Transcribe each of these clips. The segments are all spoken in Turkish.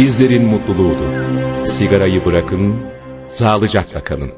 bizlerin mutluluğudur. Sigarayı bırakın, sağlıcakla kalın.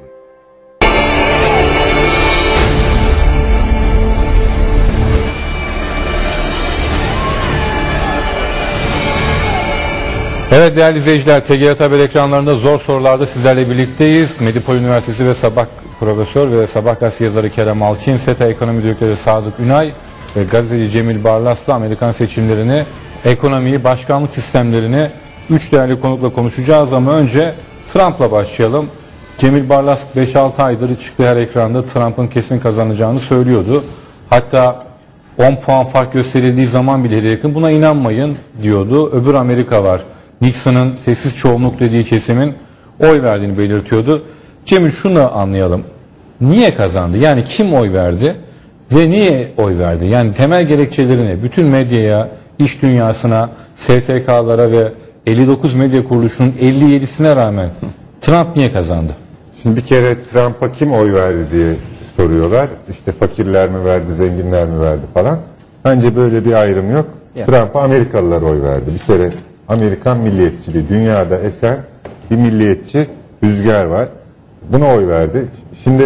Evet değerli izleyiciler, TGRT Haber ekranlarında Zor Sorular'da sizlerle birlikteyiz. Medipol Üniversitesi ve Sabah Profesör ve Sabah Gazetesi yazarı Kerem Alkin, SETA Ekonomi Direktörü Sadık Ünay ve gazeteci Cemil Barlas'la Amerikan seçimlerini, ekonomiyi, başkanlık sistemlerini 3 değerli konukla konuşacağız ama önce Trump'la başlayalım. Cemil Barlas 5-6 aydır çıktığı her ekranda Trump'ın kesin kazanacağını söylüyordu. Hatta 10 puan fark gösterildiği zaman bile yakın buna inanmayın diyordu. Öbür Amerika var. Nixon'ın sessiz çoğunluk dediği kesimin oy verdiğini belirtiyordu. Cemil şunu anlayalım. Niye kazandı? Yani kim oy verdi ve niye oy verdi? Yani temel gerekçelerini bütün medyaya, iş dünyasına, STK'lara ve 59 medya kuruluşunun 57'sine rağmen Trump niye kazandı? Şimdi bir kere Trump'a kim oy verdi diye soruyorlar. İşte fakirler mi verdi, zenginler mi verdi falan. Bence böyle bir ayrım yok. Trump'a Amerikalılar oy verdi. Bir kere Amerikan milliyetçiliği, dünyada esen bir milliyetçi rüzgar var. Buna oy verdi. Şimdi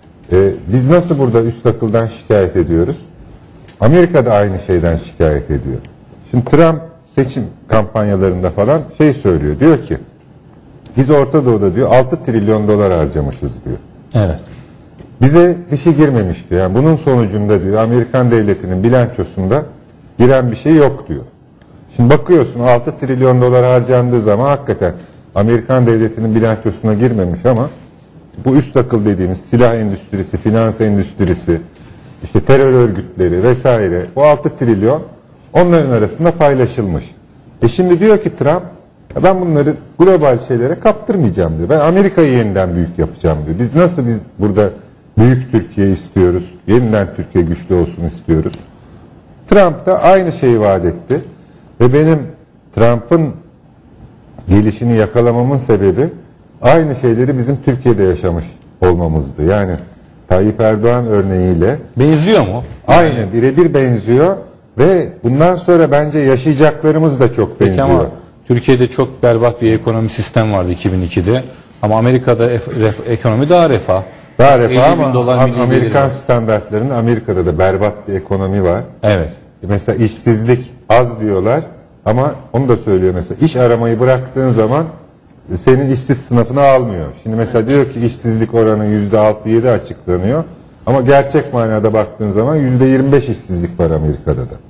biz nasıl burada üst akıldan şikayet ediyoruz? Amerika'da aynı şeyden şikayet ediyor. Şimdi Trump seçim kampanyalarında falan şey söylüyor. Diyor ki biz Orta Doğu'da diyor 6 trilyon dolar harcamışız diyor. Evet. Bize bir şey girmemiş diyor. Yani bunun sonucunda diyor Amerikan devletinin bilançosunda giren bir şey yok diyor. Şimdi bakıyorsun 6 trilyon dolar harcandığı zaman hakikaten Amerikan devletinin bilançosuna girmemiş ama bu üst akıl dediğimiz silah endüstrisi, finans endüstrisi, işte terör örgütleri vesaire bu 6 trilyon onların arasında paylaşılmış. Şimdi diyor ki Trump ben bunları global şeylere kaptırmayacağım diyor. Ben Amerika'yı yeniden büyük yapacağım diyor. Biz burada büyük Türkiye istiyoruz. Yeniden Türkiye güçlü olsun istiyoruz. Trump da aynı şeyi vaat etti. Ve benim Trump'ın gelişini yakalamamın sebebi aynı şeyleri bizim Türkiye'de yaşamış olmamızdı. Yani Tayyip Erdoğan örneğiyle. Benziyor mu? Aynı birebir benziyor ve bundan sonra bence yaşayacaklarımız da çok benziyor. Peki ama Türkiye'de çok berbat bir ekonomi sistem vardı 2002'de ama Amerika'da ekonomi daha refah. Daha refah ama Amerikan standartlarında Amerika'da da berbat bir ekonomi var. Evet. Mesela işsizlik az diyorlar ama onu da söylüyor mesela iş aramayı bıraktığın zaman senin işsiz sınıfına almıyor. Şimdi mesela diyor ki işsizlik oranı %6-7 açıklanıyor ama gerçek manada baktığın zaman %25 işsizlik var Amerika'da da.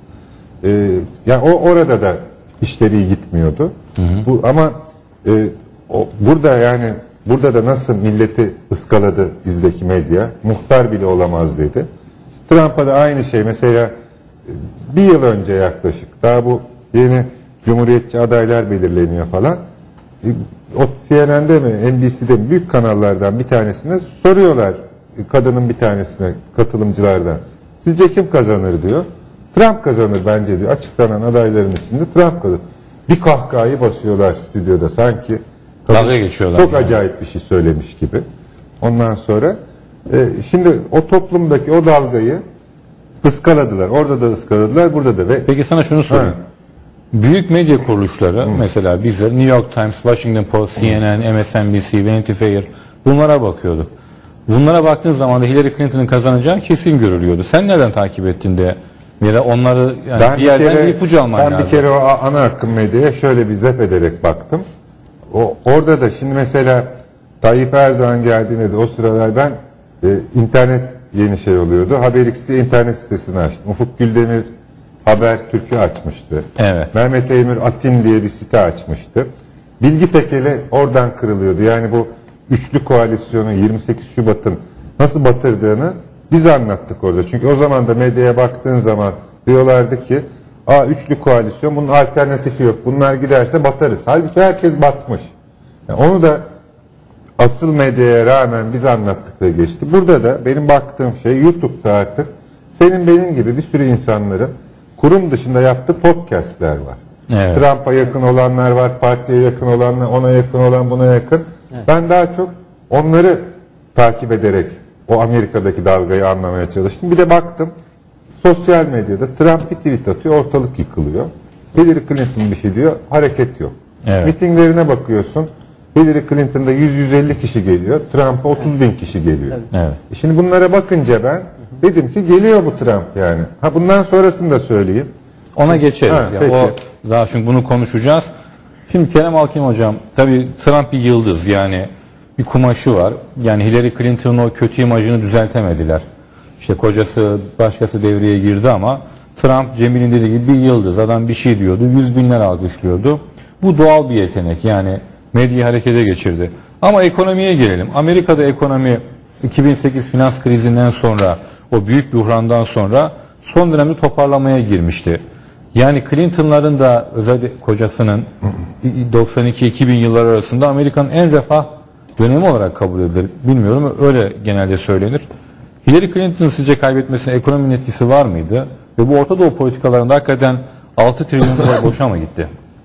Yani orada da işleri iyi gitmiyordu. Hı hı. Ama burada da nasıl milleti ıskaladı bizdeki medya, muhtar bile olamaz dedi. Trump'a da aynı şey mesela bir yıl önce yaklaşık daha bu yeni cumhuriyetçi adaylar belirleniyor falan. O CNN'de mi NBC'de mi büyük kanallardan bir tanesine soruyorlar kadının bir tanesine katılımcılardan. Sizce kim kazanır diyor. Trump kazanır bence diyor. Açıklanan adayların içinde Trump kazanır. Bir kahkahayı basıyorlar stüdyoda sanki. Dalga geçiyorlar. Çok acayip bir şey söylemiş gibi. Ondan sonra şimdi o toplumdaki o dalgayı ıskaladılar. Orada da ıskaladılar, burada da. Peki sana şunu sorayım. Büyük medya kuruluşları mesela bizler New York Times, Washington Post, CNN, MSNBC, Vanity Fair bunlara bakıyorduk. Bunlara baktığın zaman da Hillary Clinton'ın kazanacağı kesin görülüyordu. Sen nereden takip ettin de ya da onları yani bir yerden bir ipucu alman lazım. Ben bir kere o ana akım medyaya şöyle bir zep ederek baktım. Orada da şimdi mesela Tayyip Erdoğan geldiğinde de o sıralar ben internet yeni şey oluyordu. Haberx'te internet sitesini açtım. Ufuk Güldemir Habertürk'ü açmıştı. Evet. Mehmet Eymür Atin diye bir site açmıştı. Bilgi tekeli oradan kırılıyordu. Yani bu üçlü koalisyonu 28 Şubat'ın nasıl batırdığını biz anlattık orada. Çünkü o zaman da medyaya baktığın zaman diyorlardı ki üçlü koalisyon bunun alternatifi yok. Bunlar giderse batarız. Halbuki herkes batmış. Yani onu da asıl medyaya rağmen biz anlattık ve geçti. Burada da benim baktığım şey YouTube'da artık senin benim gibi bir sürü insanların kurum dışında yaptığı podcastler var. Evet. Trump'a yakın olanlar var, partiye yakın olanlar, ona yakın olan buna yakın. Evet. Ben daha çok onları takip ederek o Amerika'daki dalgayı anlamaya çalıştım. Bir de baktım sosyal medyada Trump bir tweet atıyor, ortalık yıkılıyor. Hillary Clinton bir şey diyor, hareket yok. Evet. Mitinglerine bakıyorsun. Hillary Clinton'da 100-150 kişi geliyor. Trump'a 30 bin kişi geliyor. Evet. Şimdi bunlara bakınca ben dedim ki geliyor bu Trump yani. Ha bundan sonrasını da söyleyeyim. Ona geçeriz. Ha, ya. peki. O daha çünkü bunu konuşacağız. Şimdi Kerem Alkin hocam, tabii Trump bir yıldız, yani bir kumaşı var. Yani Hillary Clinton'ın o kötü imajını düzeltemediler. İşte kocası, başkası devreye girdi ama Trump, Cemil'in dediği gibi bir yıldız. Adam bir şey diyordu, 100 binler alkışlıyordu. Bu doğal bir yetenek, yani medyayı harekete geçirdi. Ama ekonomiye gelelim. Amerika'da ekonomi 2008 finans krizinden sonra, o büyük buhrandan sonra son dönemde toparlamaya girmişti. Yani Clinton'ların da özellikle kocasının 92-2000 yılları arasında Amerika'nın en refah dönemi olarak kabul edilir. Bilmiyorum, öyle genelde söylenir. Hillary Clinton'ın sizce kaybetmesine ekonominin etkisi var mıydı? Ve bu Orta Doğu politikalarında hakikaten 6 trilyon dolar boşa mı gitti?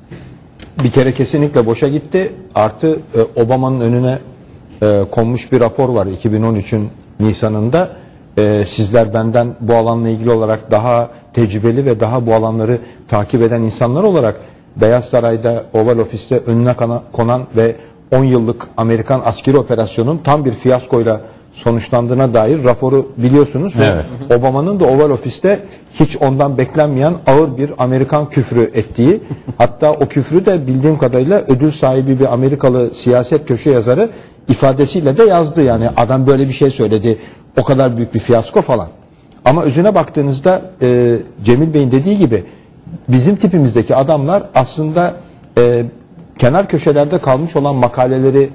Bir kere kesinlikle boşa gitti. Artı Obama'nın önüne konmuş bir rapor var 2013'ün Nisan'ında. Sizler benden bu alanla ilgili olarak daha tecrübeli ve daha bu alanları takip eden insanlar olarak Beyaz Saray'da, Oval Ofis'te önüne konan ve 10 yıllık Amerikan askeri operasyonun tam bir fiyaskoyla sonuçlandığına dair raporu biliyorsunuz. Evet. Ve Obama'nın da Oval Ofis'te hiç ondan beklenmeyen ağır bir Amerikan küfrü ettiği, hatta o küfrü de bildiğim kadarıyla ödül sahibi bir Amerikalı siyaset köşe yazarı ifadesiyle de yazdı. Yani adam böyle bir şey söyledi, o kadar büyük bir fiyasko falan. Ama özüne baktığınızda Cemil Bey'in dediği gibi bizim tipimizdeki adamlar aslında kenar köşelerde kalmış olan makaleleri,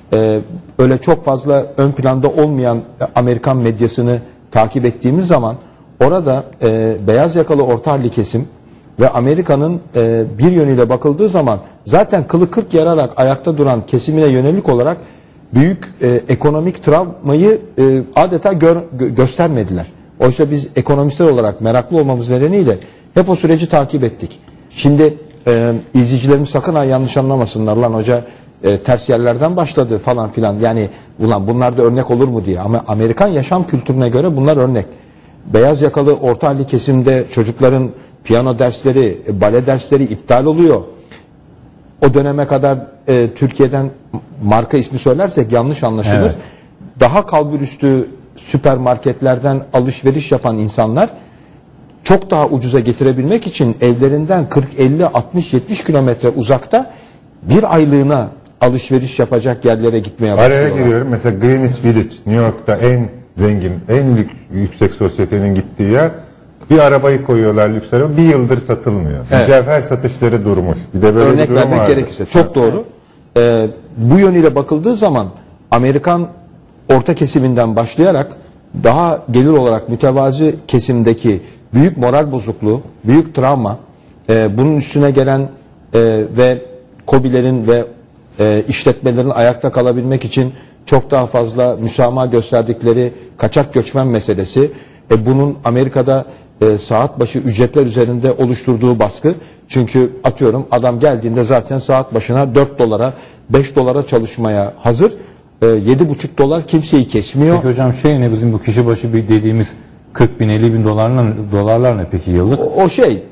öyle çok fazla ön planda olmayan Amerikan medyasını takip ettiğimiz zaman orada beyaz yakalı orta halli kesim ve Amerika'nın bir yönüyle bakıldığı zaman zaten kılı kırk yararak ayakta duran kesimine yönelik olarak büyük ekonomik travmayı adeta göstermediler. Oysa biz ekonomistler olarak meraklı olmamız nedeniyle hep o süreci takip ettik. Şimdi izleyicilerimiz sakın ha yanlış anlamasınlar, lan hoca ters yerlerden başladı falan filan. Yani ulan bunlar da örnek olur mu diye. Ama Amerikan yaşam kültürüne göre bunlar örnek. Beyaz yakalı orta halli kesimde çocukların piyano dersleri, bale dersleri iptal oluyor. O döneme kadar Türkiye'den marka ismi söylersek yanlış anlaşılır. Evet. Daha kalburüstü süpermarketlerden alışveriş yapan insanlar çok daha ucuza getirebilmek için evlerinden 40, 50, 60, 70 kilometre uzakta bir aylığına alışveriş yapacak yerlere gitmeye başlıyorlar. Araya giriyorum. Mesela Greenwich Village, New York'ta en zengin, en yüksek sosyetenin gittiği yer. Bir arabayı koyuyorlar lüks araba. Bir yıldır satılmıyor. Evet. Mücevher satışları durmuş. Bir de böyle Örnek bir durum vermek vardı. gerekirse. Çok doğru. Bu yönüyle bakıldığı zaman Amerikan orta kesiminden başlayarak daha gelir olarak mütevazi kesimdeki büyük moral bozukluğu, büyük travma, bunun üstüne gelen ve KOBİ'lerin ve işletmelerin ayakta kalabilmek için çok daha fazla müsamaha gösterdikleri kaçak göçmen meselesi, bunun Amerika'da saat başı ücretler üzerinde oluşturduğu baskı. Çünkü atıyorum adam geldiğinde zaten saat başına 4 dolara 5 dolara çalışmaya hazır. 7,5 dolar kimseyi kesmiyor. Peki hocam ne bizim bu kişi başı bir dediğimiz 40 bin 50 bin dolarlar ne peki yıllık? O şey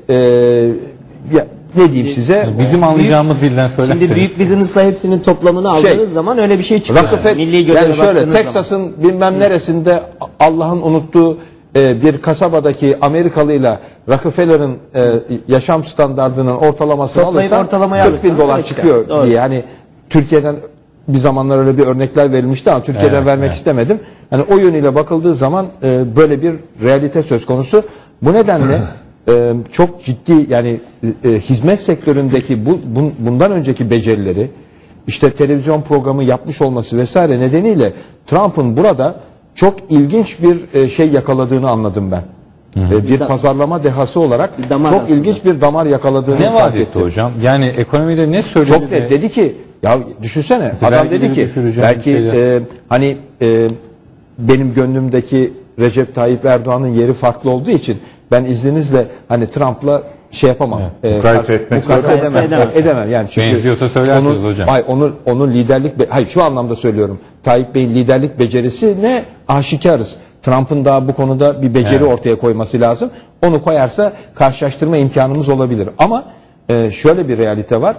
ne diyeyim size? Bizim anlayacağımız dilden söylerseniz. Şimdi büyük business'la hepsinin toplamını aldığınız zaman öyle bir şey çıkıyor. Rockefeller, Milli göreve yani şöyle baktığınız Texas'ın bilmem neresinde Allah'ın unuttuğu bir kasabadaki Amerikalıyla Rockefeller'ın yaşam standardının ortalamasını Toplayıp alırsan ortalamaya 40 bin alırsan dolar öyle çıkıyor çıkar. Doğru. diye. Yani Türkiye'den bir zamanlar öyle bir örnekler verilmişti ama Türkiye'den Evet, vermek istemedim. Yani o yönüyle bakıldığı zaman böyle bir realite söz konusu. Bu nedenle çok ciddi yani hizmet sektöründeki bundan önceki becerileri, işte televizyon programı yapmış olması vesaire nedeniyle Trump'ın burada çok ilginç bir şey yakaladığını anladım ben. Bir pazarlama dehası olarak Bir damar çok aslında. ilginç bir damar yakaladığını Ne vaat fark etti ettim. hocam? Yani ekonomide ne söyledi? Çok net dedi ki ya düşünsene adam Vergileri dedi ki düşüreceğim belki şeyler. hani benim gönlümdeki Recep Tayyip Erdoğan'ın yeri farklı olduğu için ben izninizle hani Trump'la şey yapamam. Mukayese etmek mukayese zor. edemem yani çünkü Benziyorsa söylersiniz onun, hocam. Hayır, onun liderlik hayır şu anlamda söylüyorum. Tayyip Bey'in liderlik becerisi ne aşikarız. Trump'ın daha bu konuda bir beceri ortaya koyması lazım. Onu koyarsa karşılaştırma imkanımız olabilir. Ama şöyle bir realite var.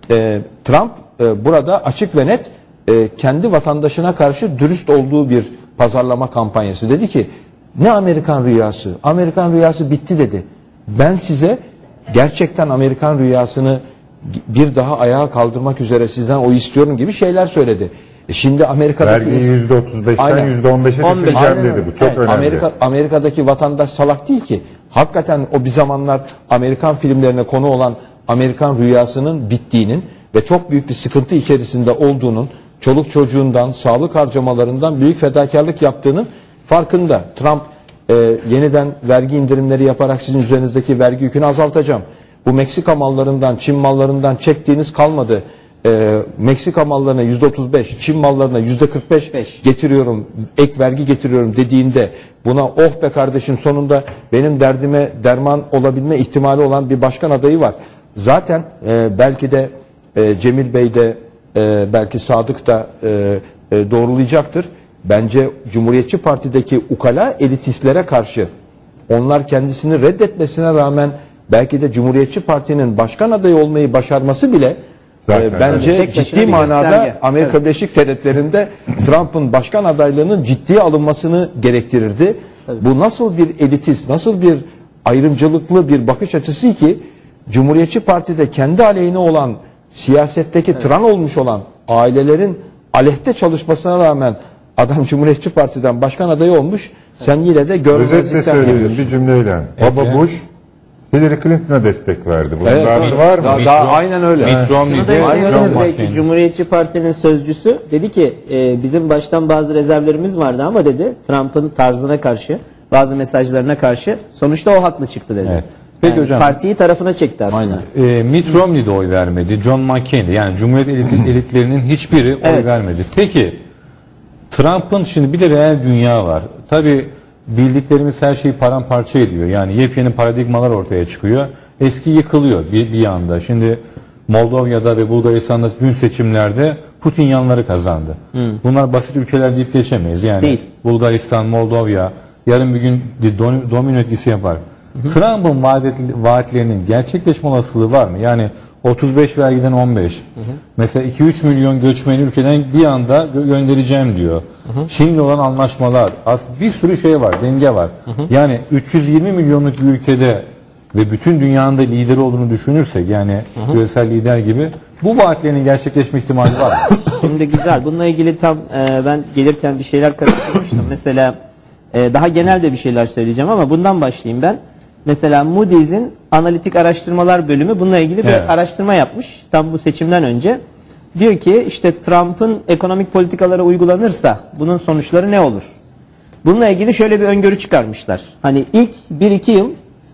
Trump burada açık ve net kendi vatandaşına karşı dürüst olduğu bir pazarlama kampanyası. Dedi ki ne Amerikan rüyası? Amerikan rüyası bitti dedi. Ben size gerçekten Amerikan rüyasını bir daha ayağa kaldırmak üzere sizden o istiyorum gibi şeyler söyledi. Şimdi Amerika'daki Vergiyi %35'ten Aynen. %15'e düşüreceğim Aynen dedi. öyle. Bu çok önemli. Amerika'daki vatandaş salak değil ki. Hakikaten o bir zamanlar Amerikan filmlerine konu olan Amerikan rüyasının bittiğinin ve çok büyük bir sıkıntı içerisinde olduğunun, çoluk çocuğundan, sağlık harcamalarından büyük fedakarlık yaptığının farkında. Trump yeniden vergi indirimleri yaparak sizin üzerinizdeki vergi yükünü azaltacağım. Bu Meksika mallarından, Çin mallarından çektiğiniz kalmadı. Meksika mallarına %35, Çin mallarına %45 getiriyorum, ek vergi getiriyorum dediğinde buna oh be kardeşim sonunda benim derdime derman olabilme ihtimali olan bir başkan adayı var. Zaten belki de Cemil Bey de belki Sadık da doğrulayacaktır. Bence Cumhuriyetçi Parti'deki ukala elitistlere karşı onlar kendisini reddetmesine rağmen belki de Cumhuriyetçi Parti'nin başkan adayı olmayı başarması bile bence Tek başına ciddi bir manada gösterge. Amerika Birleşik Devletleri'nde Trump'ın başkan adaylığının ciddiye alınmasını gerektirirdi. Bu nasıl bir elitist, nasıl bir ayrımcılıklı bir bakış açısı ki Cumhuriyetçi Parti'de kendi aleyhine olan siyasetteki tıran olmuş olan ailelerin aleyhte çalışmasına rağmen adam Cumhuriyetçi Parti'den başkan adayı olmuş. Sen yine de Özetle görmezlikten söyledim yapıyorsun. bir cümleyle. Baba Bush Hillary Clinton'a destek verdi. Bunun Evet, dahası var mı? Daha aynen öyle. Mitt Romney Bunu da de John eklediniz belki. McCain. Cumhuriyetçi Parti'nin sözcüsü dedi ki bizim baştan bazı rezervlerimiz vardı ama dedi Trump'ın tarzına karşı, bazı mesajlarına karşı sonuçta o haklı çıktı dedi. Evet. Peki hocam. Partiyi tarafına çekti aslında. Aynen. Mitt Romney de oy vermedi. John McCain de. Yani Cumhuriyet elitlerinin hiçbiri oy Evet. vermedi. Peki Trump'ın şimdi bir de reel dünya var. Tabii bildiklerimiz her şeyi paramparça ediyor. Yani yepyeni paradigmalar ortaya çıkıyor. Eski yıkılıyor bir anda. Şimdi Moldova'da ve Bulgaristan'da dün seçimlerde Putin yanları kazandı. Bunlar basit ülkeler deyip geçemeyiz. Yani Değil. Bulgaristan, Moldova yarın bir gün domino etkisi yapar. Trump'ın vaatlerinin gerçekleşme olasılığı var mı? Yani 35 vergiden 15. Mesela 2-3 milyon göçmeni ülkeden bir anda göndereceğim diyor. Çin'le olan anlaşmalar. Aslında bir sürü şey var, denge var. Yani 320 milyonluk bir ülkede ve bütün dünyanın da lideri olduğunu düşünürsek yani küresel lider gibi bu vaatlerinin gerçekleşme ihtimali var mı? Şimdi güzel. Bununla ilgili tam ben gelirken bir şeyler karıştırmıştım. Mesela daha genel de bir şeyler söyleyeceğim ama bundan başlayayım ben. Mesela Moody's'in analitik araştırmalar bölümü bununla ilgili bir Evet. araştırma yapmış. Tam bu seçimden önce. Diyor ki işte Trump'ın ekonomik politikaları uygulanırsa bunun sonuçları ne olur? Bununla ilgili şöyle bir öngörü çıkarmışlar. Hani ilk 1-2 yıl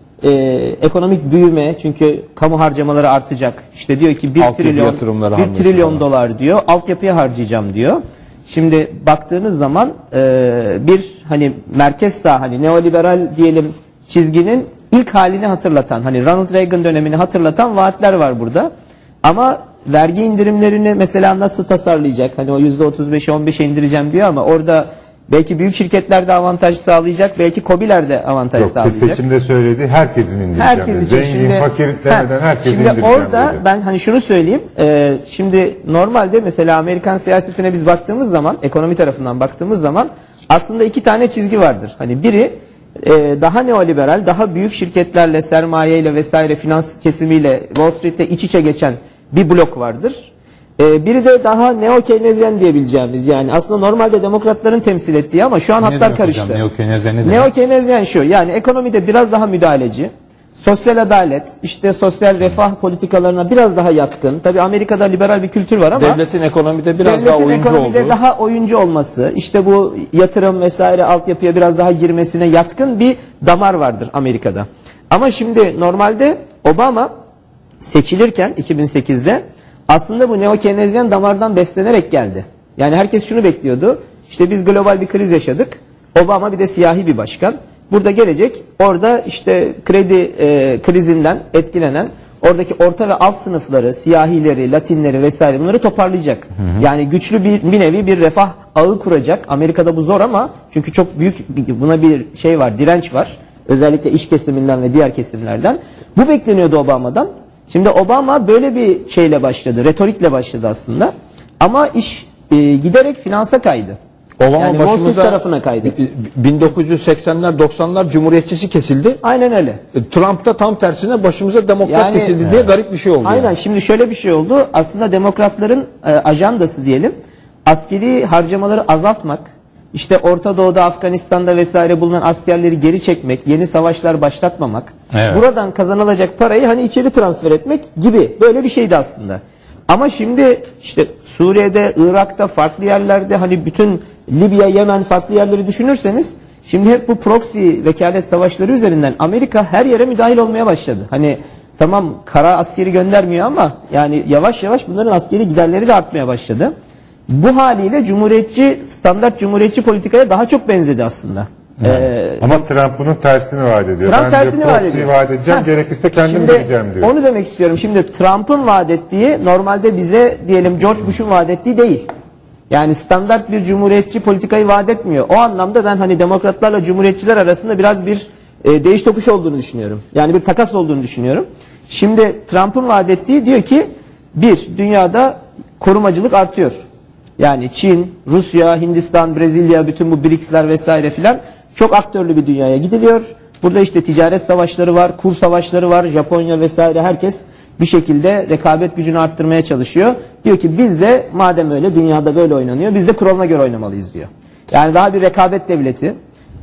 ekonomik büyüme çünkü kamu harcamaları artacak. İşte diyor ki 1 Altyapı trilyon yatırımları 1 hamlesi trilyon falan. dolar diyor. Altyapıya harcayacağım diyor. Şimdi baktığınız zaman bir hani merkez sağ hani neoliberal diyelim çizginin ilk halini hatırlatan hani Ronald Reagan dönemini hatırlatan vaatler var burada. Ama vergi indirimlerini mesela nasıl tasarlayacak? Hani o %35'e 15'e indireceğim diyor ama orada belki büyük şirketler de avantaj sağlayacak, belki KOBİ'ler de avantaj Yok, bir sağlayacak. seçimde söyledi herkesin indireceğim. Herkes için Zengin, fakir demeden herkesin şimdi indireceğim orada dedi. ben hani şunu söyleyeyim. Şimdi normalde mesela Amerikan siyasetine biz baktığımız zaman, ekonomi tarafından baktığımız zaman aslında iki tane çizgi vardır. Hani biri daha neoliberal, daha büyük şirketlerle, sermayeyle vesaire finans kesimiyle Wall Street'te iç içe geçen bir blok vardır. Biri de daha neo-Keynesyen diyebileceğimiz yani aslında normalde demokratların temsil ettiği ama şu an Ne hatlar demek karıştı. hocam? Neo-Keynesian ne demek? Neo-Keynesyen şu yani ekonomide biraz daha müdahaleci, sosyal adalet, işte sosyal refah politikalarına biraz daha yatkın. Tabii Amerika'da liberal bir kültür var ama Devletin ekonomide biraz daha devletin oyuncu ekonomide olduğu. daha oyuncu olması, işte bu yatırım vesaire altyapıya biraz daha girmesine yatkın bir damar vardır Amerika'da. Ama şimdi normalde Obama seçilirken 2008'de aslında bu neo-Keynesyen damardan beslenerek geldi. Yani herkes şunu bekliyordu. İşte biz global bir kriz yaşadık. Obama bir de siyahi bir başkan. Burada gelecek, orada işte kredi krizinden etkilenen oradaki orta ve alt sınıfları, siyahileri, Latinleri vesaire bunları toparlayacak. Yani güçlü bir nevi bir refah ağı kuracak. Amerika'da bu zor ama çünkü çok büyük buna bir şey var, direnç var. Özellikle iş kesiminden ve diğer kesimlerden. Bu bekleniyordu Obama'dan. Şimdi Obama böyle bir şeyle başladı, retorikle başladı aslında. Ama iş giderek finansa kaydı. Obama Yani Wall Street tarafına kaydı. 1980'ler 90'lar cumhuriyetçisi kesildi. Aynen öyle. Trump da tam tersine başımıza demokrat Yani- kesildi diye garip bir şey oldu. Aynen. yani. Şimdi şöyle bir şey oldu. Aslında demokratların ajandası diyelim. Askeri harcamaları azaltmak, işte Orta Doğu'da, Afganistan'da vesaire bulunan askerleri geri çekmek, yeni savaşlar başlatmamak, Evet. buradan kazanılacak parayı hani içeri transfer etmek gibi böyle bir şeydi aslında. Ama şimdi işte Suriye'de, Irak'ta, farklı yerlerde, hani bütün Libya, Yemen, farklı yerleri düşünürseniz şimdi hep bu proxy vekalet savaşları üzerinden Amerika her yere müdahil olmaya başladı. Hani tamam kara askeri göndermiyor ama yani yavaş yavaş bunların askeri giderleri de artmaya başladı. Bu haliyle standart cumhuriyetçi politikaya daha çok benzedi aslında. Ama Trump bunun tersini vaat ediyor. Trump Ben tersini diyor, vaat proxy ediyor. vaat edeceğim, Ha, gerekirse kendim şimdi gideceğim diyor. Onu demek istiyorum. Şimdi Trump'ın vaat ettiği normalde bize diyelim George Bush'un vaat ettiği değil. Yani standart bir cumhuriyetçi politikayı vaat etmiyor. O anlamda ben hani demokratlarla cumhuriyetçiler arasında biraz bir değiş tokuş olduğunu düşünüyorum. Yani bir takas olduğunu düşünüyorum. Şimdi Trump'ın vaat ettiği diyor ki dünyada korumacılık artıyor. Yani Çin, Rusya, Hindistan, Brezilya, bütün bu BRICS'ler vesaire filan çok aktörlü bir dünyaya gidiliyor. Burada işte ticaret savaşları var, kur savaşları var, Japonya vesaire herkes bir şekilde rekabet gücünü arttırmaya çalışıyor. Diyor ki biz de madem öyle dünyada böyle oynanıyor biz de kuralına göre oynamalıyız diyor. Yani daha bir rekabet devleti.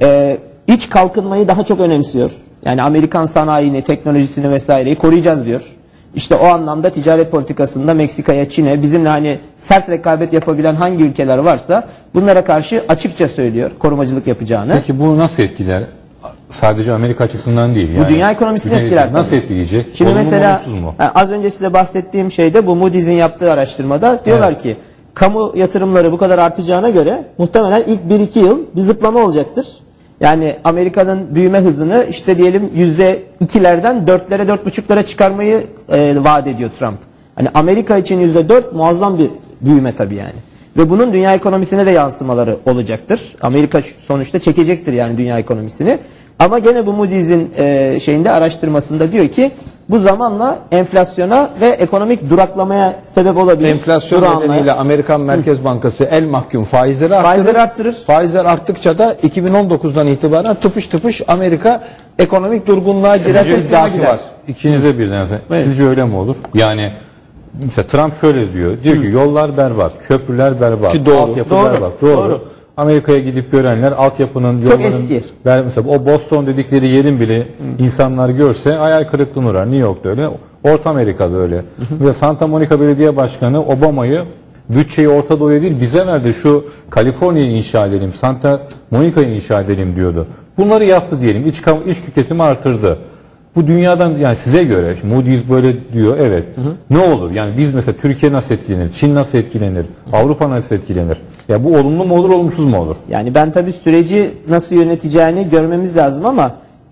İç kalkınmayı daha çok önemsiyor. Yani Amerikan sanayini, teknolojisini vesaireyi koruyacağız diyor. İşte o anlamda ticaret politikasında Meksika'ya, Çin'e, bizimle hani sert rekabet yapabilen hangi ülkeler varsa bunlara karşı açıkça söylüyor korumacılık yapacağını. Peki bu nasıl etkiler? Sadece Amerika açısından değil. Bu dünya ekonomisini etkiler Nasıl tabii. etkileyecek? Şimdi Olumlu mu, mesela olumsuz mu? az önce size bahsettiğim şeyde bu Moody's'in yaptığı araştırmada diyorlar ki kamu yatırımları bu kadar artacağına göre muhtemelen ilk 1-2 yıl bir zıplama olacaktır. Yani Amerika'nın büyüme hızını işte diyelim %2'lerden 4'lere 4,5'lara çıkarmayı vaat ediyor Trump. Hani Amerika için %4 muazzam bir büyüme tabii yani. Ve bunun dünya ekonomisine de yansımaları olacaktır. Amerika sonuçta çekecektir yani dünya ekonomisini. Ama gene bu Moody's'in şeyinde araştırmasında diyor ki bu zamanla enflasyona ve ekonomik duraklamaya sebep olabilir. Enflasyon Durağanmaya. nedeniyle Amerikan Merkez Bankası el mahkum faizleri arttırır. Faizleri arttırır. Faizler arttıkça da 2019'dan itibaren tıpış tıpış Amerika ekonomik durgunluğa girer iddiası var. İkinize birden efendim. Sizce öyle mi olur? Yani mesela Trump şöyle diyor. Diyor ki yollar berbat, köprüler berbat, Ki doğru. altyapı Doğru. berbat. Doğru. Amerika'ya gidip görenler altyapının, Çok yolların eski. Mesela o Boston dedikleri yerin bile insanlar görse hayal kırıklığına uğrar. New York'ta öyle, Orta Amerika'da öyle. Ve Santa Monica Belediye Başkanı Obama'yı bütçeyi Orta Doğu'ya değil bize verdi. Şu Kaliforniya'yı inşa edelim, Santa Monica'yı inşa edelim diyordu. Bunları yaptı diyelim. İç tüketimi artırdı. Bu dünyadan yani size göre Moody's böyle diyor evet. Ne olur? Yani biz mesela Türkiye nasıl etkilenir? Çin nasıl etkilenir? Avrupa nasıl etkilenir? Ya bu olumlu mu olur, olumsuz mu olur? Yani ben tabii süreci nasıl yöneteceğini görmemiz lazım ama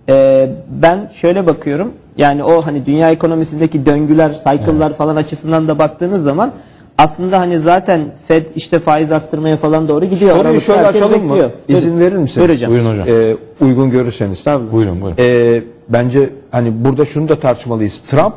ben şöyle bakıyorum. Yani o hani dünya ekonomisindeki döngüler, cycle'lar falan açısından da baktığınız zaman aslında hani zaten Fed işte faiz arttırmaya falan doğru gidiyor. Soruyu Aralıkta şöyle herkes açalım mı? bekliyor. İzin verir misiniz? Buyur hocam. Buyurun hocam. Uygun görürseniz. Buyurun buyurun. Bence hani burada şunu da tartışmalıyız. Trump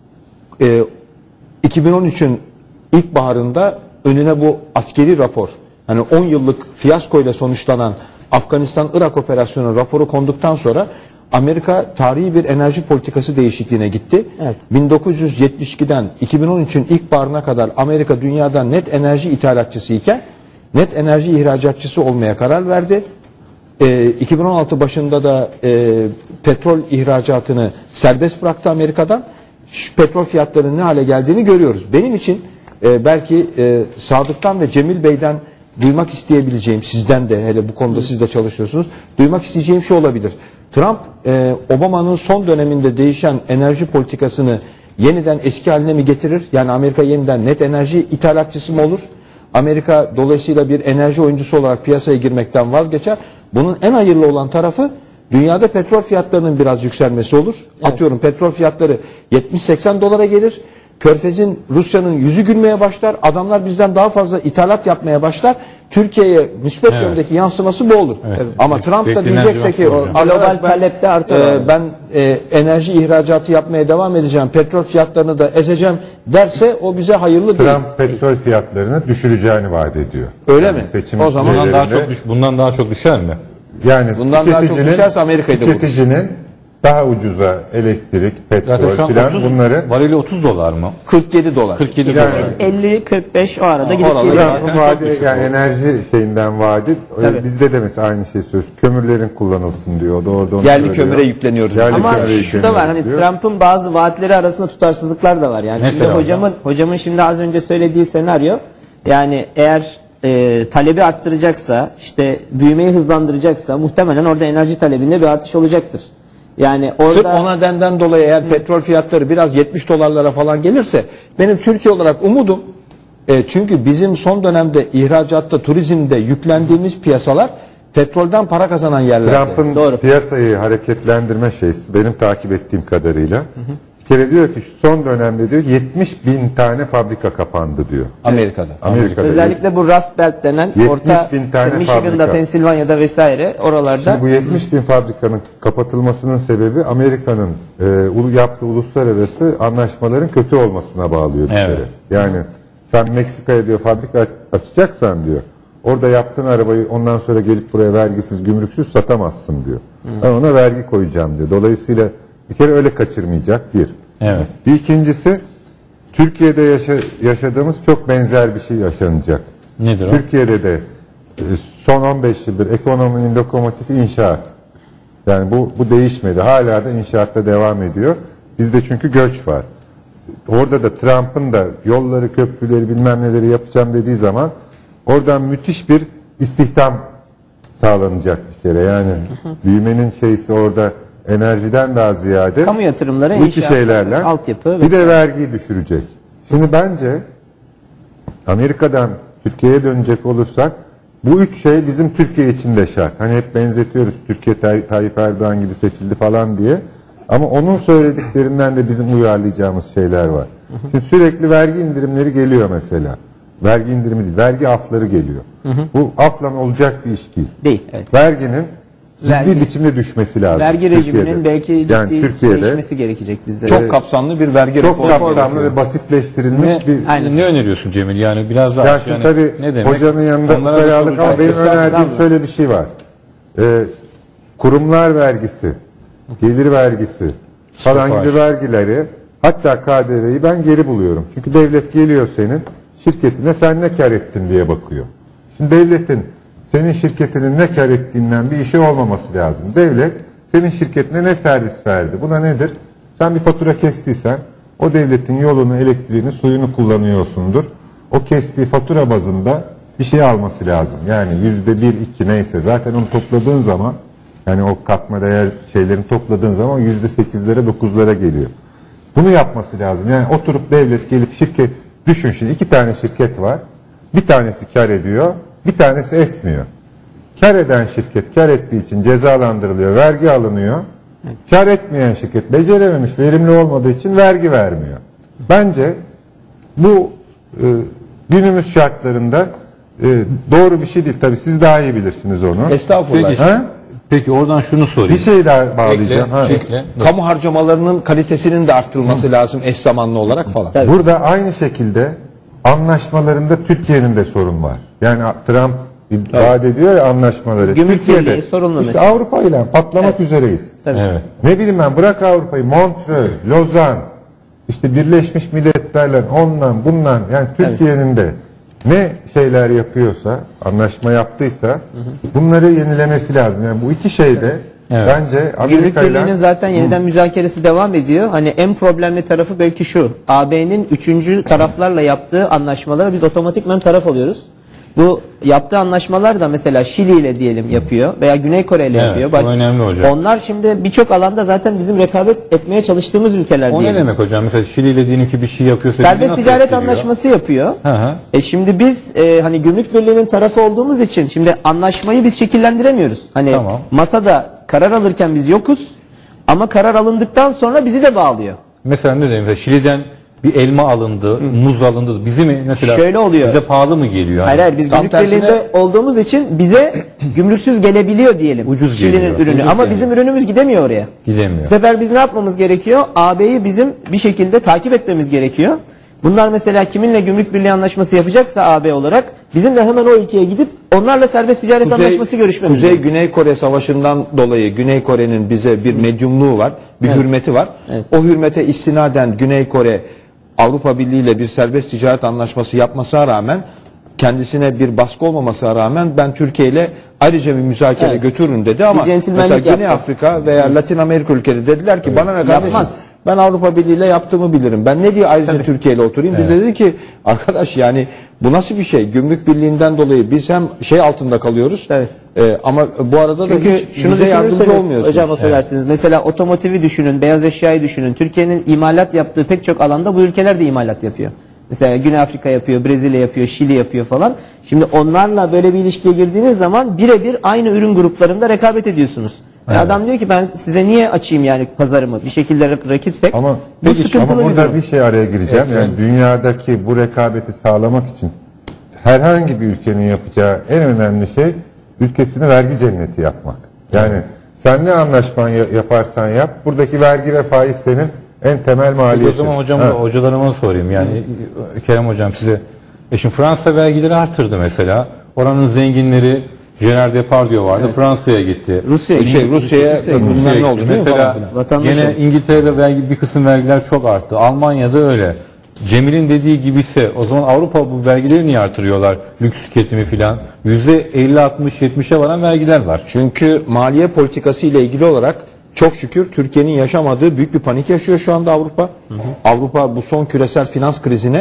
2013'ün ilkbaharında önüne bu askeri rapor, hani 10 yıllık fiyaskoyla sonuçlanan Afganistan-Irak operasyonu raporu konduktan sonra Amerika tarihi bir enerji politikası değişikliğine gitti. Evet. 1972'den 2013'ün ilkbaharına kadar Amerika dünyada net enerji ithalatçısı iken net enerji ihracatçısı olmaya karar verdi. 2016 başında da petrol ihracatını serbest bıraktı Amerika'dan. Şu petrol fiyatlarının ne hale geldiğini görüyoruz. Benim için belki Sadık'tan ve Cemil Bey'den duymak isteyebileceğim, sizden de hele bu konuda siz de çalışıyorsunuz, duymak isteyeceğim şey olabilir. Trump Obama'nın son döneminde değişen enerji politikasını yeniden eski haline mi getirir? Yani Amerika yeniden net enerji ithalatçısı mı olur? Amerika dolayısıyla bir enerji oyuncusu olarak piyasaya girmekten vazgeçer. Bunun en hayırlı olan tarafı dünyada petrol fiyatlarının biraz yükselmesi olur. Evet. Atıyorum petrol fiyatları 70-80 dolara gelir. Körfez'in, Rusya'nın yüzü gülmeye başlar. Adamlar bizden daha fazla ithalat yapmaya başlar. Türkiye'ye müspet Evet. yöndeki yansıması bu olur. Evet. Ama Trump da Beklenen diyecekse ki cevap hocam. Global "Arkadaş, talepte artar." ben enerji ihracatı yapmaya devam edeceğim. Petrol fiyatlarını da ezeceğim derse o bize hayırlı değil. Trump petrol fiyatlarını düşüreceğini vaat ediyor. Öyle mi? Seçim O zaman Bundan daha çok düşer mi? yani Bundan daha çok düşerse Amerika'yı da vurur. tüketicinin daha ucuza elektrik, petrol Zaten şu an filan 30, bunları varili 30 dolar mı? 47 dolar. 47 Yani- dolar. 50-45 o arada gidip Oralar- geliyor. Trump'ın çok vaadi düşük yani oldu. enerji şeyinden vaadi. Tabii. Bizde de mesela aynı şey söz. Kömürlerin kullanılsın diyor. Orada onu Yerli söylüyor. kömüre yükleniyoruz. Yerli Ama kömüre şu da var, hani yükleniyoruz diyor. Trump'ın bazı vaatleri arasında tutarsızlıklar da var. Yani Mesela şimdi hocamın şimdi az önce söylediği senaryo, yani eğer talebi arttıracaksa, işte büyümeyi hızlandıracaksa muhtemelen orada enerji talebinde bir artış olacaktır. Yani orada Sırf o nedenden dolayı eğer petrol fiyatları biraz 70 dolarlara falan gelirse benim Türkiye olarak umudum, çünkü bizim son dönemde ihracatta, turizmde yüklendiğimiz piyasalar petrolden para kazanan yerler. Trump'ın Doğru. piyasayı hareketlendirme şeysi benim takip ettiğim kadarıyla bir kere diyor ki şu son dönemde diyor 70 bin tane fabrika kapandı diyor. Amerika'da. Amerika'da. özellikle bu Rust Belt denen 70 orta bin tane işte Michigan'da, fabrika. Pensilvanya'da vesaire oralarda Şimdi bu 70 bin fabrikanın kapatılmasının sebebi Amerika'nın yaptığı uluslararası anlaşmaların kötü olmasına bağlıyor bir Evet. kere. Yani sen Meksika'ya diyor fabrika açacaksan diyor orada yaptığın arabayı ondan sonra gelip buraya vergisiz, gümrüksüz satamazsın diyor. Ben ona vergi koyacağım diyor. Dolayısıyla bir kere öyle kaçırmayacak bir. Evet. Bir ikincisi Türkiye'de yaşadığımız çok benzer bir şey yaşanacak. Nedir o? Türkiye'de de son 15 yıldır ekonominin lokomotifi inşaat. Yani bu değişmedi. Hala da inşaatta devam ediyor. Bizde çünkü göç var. Orada da Trump'ın da yolları, köprüleri bilmem neleri yapacağım dediği zaman oradan müthiş bir istihdam sağlanacak bir kere. Yani büyümenin şeysi orada enerjiden daha ziyade kamu yatırımları, bu iki inşaat, şeylerle altyapı bir de vesaire. vergiyi düşürecek. Şimdi bence Amerika'dan Türkiye'ye dönecek olursak bu üç şey bizim Türkiye için de şart. Hani hep benzetiyoruz Türkiye Tayyip Erdoğan gibi seçildi falan diye. Ama onun söylediklerinden de bizim uyarlayacağımız şeyler var. Şimdi sürekli vergi indirimleri geliyor mesela. Vergi indirimi değil, vergi afları geliyor. Bu afla olacak bir iş değil. Değil, evet. Verginin ciddi Vergi- biçimde düşmesi lazım. Vergi rejiminin Türkiye'de. belki ciddi yani Türkiye'de değişmesi gerekecek bizde. Çok kapsamlı bir vergi çok reformu. kapsamlı ve basitleştirilmiş bir Aynen. Ne öneriyorsun Cemil? Yani biraz daha ya şimdi tabii ne demek? hocanın yanında Onlara da ukalalık ama soracak. benim önerdiğim Estağfurullah. şöyle bir şey var. Kurumlar vergisi, gelir vergisi falan Stopaj. gibi vergileri hatta KDV'yi ben geri buluyorum. Çünkü devlet geliyor senin şirketine sen ne kar ettin diye bakıyor. Şimdi devletin senin şirketinin ne kar ettiğinden bir işi olmaması lazım. Devlet senin şirketine ne servis verdi? Buna nedir? Sen bir fatura kestiysen o devletin yolunu, elektriğini, suyunu kullanıyorsundur. O kestiği fatura bazında bir şey alması lazım. Yani %1-2 neyse zaten onu topladığın zaman yani o katma değer şeylerini topladığın zaman %8'lere 9'lara geliyor. Bunu yapması lazım. Yani oturup devlet gelip şirket düşün şimdi 2 tane şirket var. Bir tanesi kar ediyor, bir tanesi etmiyor. Kar eden şirket kar ettiği için cezalandırılıyor, vergi alınıyor. Kar etmeyen şirket becerememiş, verimli olmadığı için vergi vermiyor. Bence bu günümüz şartlarında doğru bir şey değil. Tabii siz daha iyi bilirsiniz onu. Estağfurullah. Peki, Ha? peki oradan şunu sorayım. Bir şey daha bağlayacağım. Ekle, Ha. ekle. Kamu harcamalarının kalitesinin de arttırılması lazım eş zamanlı olarak falan. Tabii. Burada aynı şekilde anlaşmalarında Türkiye'nin de sorun var. Yani Trump vaat ediyor ya anlaşmaları. Gümrük Türkiye'de birliği sorunlu işte mesela. Avrupa ile patlamak üzereyiz. Tabii. Evet. Ne bileyim ben bırak Avrupa'yı Montreux, Lozan, işte Birleşmiş Milletler'le ondan bundan yani Türkiye'nin de ne şeyler yapıyorsa, anlaşma yaptıysa bunları yenilemesi lazım. Yani bu iki şeyde Evet. bence Gümrük Amerika Birliği'nin ile zaten yeniden müzakeresi devam ediyor. Hani en problemli tarafı belki şu. AB'nin üçüncü taraflarla yaptığı anlaşmalara biz otomatikman taraf oluyoruz. Bu yaptığı anlaşmalar da mesela Şili ile diyelim yapıyor veya Güney Kore ile Evet, yapıyor. bu önemli hocam. Onlar şimdi birçok alanda zaten bizim rekabet etmeye çalıştığımız ülkeler O ne diyelim. demek hocam? Mesela Şili ile diyelim ki bir şey yapıyorsa bizi Serbest nasıl ticaret etkiliyor? anlaşması yapıyor. Hı hı. Şimdi biz hani Gümrük Birliği'nin tarafı olduğumuz için şimdi anlaşmayı biz şekillendiremiyoruz. Hani Tamam. masada karar alırken biz yokuz ama karar alındıktan sonra bizi de bağlıyor. Mesela ne diyeyim? Mesela Şili'den bir elma alındı, muz alındı. Bizim mesela Şöyle oluyor. bize pahalı mı geliyor? Hayır hayır, biz Tam gümrük tersine- birliğinde olduğumuz için bize gümrüksüz gelebiliyor diyelim. Ucuz Şili'nin geliyor, ürünü ucuz ama geliyor. bizim ürünümüz gidemiyor oraya. Gidemiyor. Bu sefer biz ne yapmamız gerekiyor? AB'yi bizim bir şekilde takip etmemiz gerekiyor. Bunlar mesela kiminle gümrük birliği anlaşması yapacaksa AB olarak bizim de hemen o ülkeye gidip onlarla serbest ticaret anlaşması görüşmemiz gerekiyor. Kuzey-Güney Kore Savaşı'ndan dolayı Güney Kore'nin bize bir medyumluğu var, bir hürmeti var. Evet. O hürmete istinaden Güney Kore Avrupa Birliği ile bir serbest ticaret anlaşması yapmasına rağmen, kendisine bir baskı olmamasına rağmen ben Türkiye ile ayrıca bir müzakere Evet. götürürüm dedi ama Bir centilmenlik mesela Güney yaptı. Afrika veya Latin Amerika ülkeleri dediler ki bana ne kardeşim, Yapmaz. ben Avrupa Birliği ile yaptığımı bilirim. Ben ne diye ayrıca Türkiye ile oturayım? Biz de dedik ki arkadaş yani bu nasıl bir şey? Gümrük Birliği'nden dolayı biz hem şey altında kalıyoruz Evet. ama bu arada da Çünkü hiç şunu bize yardımcı düşünürseniz olmuyorsunuz. hocam affedersiniz. Mesela otomotivi düşünün, beyaz eşyayı düşünün. Türkiye'nin imalat yaptığı pek çok alanda bu ülkeler de imalat yapıyor. Mesela Güney Afrika yapıyor, Brezilya yapıyor, Şili yapıyor falan. Şimdi onlarla böyle bir ilişkiye girdiğiniz zaman birebir aynı ürün gruplarında rekabet ediyorsunuz. Yani adam diyor ki ben size niye açayım yani pazarımı? Bir şekilde rakipsek Ama bu sıkıntılı ama bir burada durum. bir şey araya gireceğim. Yani dünyadaki bu rekabeti sağlamak için herhangi bir ülkenin yapacağı en önemli şey ülkesini vergi cenneti yapmak. Yani sen ne anlaşman yaparsan yap, buradaki vergi ve faiz senin en temel O maliyetin. zaman hocam Ha. hocalarıma sorayım yani Kerem hocam size. Şimdi Fransa vergileri artırdı mesela. Oranın zenginleri Gerard Depardieu vardı. Fransa'ya gitti. Rusya'ya Rusya'ya bilmem ne oldu değil mi Mesela falan filan. Vatandaş gene oldu. İngiltere'de bir kısım vergiler çok arttı. Almanya'da öyle. Cemil'in dediği gibiyse o zaman Avrupa bu vergileri niye artırıyorlar? Lüks tüketimi filan. %50-60-70'e varan vergiler var. Çünkü maliye politikası ile ilgili olarak çok şükür Türkiye'nin yaşamadığı büyük bir panik yaşıyor şu anda Avrupa. Avrupa bu son küresel finans krizine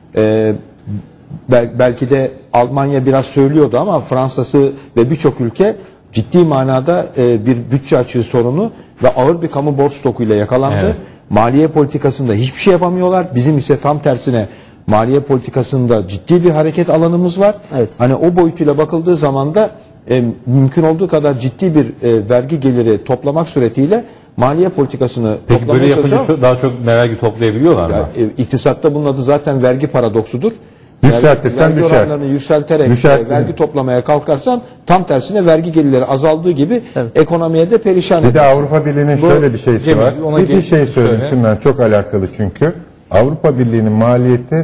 belki de Almanya biraz söylüyordu ama Fransa'sı ve birçok ülke ciddi manada bir bütçe açığı sorunu ve ağır bir kamu borç stokuyla yakalandı. Evet. Maliye politikasında hiçbir şey yapamıyorlar. Bizim ise tam tersine maliye politikasında ciddi bir hareket alanımız var. Evet. Hani o boyutuyla bakıldığı zaman da mümkün olduğu kadar ciddi bir vergi geliri toplamak suretiyle maliye politikasını Peki toplamaya böyle yapınca çalışıyor. daha çok vergi toplayabiliyorlar mı? İktisatta bunun adı zaten vergi paradoksudur. Yükseltirsen vergi düşer. oranlarını yükselterek Düşer. vergi toplamaya kalkarsan tam tersine vergi gelirleri azaldığı gibi Evet. ekonomiye de perişan Bir de edersin. Avrupa Birliği'nin şöyle bir şeysi Cemil, var. ona Bir şey söyleyeyim söyle. şundan çok alakalı çünkü. Avrupa Birliği'nin maliyeti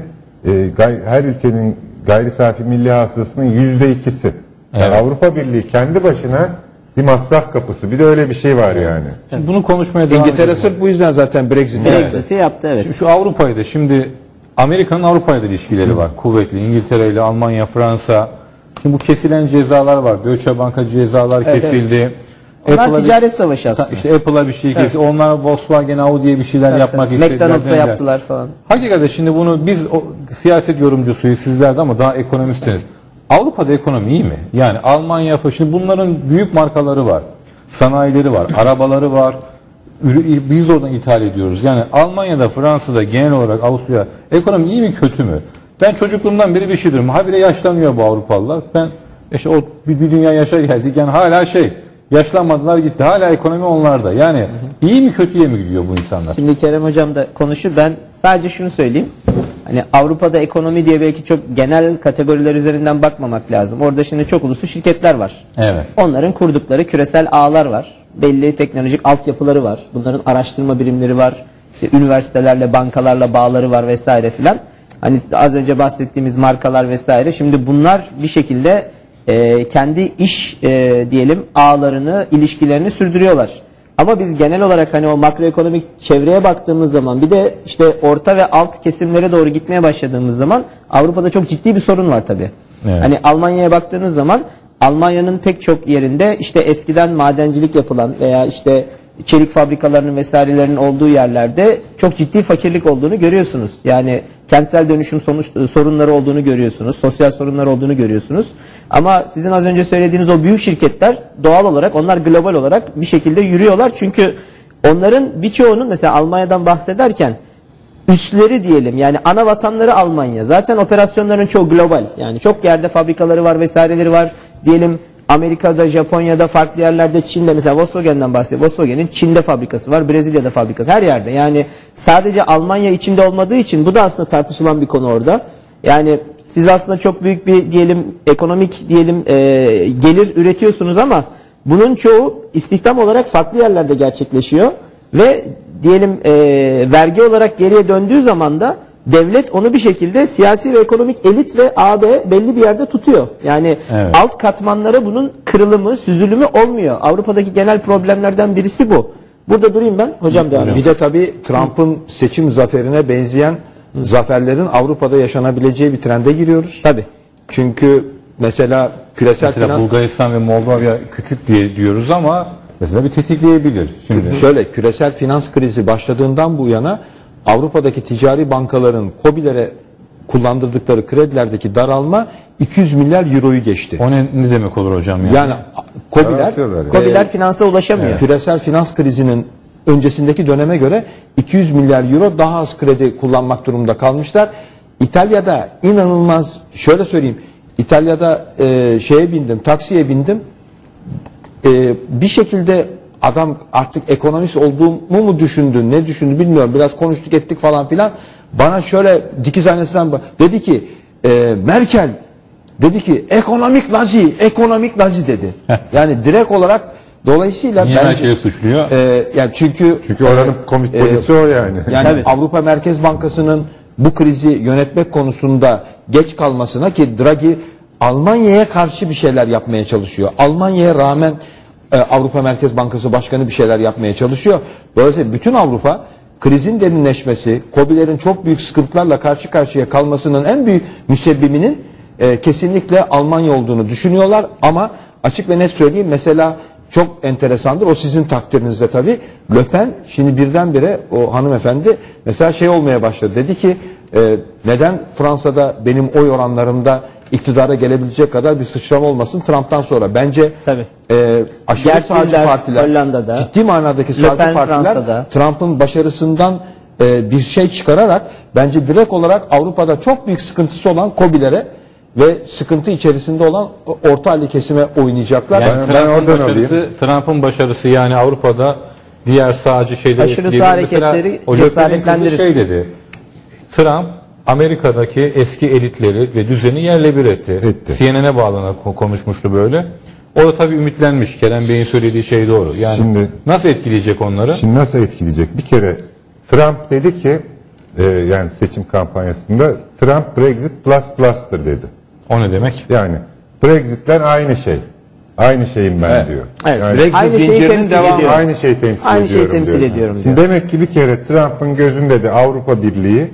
her ülkenin gayri safi milli hasılasının %2'si. Yani Evet. Avrupa Birliği kendi başına bir masraf kapısı. Bir de öyle bir şey var yani. Şimdi bunu konuşmaya devam İngiltere edelim. sırf bu yüzden zaten Brexit'i yaptı. Brexit'i yaptı evet. Şu Avrupa'yı da şimdi Amerika'nın Avrupa'yla ilişkileri var. Kuvvetli. İngiltere ile Almanya, Fransa. Şimdi bu kesilen cezalar var. Deutsche Bank'a cezalar Evet, kesildi. Onlar Apple'a ticaret savaşı aslında. İşte Apple'a bir şey kesildi. Onlar Volkswagen, Audi'ye bir şeyler yapmak istediler. McDonald's'a dediler. yaptılar falan. Hakikaten şimdi bunu biz siyaset yorumcusuyuz sizler de ama daha ekonomistsiniz. Avrupa'da ekonomi iyi mi? Yani Almanya, şimdi bunların büyük markaları var. Sanayileri var, arabaları var. Biz de oradan ithal ediyoruz. Yani Almanya'da, Fransa'da genel olarak Avusturya ekonomi iyi mi kötü mü? Ben çocukluğumdan beri bir şey diyorum. Habire yaşlanıyor bu Avrupalılar. Ben işte o bir dünya yaşa geldik. Yani hala yaşlanmadılar gitti. Hala ekonomi onlarda. Yani iyi mi kötüye mi gidiyor bu insanlar? Şimdi Kerem Hocam da konuşur. Ben sadece şunu söyleyeyim. Hani Avrupa'da ekonomi diye belki çok genel kategoriler üzerinden bakmamak lazım. Orada şimdi çok uluslu şirketler var. Evet. Onların kurdukları küresel ağlar var. Belli teknolojik altyapıları var. Bunların araştırma birimleri var. İşte üniversitelerle, bankalarla bağları var vesaire filan. Hani az önce bahsettiğimiz markalar vesaire. Şimdi bunlar bir şekilde kendi iş diyelim ağlarını, ilişkilerini sürdürüyorlar. Ama biz genel olarak hani o makroekonomik çevreye baktığımız zaman bir de işte orta ve alt kesimlere doğru gitmeye başladığımız zaman Avrupa'da çok ciddi bir sorun var tabii. Evet. Hani Almanya'ya baktığınız zaman Almanya'nın pek çok yerinde işte eskiden madencilik yapılan veya işte çelik fabrikalarının vesairelerinin olduğu yerlerde çok ciddi fakirlik olduğunu görüyorsunuz. Yani kentsel dönüşüm sorunları olduğunu görüyorsunuz. Sosyal sorunlar olduğunu görüyorsunuz. Ama sizin az önce söylediğiniz o büyük şirketler doğal olarak onlar global olarak bir şekilde yürüyorlar. Çünkü onların birçoğunun mesela Almanya'dan bahsederken üsleri diyelim yani ana vatanları Almanya. Zaten operasyonların çoğu global. Yani çok yerde fabrikaları var vesaireleri var. Diyelim Amerika'da, Japonya'da, farklı yerlerde, Çin'de, mesela Volkswagen'den bahsediyor. Volkswagen'in Çin'de fabrikası var, Brezilya'da fabrikası, her yerde. Yani sadece Almanya içinde olmadığı için bu da aslında tartışılan bir konu orada. Yani siz aslında çok büyük bir diyelim ekonomik diyelim gelir üretiyorsunuz ama bunun çoğu istihdam olarak farklı yerlerde gerçekleşiyor ve diyelim vergi olarak geriye döndüğü zaman da devlet onu bir şekilde siyasi ve ekonomik elit ve AB belli bir yerde tutuyor. Yani Evet. alt katmanlara bunun kırılımı, süzülümü olmuyor. Avrupa'daki genel problemlerden birisi bu. Burada durayım ben. Hocam devam edin. Bir de tabii Trump'ın seçim zaferine benzeyen zaferlerin Avrupa'da yaşanabileceği bir trende giriyoruz. Tabii. Çünkü mesela küresel Mesela finans... Bulgaristan ve Moldova küçük diye diyoruz ama mesela bir tetikleyebilir. Şimdi Şöyle, küresel finans krizi başladığından bu yana Avrupa'daki ticari bankaların KOBİ'lere kullandırdıkları kredilerdeki daralma 200 milyar euroyu geçti. o ne demek olur hocam? Yani KOBİ'ler Daraltıyorlar yani. KOBİ'ler finansa ulaşamıyor. küresel finans krizinin öncesindeki döneme göre 200 milyar euro daha az kredi kullanmak durumunda kalmışlar. İtalya'da inanılmaz, şöyle söyleyeyim, İtalya'da taksiye bindim. Bir şekilde adam artık ekonomist olduğumu mu düşündü, ne düşündü bilmiyorum. Biraz konuştuk ettik falan filan. Bana şöyle dikiz aynasından dedi ki Merkel dedi ki ekonomik nazi dedi. Yani direkt olarak dolayısıyla niye Merkel'i suçluyor? yani çünkü Oranın komik polisi o yani. yani Tabii. Avrupa Merkez Bankası'nın bu krizi yönetmek konusunda geç kalmasına, ki Draghi Almanya'ya karşı bir şeyler yapmaya çalışıyor. Almanya'ya rağmen Avrupa Merkez Bankası Başkanı bir şeyler yapmaya çalışıyor. Dolayısıyla bütün Avrupa krizin derinleşmesi, KOBİ'lerin çok büyük sıkıntılarla karşı karşıya kalmasının en büyük müsebbibinin kesinlikle Almanya olduğunu düşünüyorlar. Ama açık ve net söyleyeyim, mesela çok enteresandır, o sizin takdirinizde tabii. Le Pen şimdi birdenbire, o hanımefendi mesela olmaya başladı. Dedi ki neden Fransa'da benim oy oranlarımda iktidara gelebilecek kadar bir sıçrama olmasın Trump'tan sonra. Bence Tabii. aşırı Gerd sağcı Wilders partiler, Hollanda'da, ciddi manadaki Le sağcı Pen partiler Fransa'da. Trump'ın başarısından bir şey çıkararak bence direkt olarak Avrupa'da çok büyük sıkıntısı olan KOBİ'lere ve sıkıntı içerisinde olan orta halli kesime oynayacaklar. Yani ben Trump'ın oradan başarısı, Trump'ın başarısı yani Avrupa'da diğer sağcı şeyleri Aşırı etkileyebilir. sağ Mesela hareketleri o Le Pen'in cesaretlendirir. kızı dedi. Trump Amerika'daki eski elitleri ve düzeni yerle bir etti. CNN'e bağlanarak konuşmuştu böyle. O da tabii ümitlenmiş. Kerem Bey'in söylediği şey doğru. Yani Şimdi- nasıl etkileyecek onları? Şimdi nasıl etkileyecek? Bir kere Trump dedi ki yani seçim kampanyasında Trump Brexit plus plus'tır dedi. O ne demek? Yani Brexit'ler aynı şey. Aynı şeyim ben diyor. Evet. Yani Brexit Aynı şeyi zincirinin temsil devamı. ediyor. aynı şeyi temsil Aynı şeyi ediyorum temsil diyor. ediyorum Şimdi diyor. demek ki bir kere Trump'ın gözünde de Avrupa Birliği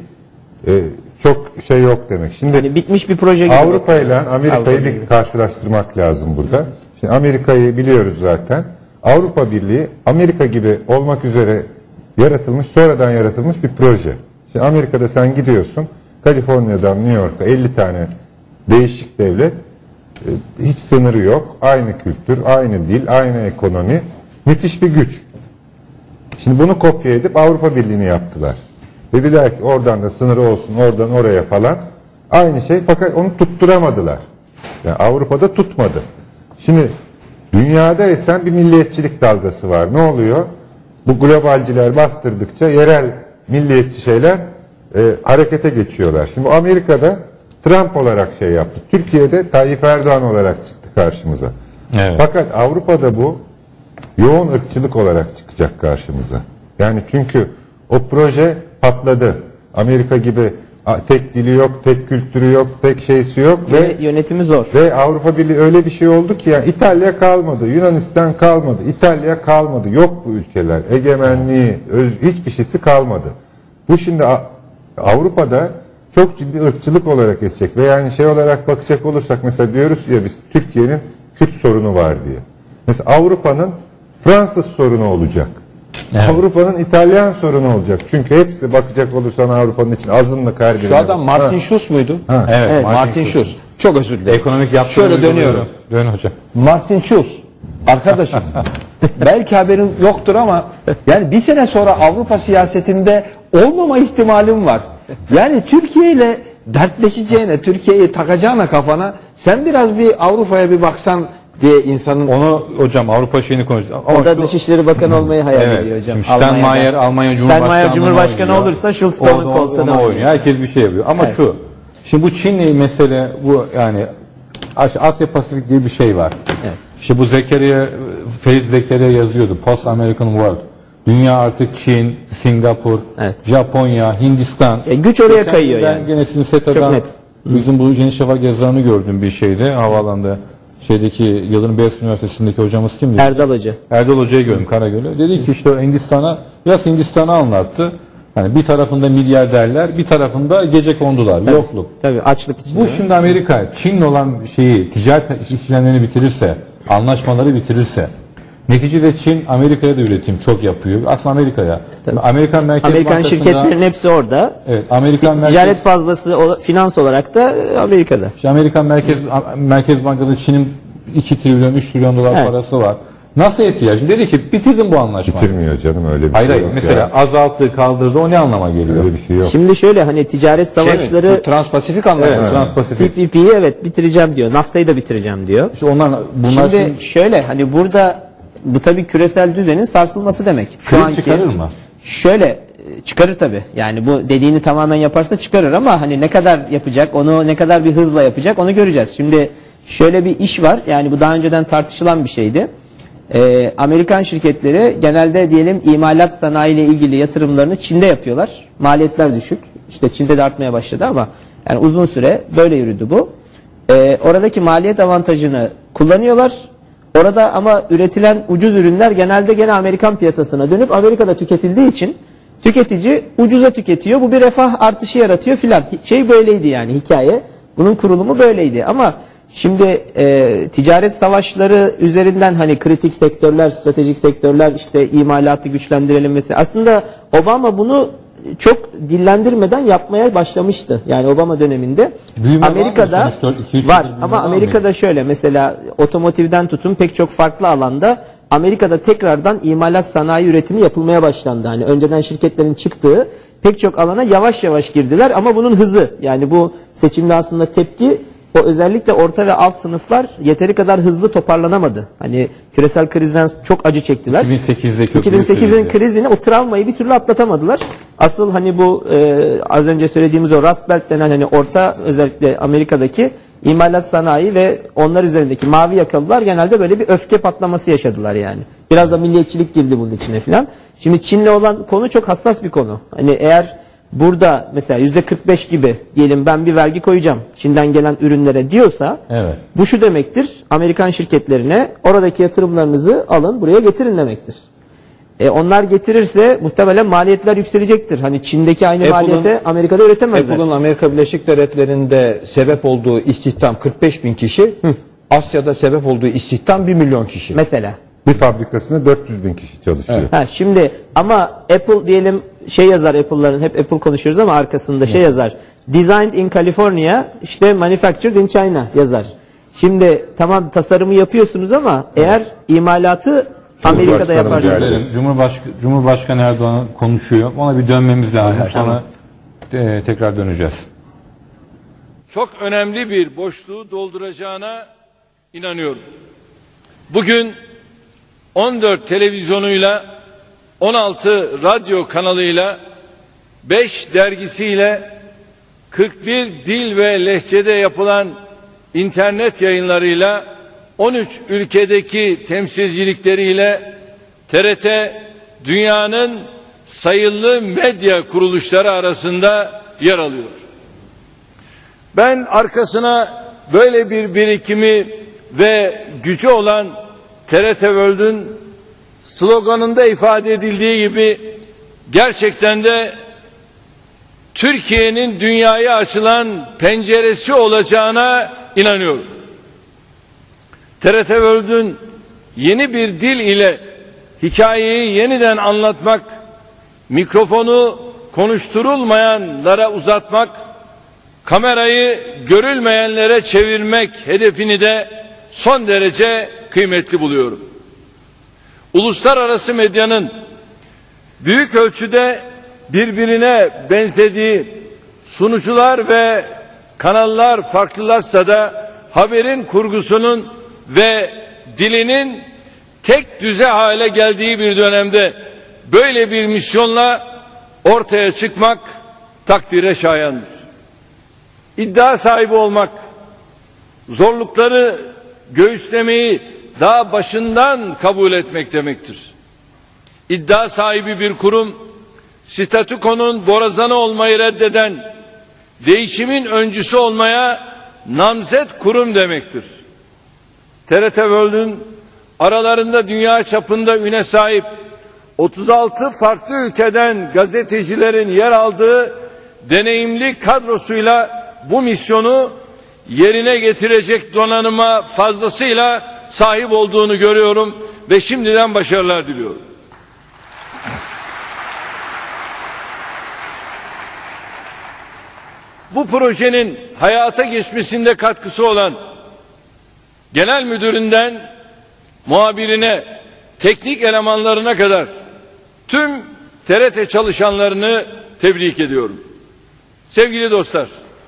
çok şey yok demek. Şimdi Yani bitmiş bir proje gibi. Avrupa ile Avrupa Amerika'yı Birliği. bir karşılaştırmak lazım burada. Şimdi Amerika'yı biliyoruz zaten. Avrupa Birliği Amerika gibi olmak üzere yaratılmış, sonradan yaratılmış bir proje. Şimdi Amerika'da sen gidiyorsun, Kaliforniya'dan New York'a 50 tane değişik devlet, hiç sınırı yok, aynı kültür, aynı dil, aynı ekonomi, müthiş bir güç. Şimdi bunu kopya edip Avrupa Birliği'ni yaptılar. Dediler ki oradan da sınırı olsun, oradan oraya falan. Aynı şey, fakat onu tutturamadılar. Yani Avrupa'da tutmadı. Şimdi dünyada esen bir milliyetçilik dalgası var. Ne oluyor? Bu globalciler bastırdıkça yerel milliyetçi şeyler harekete geçiyorlar. Şimdi bu Amerika'da Trump olarak şey yaptı. Türkiye'de Tayyip Erdoğan olarak çıktı karşımıza. Evet. Fakat Avrupa'da bu yoğun ırkçılık olarak çıkacak karşımıza. Yani çünkü o proje patladı. Amerika gibi tek dili yok, tek kültürü yok, tek şeysi yok ve Yönetimi zor. Avrupa Birliği öyle bir şey oldu ki yani İtalya kalmadı, Yunanistan kalmadı, İtalya kalmadı. Yok bu ülkeler. Egemenliği, hiçbir şeysi kalmadı. Bu şimdi Avrupa'da çok ciddi ırkçılık olarak esecek ve yani şey olarak bakacak olursak mesela diyoruz ya biz Türkiye'nin Kürt sorunu var diye. Mesela Avrupa'nın Fransız sorunu olacak. Evet. Avrupa'nın İtalyan sorunu olacak. Çünkü hepsi bakacak olursan Avrupa'nın için azınlık her birine. Şu adam Martin Schulz muydu? Evet. Martin Schulz. Çok özür dilerim. Ekonomik yaptığı Şöyle uyguluyor. dönüyorum. Dön hocam. Martin Schulz. Arkadaşım. Belki haberin yoktur ama yani bir sene sonra Avrupa siyasetinde olmama ihtimalim var. Yani Türkiye ile dertleşeceğine, Türkiye'yi takacağına kafana, sen biraz bir Avrupa'ya bir baksan diye insanın Onu hocam Avrupa şeyini konuşuyor. O da Dışişleri Bakanı olmayı hayal ediyor hocam. Şimdi Steinmeier Almanya Cumhurbaşkanı olursa Schulz da onun koltuğuna oynuyor. Herkes bir şey yapıyor. Ama şu, şimdi bu Çin'le mesele bu, yani Asya Pasifik diye bir şey var. Evet. İşte bu Ferit Zekeriya yazıyordu. Post American World. Dünya artık Çin, Singapur, Evet. Japonya, Hindistan. Güç oraya Geçen kayıyor ben yani. gene sizin SETA'dan Çok net. bizim bu Yeni Şafak yazılarını gördüm bir şeyde havaalanında. Şeydeki Yıldırım Beyazıt Üniversitesi'ndeki hocamız kimdi? Erdal Hoca. Erdal Hoca'yı gördüm Karagöl'ü. Dedi ki işte biraz Hindistan'ı anlattı. Yani bir tarafında milyarderler, bir tarafında gecekondular, yokluk. Tabii açlık içinde. Bu şimdi Amerika, Çin'le olan şeyi, ticaret işlemlerini bitirirse, anlaşmaları bitirirse, neticede Çin Amerika'ya da üretim çok yapıyor. Aslında Amerika'ya. Amerikan Merkez Amerikan Bankası'nda, şirketlerin hepsi orada. evet, Amerikan Ticaret fazlası finans olarak da Amerika'da. İşte Amerikan Merkez Bankası Çin'in 2 trilyon, 3 trilyon dolar Evet. parası var. Nasıl etkiler? Şimdi dedi ki bitirdim bu anlaşmayı. Bitirmiyor canım, öyle bir Hayır şey hayır. yok Mesela ya. azalttı, kaldırdı, o ne anlama geliyor? Öyle bir şey yok. Şimdi şöyle hani ticaret savaşları bu Transpasifik anlaşması. Evet, Transpasifik. TPP'yi evet bitireceğim diyor. NAFTA'yı da bitireceğim diyor. İşte bunlar Şimdi şöyle hani burada bu tabii küresel düzenin sarsılması demek. kriz çıkarır mı? Şöyle çıkarır tabii. Yani bu dediğini tamamen yaparsa çıkarır ama hani ne kadar yapacak, onu ne kadar bir hızla yapacak onu göreceğiz. Şimdi şöyle bir iş var. Yani bu daha önceden tartışılan bir şeydi. Amerikan şirketleri genelde diyelim imalat sanayi ile ilgili yatırımlarını Çin'de yapıyorlar. Maliyetler düşük. İşte Çin'de de artmaya başladı ama yani uzun süre böyle yürüdü bu. Oradaki maliyet avantajını kullanıyorlar. Orada ama üretilen ucuz ürünler genelde gene Amerikan piyasasına dönüp Amerika'da tüketildiği için tüketici ucuza tüketiyor. Bu bir refah artışı yaratıyor filan. Şey böyleydi yani hikaye. Bunun kurulumu böyleydi ama şimdi ticaret savaşları üzerinden hani kritik sektörler, stratejik sektörler işte imalatı güçlendirelim mesela. Aslında Obama bunu çok dillendirmeden yapmaya başlamıştı. Yani Obama döneminde Büyüme Amerika'da var mı? Sonuçta 2-3 var büyüme ama var mı? Amerika'da şöyle mesela otomotivden tutun pek çok farklı alanda Amerika'da tekrardan imalat sanayi üretimi yapılmaya başlandı. Hani önceden şirketlerin çıktığı pek çok alana yavaş yavaş girdiler ama bunun hızı yani bu seçimde aslında tepki o özellikle orta ve alt sınıflar yeteri kadar hızlı toparlanamadı. Hani küresel krizden çok acı çektiler. 2008'in krizini o travmayı bir türlü atlatamadılar. Asıl hani bu az önce söylediğimiz o Rust Belt denen hani orta özellikle Amerika'daki imalat sanayi ve onlar üzerindeki mavi yakalılar genelde böyle bir öfke patlaması yaşadılar yani. Biraz da milliyetçilik girdi bunun içine filan. Şimdi Çin'le olan konu çok hassas bir konu. Hani eğer burada mesela %45 gibi diyelim ben bir vergi koyacağım Çin'den gelen ürünlere diyorsa evet. Bu şu demektir. Amerikan şirketlerine oradaki yatırımlarınızı alın buraya getirin demektir. Onlar getirirse muhtemelen maliyetler yükselecektir. Hani Çin'deki aynı maliyete Amerika'da üretemezler. Apple'ın Amerika Birleşik Devletleri'nde sebep olduğu istihdam 45 bin kişi. Asya'da sebep olduğu istihdam 1 milyon kişi. Mesela. Bir fabrikasında 400 bin kişi çalışıyor. Evet. Ha, şimdi ama Apple diyelim şey yazar Apple'ların hep Apple konuşuyoruz ama arkasında şey yazar. Designed in California işte manufactured in China yazar. Şimdi tamam tasarımı yapıyorsunuz ama eğer imalatı Amerika'da yaparsınız. Cumhurbaşkanı Erdoğan konuşuyor. Ona bir dönmemiz lazım. Sonra tekrar döneceğiz. Çok önemli bir boşluğu dolduracağına inanıyorum. Bugün 14 televizyonuyla, 16 radyo kanalıyla, 5 dergisiyle, 41 dil ve lehçede yapılan internet yayınlarıyla, 13 ülkedeki temsilcilikleriyle TRT dünyanın sayılı medya kuruluşları arasında yer alıyor. Ben arkasına böyle bir birikimi ve gücü olan TRT World'ün sloganında ifade edildiği gibi gerçekten de Türkiye'nin dünyaya açılan penceresi olacağına inanıyorum. TRT World'ün yeni bir dil ile hikayeyi yeniden anlatmak, mikrofonu konuşturulmayanlara uzatmak, kamerayı görülmeyenlere çevirmek hedefini de son derece kıymetli buluyorum. Uluslararası medyanın büyük ölçüde birbirine benzediği sunucular ve kanallar farklılaşsa da haberin kurgusunun ve dilinin tek düze hale geldiği bir dönemde böyle bir misyonla ortaya çıkmak takdire şayandır. İddia sahibi olmak, zorlukları göğüslemeyi daha başından kabul etmek demektir. İddia sahibi bir kurum, statükonun borazanı olmayı reddeden, değişimin öncüsü olmaya namzet kurum demektir. TRT World'ün aralarında dünya çapında üne sahip 36 farklı ülkeden gazetecilerin yer aldığı deneyimli kadrosuyla bu misyonu yerine getirecek donanıma fazlasıyla sahip olduğunu görüyorum ve şimdiden başarılar diliyorum. Bu projenin hayata geçmesinde katkısı olan genel müdüründen muhabirine, teknik elemanlarına kadar tüm TRT çalışanlarını tebrik ediyorum. Sevgili dostlar,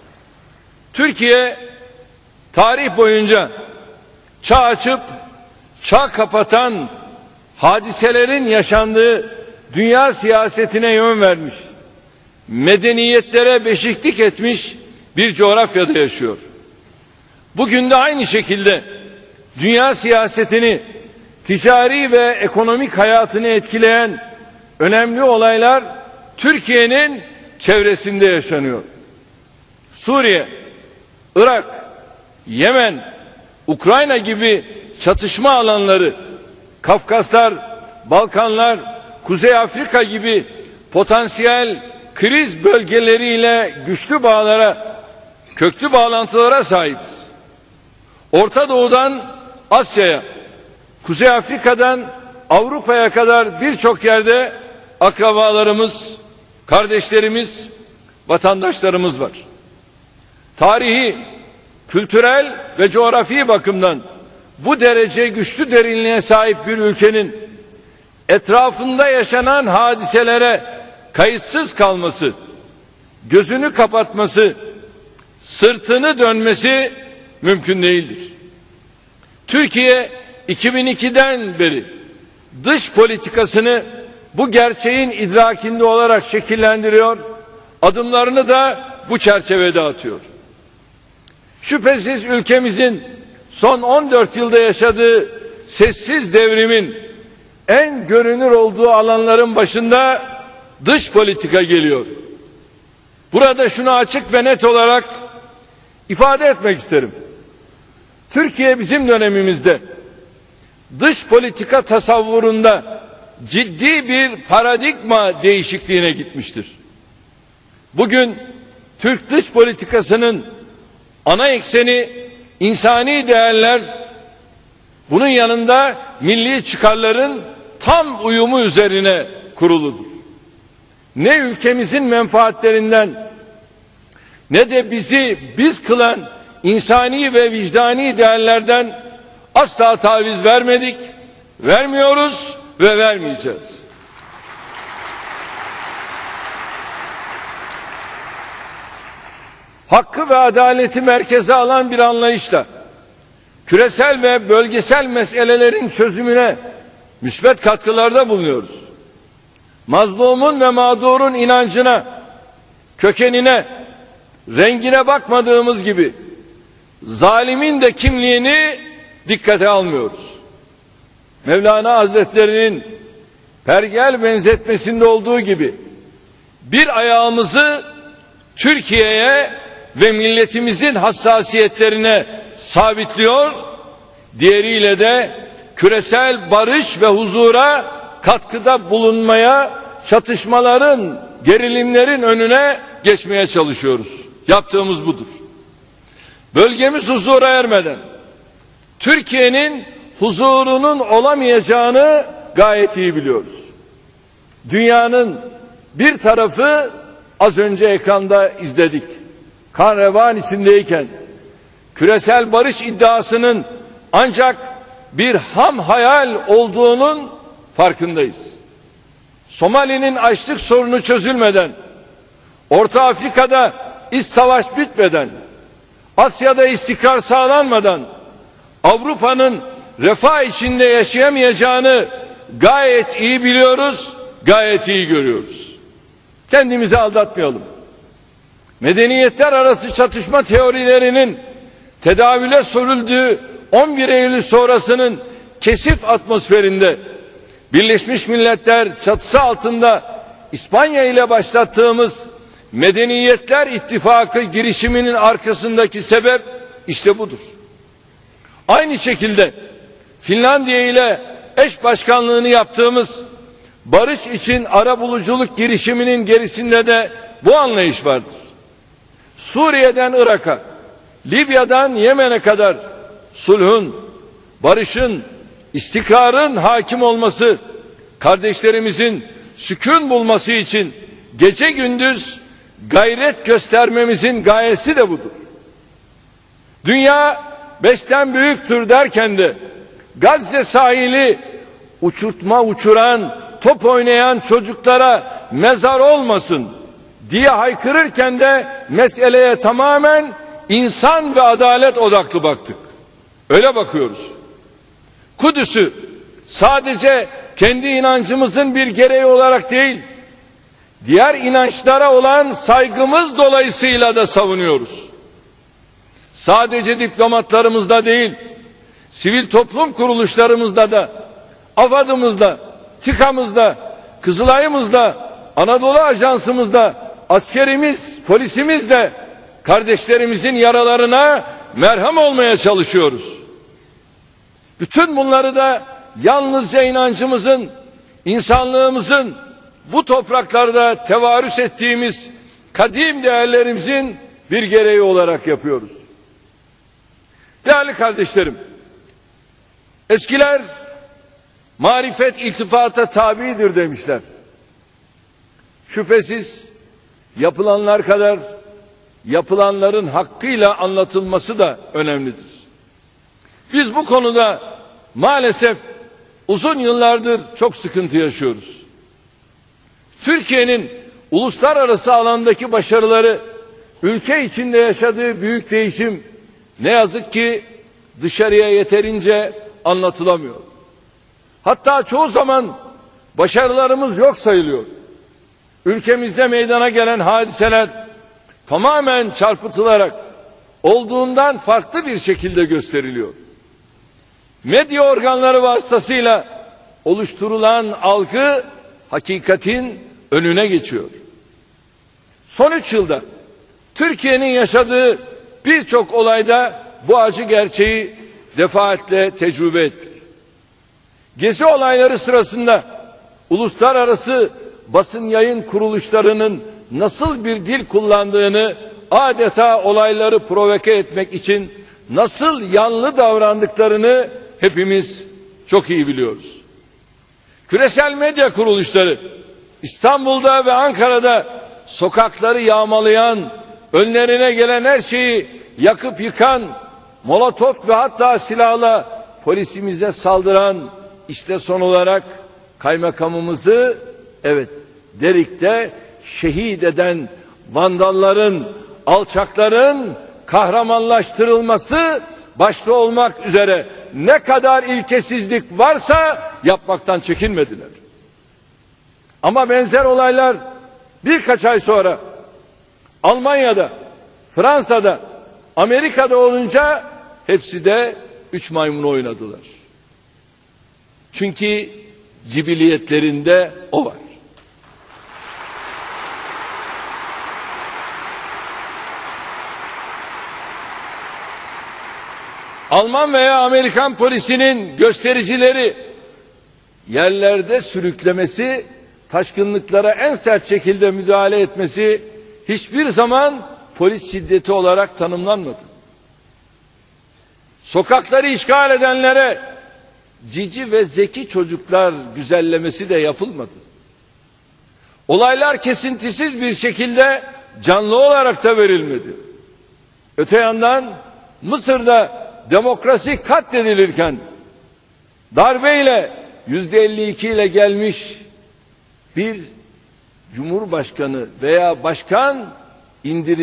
Türkiye tarih boyunca çağ açıp çağ kapatan hadiselerin yaşandığı dünya siyasetine yön vermiş, medeniyetlere beşiklik etmiş bir coğrafyada yaşıyor. Bugün de aynı şekilde dünya siyasetini, ticari ve ekonomik hayatını etkileyen önemli olaylar Türkiye'nin çevresinde yaşanıyor. Suriye, Irak, Yemen, Ukrayna gibi çatışma alanları, Kafkaslar, Balkanlar, Kuzey Afrika gibi potansiyel kriz bölgeleriyle güçlü bağlara, köklü bağlantılara sahibiz. Orta Doğu'dan Asya'ya, Kuzey Afrika'dan Avrupa'ya kadar birçok yerde akrabalarımız, kardeşlerimiz, vatandaşlarımız var. Tarihi, kültürel ve coğrafi bakımdan bu derece güçlü derinliğe sahip bir ülkenin etrafında yaşanan hadiselere kayıtsız kalması, gözünü kapatması, sırtını dönmesi mümkün değildir. Türkiye 2002'den beri dış politikasını bu gerçeğin idrakinde olarak şekillendiriyor, adımlarını da bu çerçevede atıyor. Şüphesiz ülkemizin son 14 yılda yaşadığı sessiz devrimin en görünür olduğu alanların başında dış politika geliyor. Burada şunu açık ve net olarak ifade etmek isterim. Türkiye bizim dönemimizde dış politika tasavvurunda ciddi bir paradigma değişikliğine gitmiştir. Bugün Türk dış politikasının ana ekseni insani değerler, bunun yanında milli çıkarların tam uyumu üzerine kuruludur. Ne ülkemizin menfaatlerinden ne de bizi biz kılan insani ve vicdani değerlerden asla taviz vermedik, vermiyoruz ve vermeyeceğiz. Hakkı ve adaleti merkeze alan bir anlayışla küresel ve bölgesel meselelerin çözümüne müsbet katkılarda bulunuyoruz. Mazlumun ve mağdurun inancına, kökenine, rengine bakmadığımız gibi zalimin de kimliğini dikkate almıyoruz. Mevlana Hazretleri'nin pergel benzetmesinde olduğu gibi bir ayağımızı Türkiye'ye ve milletimizin hassasiyetlerine sabitliyor, diğeriyle de küresel barış ve huzura katkıda bulunmaya, çatışmaların, gerilimlerin önüne geçmeye çalışıyoruz. Yaptığımız budur. Bölgemiz huzura ermeden Türkiye'nin huzurunun olamayacağını gayet iyi biliyoruz. Dünyanın bir tarafı az önce ekranda izledik. Kan revan içindeyken küresel barış iddiasının ancak bir ham hayal olduğunun farkındayız. Somali'nin açlık sorunu çözülmeden, Orta Afrika'da iç savaş bitmeden, Asya'da istikrar sağlanmadan, Avrupa'nın refah içinde yaşayamayacağını gayet iyi biliyoruz, gayet iyi görüyoruz. Kendimizi aldatmayalım. Medeniyetler arası çatışma teorilerinin tedavüle sürüldüğü 11 Eylül sonrasının kesif atmosferinde Birleşmiş Milletler çatısı altında İspanya ile başlattığımız Medeniyetler İttifakı girişiminin arkasındaki sebep işte budur. Aynı şekilde Finlandiya ile eş başkanlığını yaptığımız barış için arabuluculuk girişiminin gerisinde de bu anlayış vardır. Suriye'den Irak'a, Libya'dan Yemen'e kadar sulhun, barışın, istikrarın hakim olması, kardeşlerimizin sükun bulması için gece gündüz gayret göstermemizin gayesi de budur. Dünya 5'ten büyüktür derken de Gazze sahili uçuran, top oynayan çocuklara mezar olmasın diye haykırırken de meseleye tamamen insan ve adalet odaklı baktık. Öyle bakıyoruz. Kudüs'ü sadece kendi inancımızın bir gereği olarak değil, diğer inançlara olan saygımız dolayısıyla da savunuyoruz. Sadece diplomatlarımızda değil, sivil toplum kuruluşlarımızda da, AFAD'ımızda, TİKA'mızda, Kızılay'ımızda, Anadolu Ajansımızda, askerimiz, polisimiz de kardeşlerimizin yaralarına merhem olmaya çalışıyoruz. Bütün bunları da yalnızca inancımızın, insanlığımızın, bu topraklarda tevarüs ettiğimiz kadim değerlerimizin bir gereği olarak yapıyoruz. Değerli kardeşlerim, eskiler marifet iltifata tabidir demişler. Şüphesiz yapılanlar kadar yapılanların hakkıyla anlatılması da önemlidir. Biz bu konuda maalesef uzun yıllardır çok sıkıntı yaşıyoruz. Türkiye'nin uluslararası alandaki başarıları, ülke içinde yaşadığı büyük değişim ne yazık ki dışarıya yeterince anlatılamıyor. Hatta çoğu zaman başarılarımız yok sayılıyor. Ülkemizde meydana gelen hadiseler tamamen çarpıtılarak olduğundan farklı bir şekilde gösteriliyor. Medya organları vasıtasıyla oluşturulan algı hakikatin önüne geçiyor. Son 3 yılda Türkiye'nin yaşadığı birçok olayda bu acı gerçeği defaatle tecrübe ettik. Gezi olayları sırasında uluslararası basın yayın kuruluşlarının nasıl bir dil kullandığını, adeta olayları provoke etmek için nasıl yanlı davrandıklarını hepimiz çok iyi biliyoruz. Küresel medya kuruluşları İstanbul'da ve Ankara'da sokakları yağmalayan, önlerine gelen her şeyi yakıp yıkan, molotof ve hatta silahla polisimize saldıran, işte son olarak kaymakamımızı Derik'te şehit eden vandalların, alçakların kahramanlaştırılması başta olmak üzere ne kadar ilkesizlik varsa yapmaktan çekinmediler. Ama benzer olaylar birkaç ay sonra Almanya'da, Fransa'da, Amerika'da olunca hepsi de 3 maymunu oynadılar. Çünkü cibiliyetlerinde o var. Alman veya Amerikan polisinin göstericileri yerlerde sürüklemesi, taşkınlıklara en sert şekilde müdahale etmesi hiçbir zaman polis şiddeti olarak tanımlanmadı. Sokakları işgal edenlere cici ve zeki çocuklar güzellemesi de yapılmadı. Olaylar kesintisiz bir şekilde canlı olarak da verilmedi. Öte yandan Mısır'da demokrasi katledilirken darbeyle %52 ile gelmiş bir cumhurbaşkanı veya başkan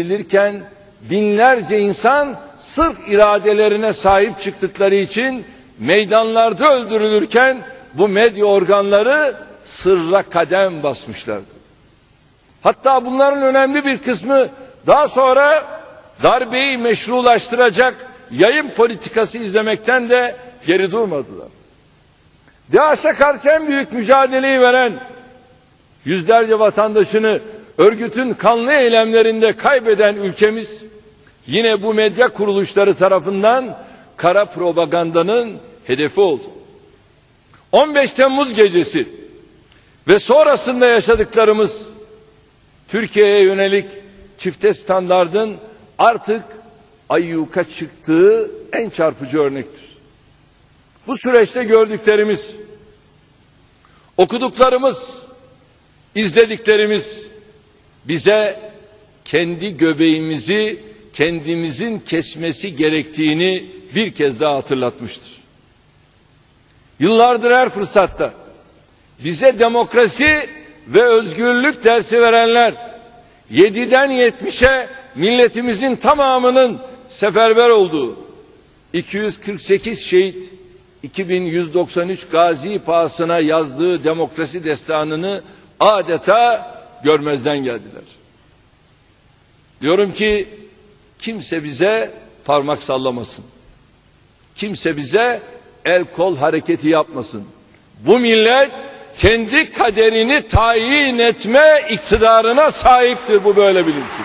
indirilirken binlerce insan sırf iradelerine sahip çıktıkları için meydanlarda öldürülürken bu medya organları sırra kadem basmışlardı. Hatta bunların önemli bir kısmı daha sonra darbeyi meşrulaştıracak yayın politikası izlemekten de geri durmadılar. DAEŞ'e karşı en büyük mücadeleyi veren yüzlerce vatandaşını örgütün kanlı eylemlerinde kaybeden ülkemiz yine bu medya kuruluşları tarafından kara propagandanın hedefi oldu. 15 Temmuz gecesi ve sonrasında yaşadıklarımız Türkiye'ye yönelik çifte standardın artık ayyuka çıktığı en çarpıcı örnektir. Bu süreçte gördüklerimiz, okuduklarımız, izlediklerimiz bize kendi göbeğimizi kendimizin kesmesi gerektiğini bir kez daha hatırlatmıştır. Yıllardır her fırsatta bize demokrasi ve özgürlük dersi verenler 7'den 70'e milletimizin tamamının seferber olduğu 248 şehit 2193 gazi pahasına yazdığı demokrasi destanını adeta görmezden geldiler. Diyorum ki kimse bize parmak sallamasın. Kimse bize el kol hareketi yapmasın. Bu millet kendi kaderini tayin etme iktidarına sahiptir. Bu böyle bilinsin.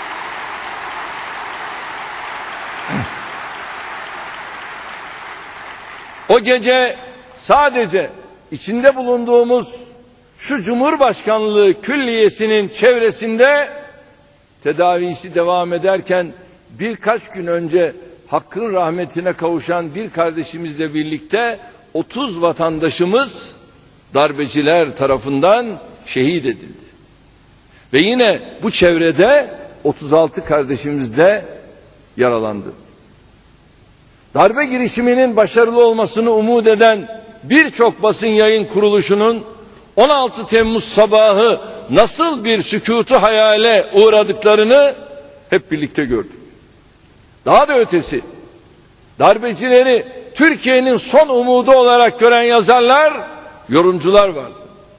O gece sadece içinde bulunduğumuz şu Cumhurbaşkanlığı külliyesinin çevresinde tedavisi devam ederken birkaç gün önce hakkın rahmetine kavuşan bir kardeşimizle birlikte 30 vatandaşımız darbeciler tarafından şehit edildi. Ve yine bu çevrede 36 kardeşimiz de yaralandı. Darbe girişiminin başarılı olmasını umut eden birçok basın yayın kuruluşunun 16 Temmuz sabahı nasıl bir sükutu hayale uğradıklarını hep birlikte gördük. Daha da ötesi, darbecileri Türkiye'nin son umudu olarak gören yazarlar, yorumcular vardı.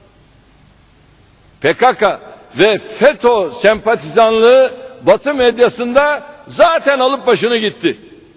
PKK ve FETÖ sempatizanlığı Batı medyasında zaten alıp başını gitti.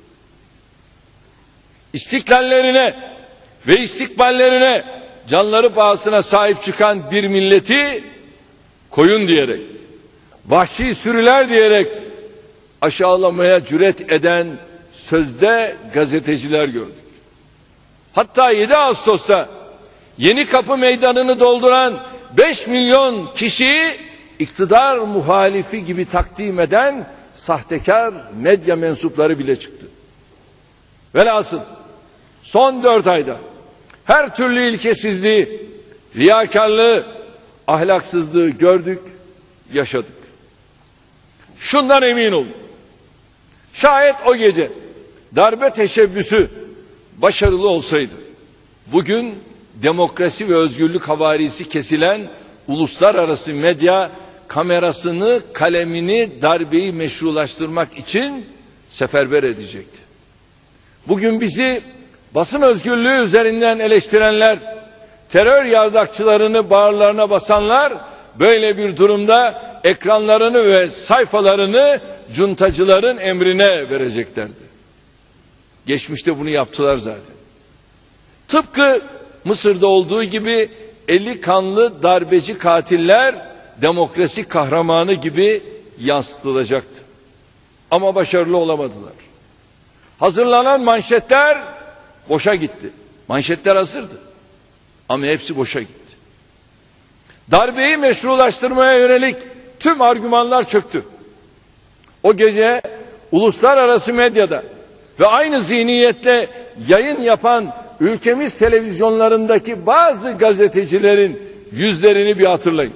İstiklallerine ve istikballerine canları pahasına sahip çıkan bir milleti koyun diyerek, vahşi sürüler diyerek aşağılamaya cüret eden sözde gazeteciler gördük. Hatta 7 Ağustos'ta Yenikapı Meydanı'nı dolduran 5 milyon kişiyi iktidar muhalifi gibi takdim eden sahtekar medya mensupları bile çıktı. Velhasıl son 4 ayda her türlü ilkesizliği, riyakarlığı, ahlaksızlığı gördük, yaşadık. Şundan emin olun. Şayet o gece darbe teşebbüsü başarılı olsaydı, bugün demokrasi ve özgürlük havarisi kesilen uluslararası medya kamerasını, kalemini darbeyi meşrulaştırmak için seferber edecekti. Bugün bizi basın özgürlüğü üzerinden eleştirenler, terör yardakçılarını bağırlarına basanlar böyle bir durumda ekranlarını ve sayfalarını cuntacıların emrine vereceklerdi. Geçmişte bunu yaptılar zaten. Tıpkı Mısır'da olduğu gibi 50 kanlı darbeci katiller demokrasi kahramanı gibi yansıtılacaktı. Ama başarılı olamadılar. Hazırlanan manşetler boşa gitti. Manşetler hazırdı. Ama hepsi boşa gitti. Darbeyi meşrulaştırmaya yönelik tüm argümanlar çöktü. O gece uluslararası medyada ve aynı zihniyetle yayın yapan ülkemiz televizyonlarındaki bazı gazetecilerin yüzlerini bir hatırlayın.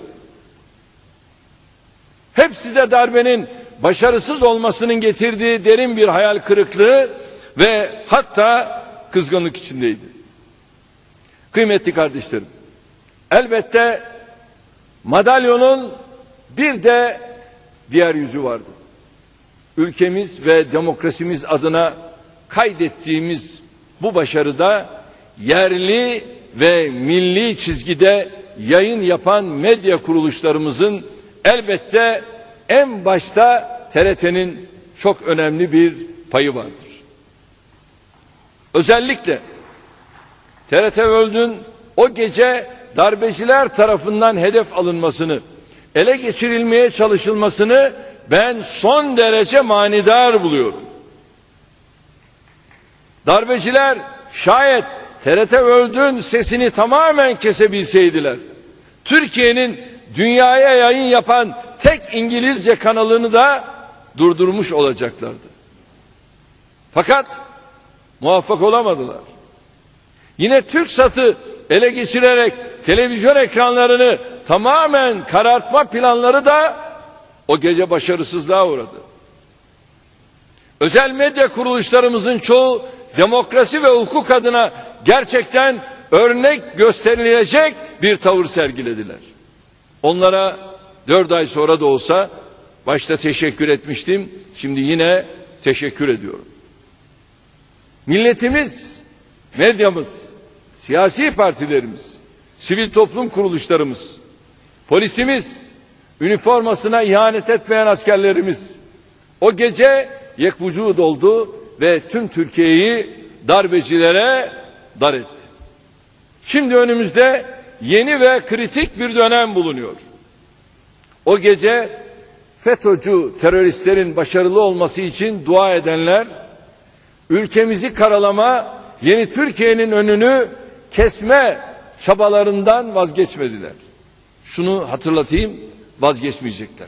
Hepsi de darbenin başarısız olmasının getirdiği derin bir hayal kırıklığı ve hatta kızgınlık içindeydi. Kıymetli kardeşlerim, elbette madalyonun bir de diğer yüzü vardı. Ülkemiz ve demokrasimiz adına kaydettiğimiz Bu başarıda yerli ve milli çizgide yayın yapan medya kuruluşlarımızın elbette en başta TRT'nin çok önemli bir payı vardır. Özellikle TRT World'ün o gece darbeciler tarafından hedef alınmasını, ele geçirilmeye çalışılmasını ben son derece manidar buluyorum. Darbeciler şayet TRT World'ün sesini tamamen kesebilseydiler, Türkiye'nin dünyaya yayın yapan tek İngilizce kanalını da durdurmuş olacaklardı. Fakat muvaffak olamadılar. Yine TürkSat'ı ele geçirerek televizyon ekranlarını tamamen karartma planları da o gece başarısızlığa uğradı. Özel medya kuruluşlarımızın çoğu demokrasi ve hukuk adına gerçekten örnek gösterilecek bir tavır sergilediler. Onlara 4 ay sonra da olsa başta teşekkür etmiştim, şimdi yine teşekkür ediyorum. Milletimiz, medyamız, siyasi partilerimiz, sivil toplum kuruluşlarımız, polisimiz, üniformasına ihanet etmeyen askerlerimiz o gece yekvücud oldu ve tüm Türkiye'yi darbecilere dar etti. Şimdi önümüzde yeni ve kritik bir dönem bulunuyor. O gece FETÖ'cü teröristlerin başarılı olması için dua edenler, ülkemizi karalama, yeni Türkiye'nin önünü kesme çabalarından vazgeçmediler. Şunu hatırlatayım, vazgeçmeyecekler.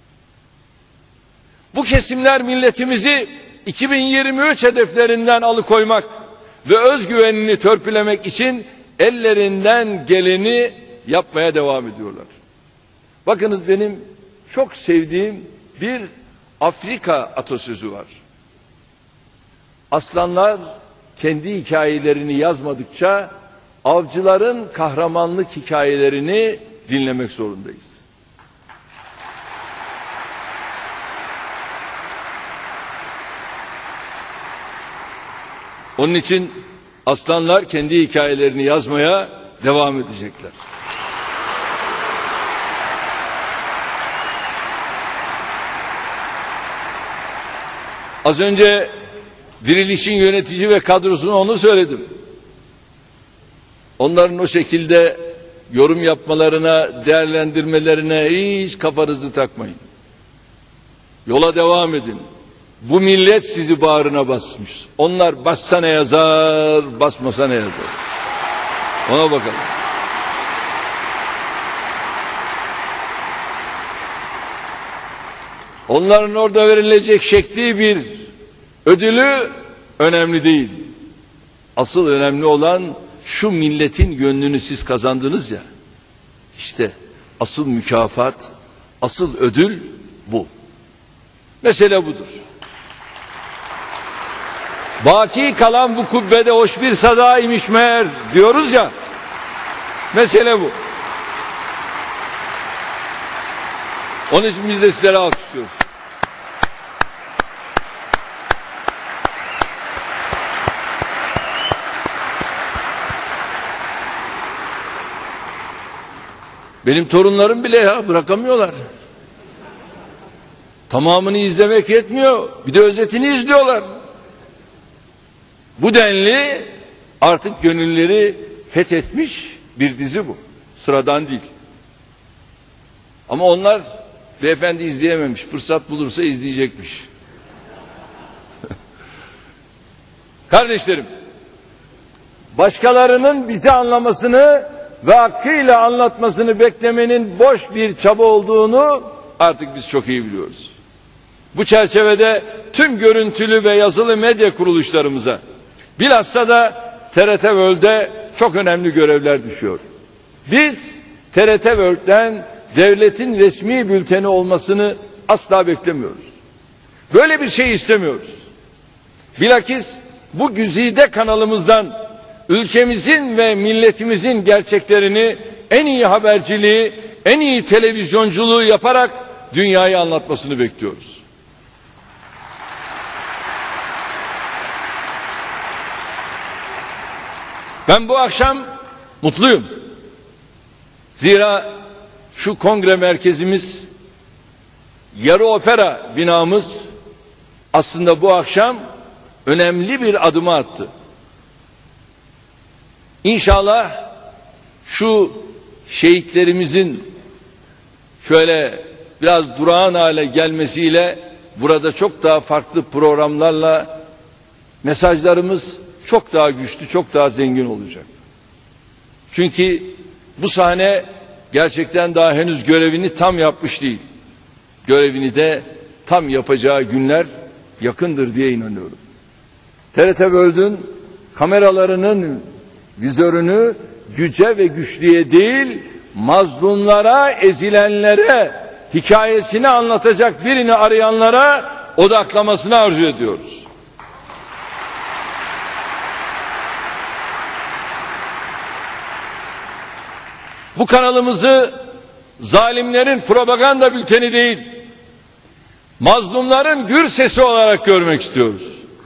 Bu kesimler milletimizi 2023 hedeflerinden alıkoymak ve özgüvenini törpülemek için ellerinden geleni yapmaya devam ediyorlar. Bakınız, benim çok sevdiğim bir Afrika atasözü var. Aslanlar kendi hikayelerini yazmadıkça avcıların kahramanlık hikayelerini dinlemek zorundayız. Onun için aslanlar kendi hikayelerini yazmaya devam edecekler. Az önce Diriliş'in yönetici ve kadrosuna onu söyledim. Onların o şekilde yorum yapmalarına, değerlendirmelerine hiç kafanızı takmayın. Yola devam edin. Bu millet sizi bağrına basmış. Onlar bassa ne yazar, basmasa ne yazar. Ona bakalım. Onların orada verilecek şekli bir ödülü önemli değil. Asıl önemli olan şu milletin gönlünü siz kazandınız ya. İşte asıl mükafat, asıl ödül bu. Mesele budur. Baki kalan bu kubbede hoş bir sada imiş meğer diyoruz ya. Mesele bu. Onun için biz de sizlere alkışlıyoruz. Benim torunlarım bile ya bırakamıyorlar. Tamamını izlemek yetmiyor. Bir de özetini izliyorlar. Bu denli artık gönülleri fethetmiş bir dizi bu. Sıradan değil. Ama onlar beyefendi izleyememiş. Fırsat bulursa izleyecekmiş. Kardeşlerim, başkalarının bizi anlamasını ve hakkıyla anlatmasını beklemenin boş bir çaba olduğunu artık biz çok iyi biliyoruz. Bu çerçevede tüm görüntülü ve yazılı medya kuruluşlarımıza, bilhassa da TRT World'e çok önemli görevler düşüyor. Biz TRT World'den devletin resmi bülteni olmasını asla beklemiyoruz. Böyle bir şey istemiyoruz. Bilakis bu güzide kanalımızdan ülkemizin ve milletimizin gerçeklerini en iyi haberciliği, en iyi televizyonculuğu yaparak dünyaya anlatmasını bekliyoruz. Ben bu akşam mutluyum. Zira şu kongre merkezimiz, yarı opera binamız aslında bu akşam önemli bir adımı attı. İnşallah şu şehitlerimizin şöyle biraz durağan hale gelmesiyle burada çok daha farklı programlarla mesajlarımız çok daha güçlü, çok daha zengin olacak. Çünkü bu sahne gerçekten daha henüz görevini tam yapmış değil. Görevini de tam yapacağı günler yakındır diye inanıyorum. TRT World'ün kameralarının vizörünü güce ve güçlüye değil, mazlumlara, ezilenlere, hikayesini anlatacak birini arayanlara odaklamasını arzu ediyoruz. Bu kanalımızı zalimlerin propaganda bülteni değil, mazlumların gür sesi olarak görmek istiyoruz.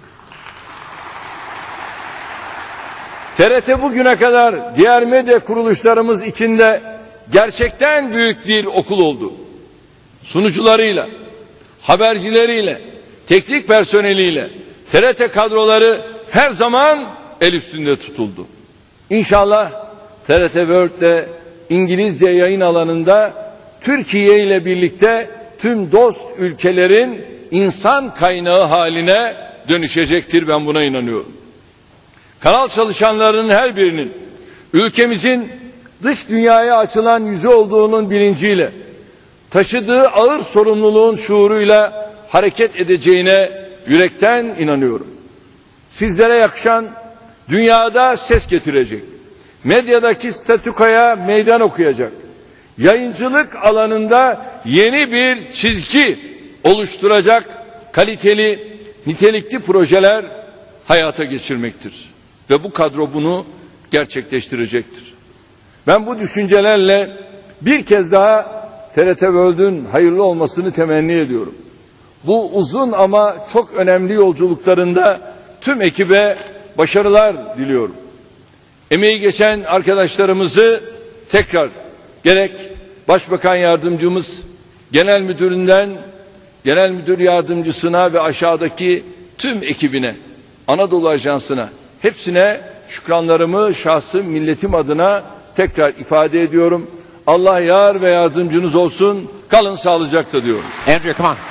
TRT bugüne kadar diğer medya kuruluşlarımız içinde gerçekten büyük bir okul oldu. Sunucularıyla, habercileriyle, teknik personeliyle TRT kadroları her zaman el üstünde tutuldu. İnşallah TRT World'de İngilizce yayın alanında Türkiye ile birlikte tüm dost ülkelerin insan kaynağı haline dönüşecektir, ben buna inanıyorum. Kanal çalışanlarının her birinin ülkemizin dış dünyaya açılan yüzü olduğunun bilinciyle, taşıdığı ağır sorumluluğun şuuruyla hareket edeceğine yürekten inanıyorum. Sizlere yakışan dünyada ses getirecek, medyadaki statükoya meydan okuyacak, yayıncılık alanında yeni bir çizgi oluşturacak kaliteli, nitelikli projeler hayata geçirmektir. Ve bu kadro bunu gerçekleştirecektir. Ben bu düşüncelerle bir kez daha TRT World'ün hayırlı olmasını temenni ediyorum. Bu uzun ama çok önemli yolculuklarında tüm ekibe başarılar diliyorum. Emeği geçen arkadaşlarımızı tekrar gerek Başbakan Yardımcımız, Genel Müdüründen Genel Müdür Yardımcısına ve aşağıdaki tüm ekibine, Anadolu Ajansı'na, hepsine şükranlarımı şahsım, milletim adına tekrar ifade ediyorum. Allah yar ve yardımcınız olsun. Kalın sağlıcakla diyorum. Andrea, come on.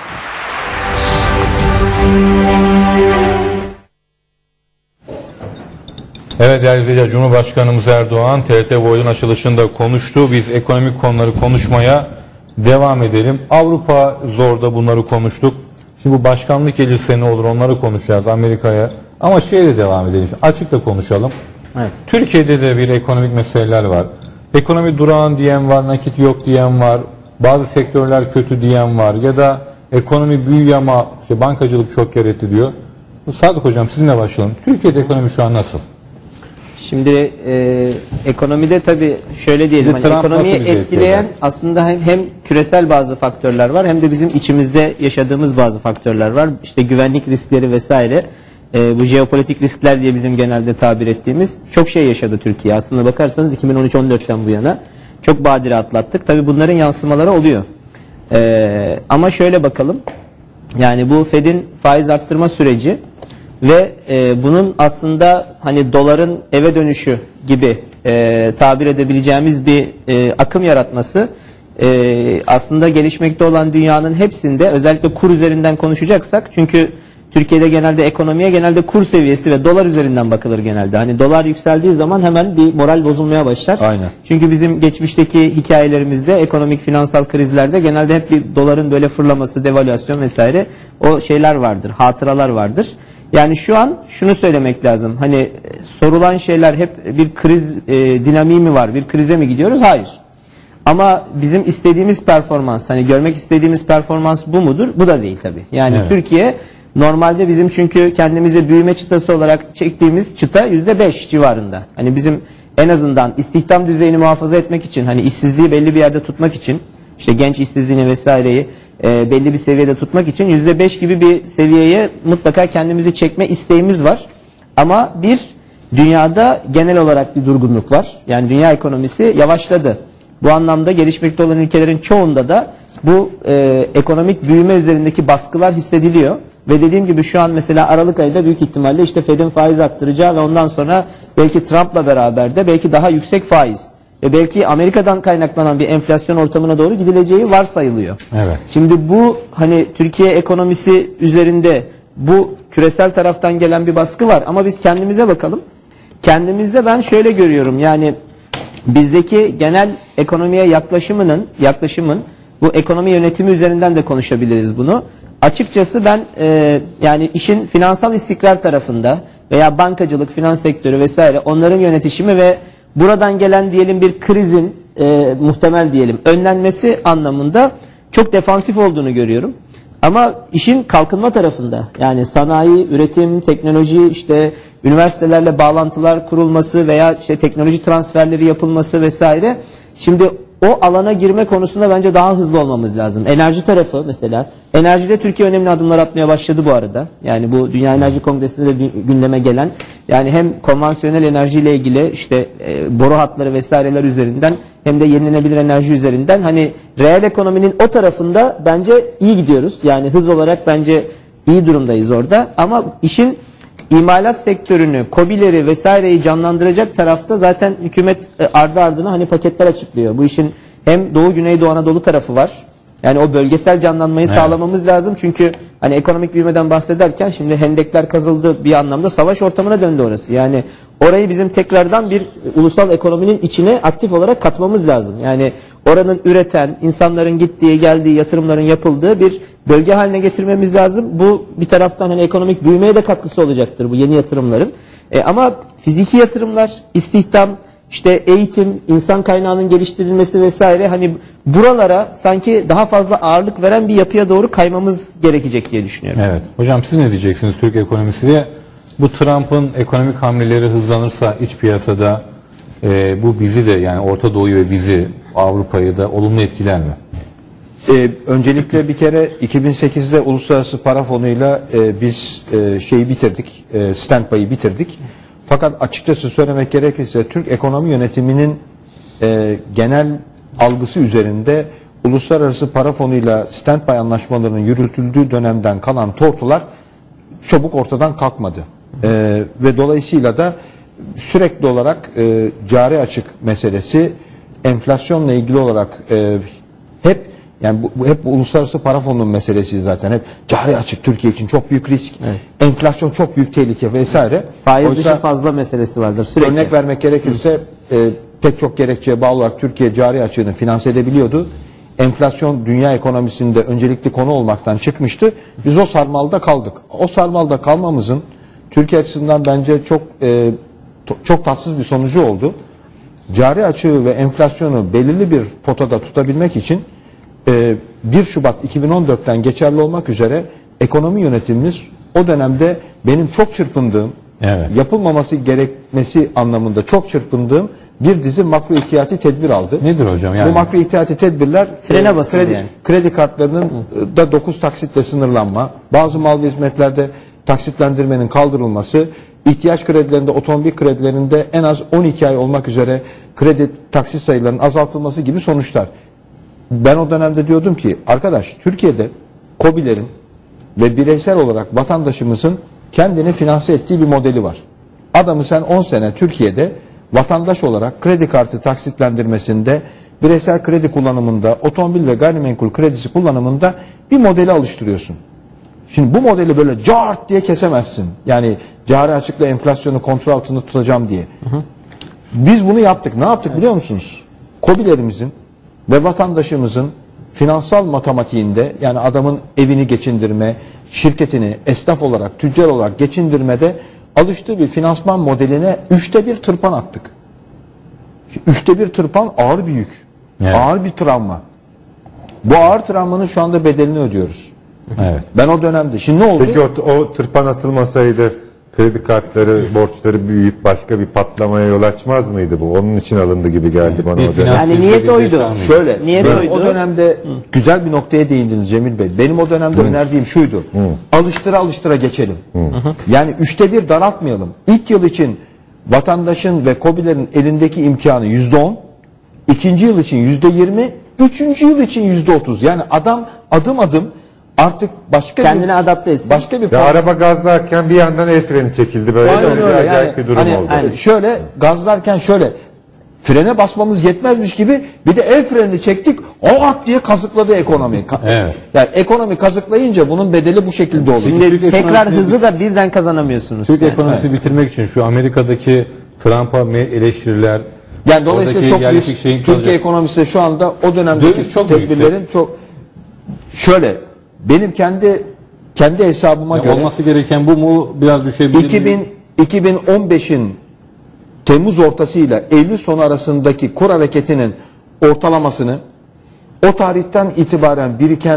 Evet değerli izleyiciler, Cumhurbaşkanımız Erdoğan TRT World'un açılışında konuştu. Biz ekonomik konuları konuşmaya devam edelim. Avrupa zorda, bunları konuştuk. Şimdi bu başkanlık gelirse ne olur, onları konuşacağız Amerika'ya. Ama şeye de devam edelim. Açık da konuşalım. Evet. Türkiye'de de bir ekonomik meseleler var. Ekonomi durağan diyen var, nakit yok diyen var. Bazı sektörler kötü diyen var. Ya da ekonomi büyüyor ama işte bankacılık çok yer etti diyor. Sadık Hocam sizinle başlayalım. Türkiye'de ekonomi şu an nasıl? Şimdi ekonomide tabii şöyle diyelim, hani ekonomiyi etkileyen aslında hem küresel bazı faktörler var, hem de bizim içimizde yaşadığımız bazı faktörler var. İşte güvenlik riskleri vesaire, bu jeopolitik riskler diye bizim genelde tabir ettiğimiz çok şey yaşadı Türkiye. Aslında bakarsanız 2013-14'ten bu yana çok badire atlattık. Tabii bunların yansımaları oluyor. Ama şöyle bakalım, yani bu Fed'in faiz arttırma süreci ve bunun aslında hani doların eve dönüşü gibi tabir edebileceğimiz bir akım yaratması aslında gelişmekte olan dünyanın hepsinde, özellikle kur üzerinden konuşacaksak, çünkü Türkiye'de genelde ekonomiye genelde kur seviyesi ve dolar üzerinden bakılır genelde. Hani dolar yükseldiği zaman hemen bir moral bozulmaya başlar. Aynen. Çünkü bizim geçmişteki hikayelerimizde ekonomik finansal krizlerde genelde hep bir doların böyle fırlaması, devalüasyon vesaire o şeyler vardır, hatıralar vardır. Yani şu an şunu söylemek lazım. Hani sorulan şeyler hep bir kriz dinamiği mi var? Bir krize mi gidiyoruz? Hayır. Ama bizim istediğimiz performans, hani görmek istediğimiz performans bu mudur? Bu da değil tabii. Yani evet. Türkiye normalde bizim çünkü kendimize büyüme çıtası olarak çektiğimiz çıta %5 civarında. Hani bizim en azından istihdam düzeyini muhafaza etmek için, hani işsizliği belli bir yerde tutmak için, işte genç işsizliğini vesaireyi belli bir seviyede tutmak için %5 gibi bir seviyeye mutlaka kendimizi çekme isteğimiz var. Ama bir dünyada genel olarak bir durgunluk var. Yani dünya ekonomisi yavaşladı. Bu anlamda gelişmekte olan ülkelerin çoğunda da bu ekonomik büyüme üzerindeki baskılar hissediliyor. Ve dediğim gibi şu an mesela Aralık ayında büyük ihtimalle işte Fed'in faiz arttıracağı ve ondan sonra belki Trump'la beraber de belki daha yüksek faiz ve belki Amerika'dan kaynaklanan bir enflasyon ortamına doğru gidileceği varsayılıyor. Evet. Şimdi bu hani Türkiye ekonomisi üzerinde bu küresel taraftan gelen bir baskı var ama biz kendimize bakalım. Kendimizde ben şöyle görüyorum, yani bizdeki genel ekonomiye yaklaşımın bu ekonomi yönetimi üzerinden de konuşabiliriz bunu. Açıkçası ben yani işin finansal istikrar tarafında veya bankacılık, finans sektörü vesaire onların yönetişimi ve buradan gelen diyelim bir krizin muhtemel diyelim önlenmesi anlamında çok defansif olduğunu görüyorum. Ama işin kalkınma tarafında, yani sanayi, üretim, teknoloji, işte üniversitelerle bağlantılar kurulması veya işte teknoloji transferleri yapılması vesaire. Şimdi o alana girme konusunda bence daha hızlı olmamız lazım. Enerji tarafı mesela. Enerjide Türkiye önemli adımlar atmaya başladı bu arada. Yani bu Dünya Enerji Kongresi'nde de gündeme gelen, yani hem konvansiyonel enerjiyle ilgili işte boru hatları vesaireler üzerinden hem de yenilenebilir enerji üzerinden hani reel ekonominin o tarafında bence iyi gidiyoruz. Yani hız olarak bence iyi durumdayız orada. Ama işin İmalat sektörünü, KOBİ'leri vesaireyi canlandıracak tarafta zaten hükümet ardı ardına hani paketler açıklıyor. Bu işin hem Doğu Güneydoğu Anadolu tarafı var. Yani o bölgesel canlanmayı sağlamamız lazım. Çünkü hani ekonomik büyümeden bahsederken şimdi hendekler kazıldı, bir anlamda savaş ortamına döndü orası. Yani orayı bizim tekrardan bir ulusal ekonominin içine aktif olarak katmamız lazım. Yani oranın üreten, insanların gittiği, geldiği, yatırımların yapıldığı bir bölge haline getirmemiz lazım. Bu bir taraftan hani ekonomik büyümeye de katkısı olacaktır bu yeni yatırımların. Ama fiziki yatırımlar, istihdam, İşte eğitim, insan kaynağının geliştirilmesi vesaire, hani buralara sanki daha fazla ağırlık veren bir yapıya doğru kaymamız gerekecek diye düşünüyorum. Evet. Hocam siz ne diyeceksiniz Türk ekonomisi diye? Bu Trump'ın ekonomik hamleleri hızlanırsa iç piyasada bu bizi de, yani Orta Doğu'yu ve bizi, Avrupa'yı da olumlu etkiler mi? Öncelikle bir kere 2008'de Uluslararası Para Fonu'yla biz şeyi bitirdik, standby'ı bitirdik. Fakat açıkçası söylemek gerekirse Türk ekonomi yönetiminin genel algısı üzerinde Uluslararası Para Fonu'yla standby anlaşmalarının yürütüldüğü dönemden kalan tortular çabuk ortadan kalkmadı. Ve dolayısıyla da sürekli olarak cari açık meselesi enflasyonla ilgili olarak hep, yani bu hep bu Uluslararası Para Fonu'nun meselesi zaten. Hep cari açık Türkiye için çok büyük risk. Evet. Enflasyon çok büyük tehlike vesaire. Faiz dışı fazla meselesi vardır sürekli. Örnek vermek gerekirse pek çok gerekçeye bağlı olarak Türkiye cari açığını finanse edebiliyordu. Enflasyon dünya ekonomisinde öncelikli konu olmaktan çıkmıştı. Biz o sarmalda kaldık. O sarmalda kalmamızın Türkiye açısından bence çok tatsız bir sonucu oldu. Cari açığı ve enflasyonu belirli bir potada tutabilmek için 1 Şubat 2014'ten geçerli olmak üzere ekonomi yönetimimiz o dönemde benim çok çırpındığım, yapılmaması gerekmesi anlamında çok çırpındığım bir dizi makro ihtiyati tedbir aldı. Nedir hocam? Yani bu makro ihtiyati tedbirler frene basıldı yani. Kredi kartlarının da 9 taksitle sınırlanma, bazı mal ve hizmetlerde taksitlendirmenin kaldırılması, ihtiyaç kredilerinde, otomobil kredilerinde en az 12 ay olmak üzere kredi taksit sayılarının azaltılması gibi sonuçlar. Ben o dönemde diyordum ki arkadaş, Türkiye'de KOBİ'lerin ve bireysel olarak vatandaşımızın kendini finanse ettiği bir modeli var. Adamı sen 10 sene Türkiye'de vatandaş olarak kredi kartı taksitlendirmesinde, bireysel kredi kullanımında, otomobil ve gayrimenkul kredisi kullanımında bir modeli alıştırıyorsun. Şimdi bu modeli böyle cart diye kesemezsin. Yani cari açıkla enflasyonu kontrol altında tutacağım diye. Biz bunu yaptık. Ne yaptık biliyor musunuz? KOBİ'lerimizin ve vatandaşımızın finansal matematiğinde, yani adamın evini geçindirme, şirketini esnaf olarak, tüccar olarak geçindirmede alıştığı bir finansman modeline 1/3 tırpan attık. 1/3 tırpan ağır bir yük. Evet. Ağır bir travma. Bu ağır travmanın şu anda bedelini ödüyoruz. Evet. Ben o dönemde. Şimdi ne oldu? Peki o tırpan atılmasaydı kredi kartları, borçları büyüyüp başka bir patlamaya yol açmaz mıydı bu? Onun için alındı gibi geldi bana o dönem. Yani niyet oydu. Şöyle, niyet oydu. O dönemde güzel bir noktaya değindiniz Cemil Bey. Benim o dönemde önerdiğim şuydu. Alıştıra alıştıra geçelim. Yani 1/3 daraltmayalım. İlk yıl için vatandaşın ve KOBİ'lerin elindeki imkanı %10, ikinci yıl için %20, üçüncü yıl için %30. Yani adam adım adım artık başka Kendini adapte etsin. Başka bir Ya araba gazlarken bir yandan el freni çekildi böyle. Aynen Öyle öyle. acayip bir durum hani, oldu. hani şöyle gazlarken şöyle frene basmamız yetmezmiş gibi bir de el frenini çektik, o diye kazıkladı ekonomi. Evet. Yani ekonomi kazıklayınca bunun bedeli bu şekilde oluyor. Şimdi tekrar ekonomisi- hızı da birden kazanamıyorsunuz. Türk Yani. ekonomisi bitirmek için şu Amerika'daki Trump'a eleştiriler, Yani dolayısıyla oradaki çok yerleşik büyük şeyin Türkiye kalacak. ekonomisi de şu anda o dönemdeki Döviz çok büyük. tedbirlerin çok şöyle benim kendi hesabıma Ya göre olması gereken bu mu? Biraz düşebilir mi? 2015'in Temmuz ortasıyla Eylül sonu arasındaki kur hareketinin ortalamasını o tarihten itibaren biriken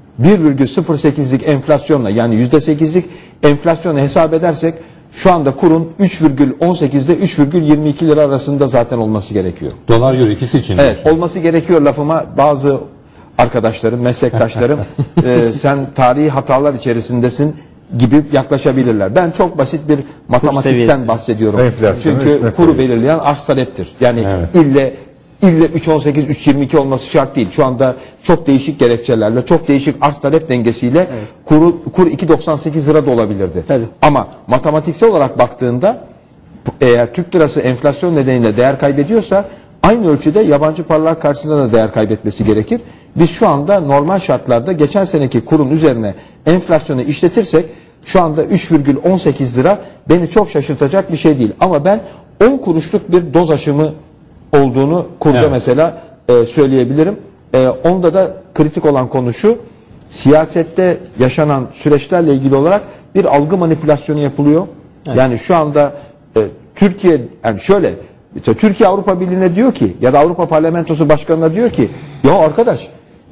1,08'lik enflasyonla yani %8'lik enflasyonla hesap edersek şu anda kurun 3,18'de 3,22 lira arasında zaten olması gerekiyor. Dolar euro ikisi için. Evet, olması gerekiyor lafıma bazı arkadaşlarım, meslektaşlarım sen tarihi hatalar içerisindesin gibi yaklaşabilirler. Ben çok basit bir matematikten seviyesi. bahsediyorum. Enflasyonu Çünkü üstüne kuru koyuyor. belirleyen arz taleptir. Yani Evet. ille 3.18, 3.22 olması şart değil. Şu anda çok değişik gerekçelerle, çok değişik arz talep dengesiyle kur 2.98 lira da olabilirdi. Tabii. Ama matematiksel olarak baktığında eğer Türk lirası enflasyon nedeniyle değer kaybediyorsa aynı ölçüde yabancı paralar karşısında da değer kaybetmesi gerekir. Biz şu anda normal şartlarda geçen seneki kurun üzerine enflasyonu işletirsek şu anda 3,18 lira beni çok şaşırtacak bir şey değil. Ama ben 10 kuruşluk bir doz aşımı olduğunu kurda Evet. mesela söyleyebilirim. Onda da kritik olan konu şu, siyasette yaşanan süreçlerle ilgili olarak bir algı manipülasyonu yapılıyor. Yani şu anda Türkiye, yani şöyle, işte Türkiye Avrupa Birliği'ne diyor ki ya da Avrupa Parlamentosu Başkanı'na diyor ki ya arkadaş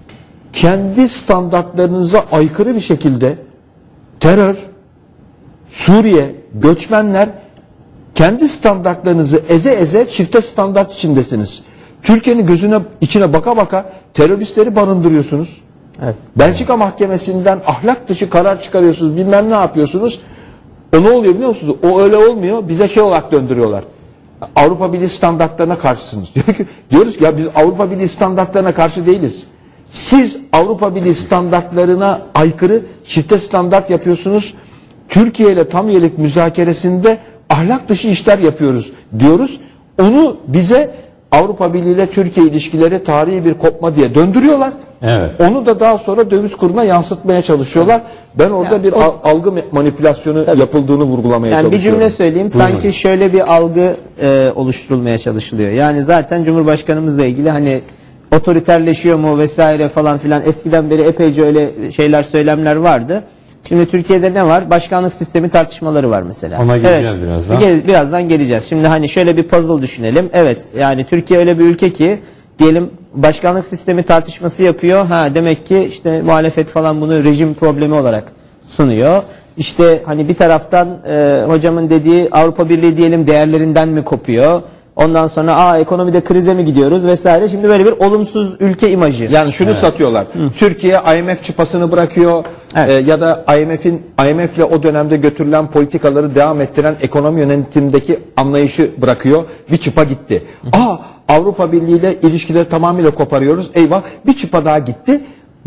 kendi standartlarınıza aykırı bir şekilde terör, Suriye, göçmenler kendi standartlarınızı eze eze çifte standart içindesiniz. Türkiye'nin gözüne içine baka baka teröristleri barındırıyorsunuz. Evet. Belçika Mahkemesi'nden ahlak dışı karar çıkarıyorsunuz, bilmem ne yapıyorsunuz. O ne oluyor biliyor musunuz? O öyle olmuyor. Bize şey olarak döndürüyorlar. Avrupa Birliği standartlarına karşısınız. Diyoruz ki ya biz Avrupa Birliği standartlarına karşı değiliz. Siz Avrupa Birliği standartlarına aykırı çifte standart yapıyorsunuz. Türkiye ile tam üyelik müzakeresinde ahlak dışı işler yapıyoruz diyoruz. Onu bize Avrupa Birliği ile Türkiye ilişkileri tarihi bir kopma diye döndürüyorlar. Evet. Onu da daha sonra döviz kuruna yansıtmaya çalışıyorlar. Ben orada Yani bir algı manipülasyonu yapıldığını vurgulamaya Yani bir çalışıyorum. cümle söyleyeyim. Sanki şöyle bir algı oluşturulmaya çalışılıyor. Yani zaten Cumhurbaşkanımızla ilgili hani otoriterleşiyor mu vesaire falan filan eskiden beri epeyce öyle şeyler söylemler vardı. Şimdi Türkiye'de ne var? Başkanlık sistemi tartışmaları var mesela. Ona geleceğiz birazdan. Birazdan geleceğiz. Şimdi hani şöyle bir puzzle düşünelim. Evet yani Türkiye öyle bir ülke ki diyelim başkanlık sistemi tartışması yapıyor. Ha demek ki işte muhalefet falan bunu rejim problemi olarak sunuyor. İşte hani bir taraftan hocamın dediği Avrupa Birliği diyelim değerlerinden mi kopuyor? Ondan sonra ekonomide krize mi gidiyoruz vesaire. Şimdi böyle bir olumsuz ülke imajı. Yani şunu satıyorlar. Türkiye IMF çıpasını bırakıyor ya da IMF'le o dönemde götürülen politikaları devam ettiren ekonomi yönetimindeki anlayışı bırakıyor. Bir çıpa gitti. Avrupa Birliği ile ilişkileri tamamıyla koparıyoruz. Eyvah bir çıpa daha gitti.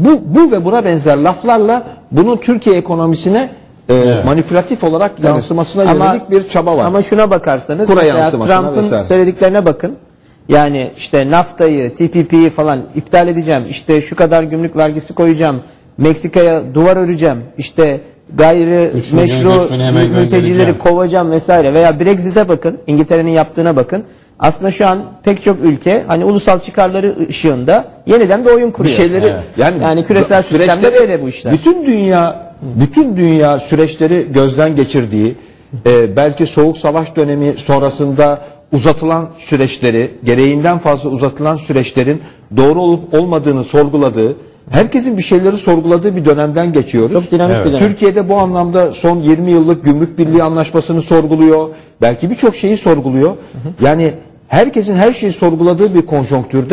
Bu ve buna benzer laflarla bunun Türkiye ekonomisine manipülatif olarak yansımasına yönelik bir çaba var. Ama şuna bakarsanız Kura mesela yansımasına Trump'ın vesaire. söylediklerine bakın. Yani işte NAFTA'yı, TPP'yi falan iptal edeceğim. İşte şu kadar gümrük vergisi koyacağım. Meksika'ya duvar öreceğim. İşte gayri 3 milyon meşru göçmeni hemen mültecileri göndereceğim. kovacağım vesaire. Veya Brexit'e bakın. İngiltere'nin yaptığına bakın. Aslında şu an pek çok ülke hani ulusal çıkarları ışığında yeniden bir oyun bir kuruyor. şeyleri yani küresel sistemde süreçleri- böyle bu işler. Bütün dünya süreçleri gözden geçirdiği, belki soğuk savaş dönemi sonrasında uzatılan süreçleri, gereğinden fazla uzatılan süreçlerin doğru olup olmadığını sorguladığı, herkesin bir şeyleri sorguladığı bir dönemden geçiyoruz. Çok dinamik bir dönem. Türkiye'de bu anlamda son 20 yıllık Gümrük Birliği Anlaşması'nı sorguluyor. Belki birçok şeyi sorguluyor. Yani herkesin her şeyi sorguladığı bir konjonktürde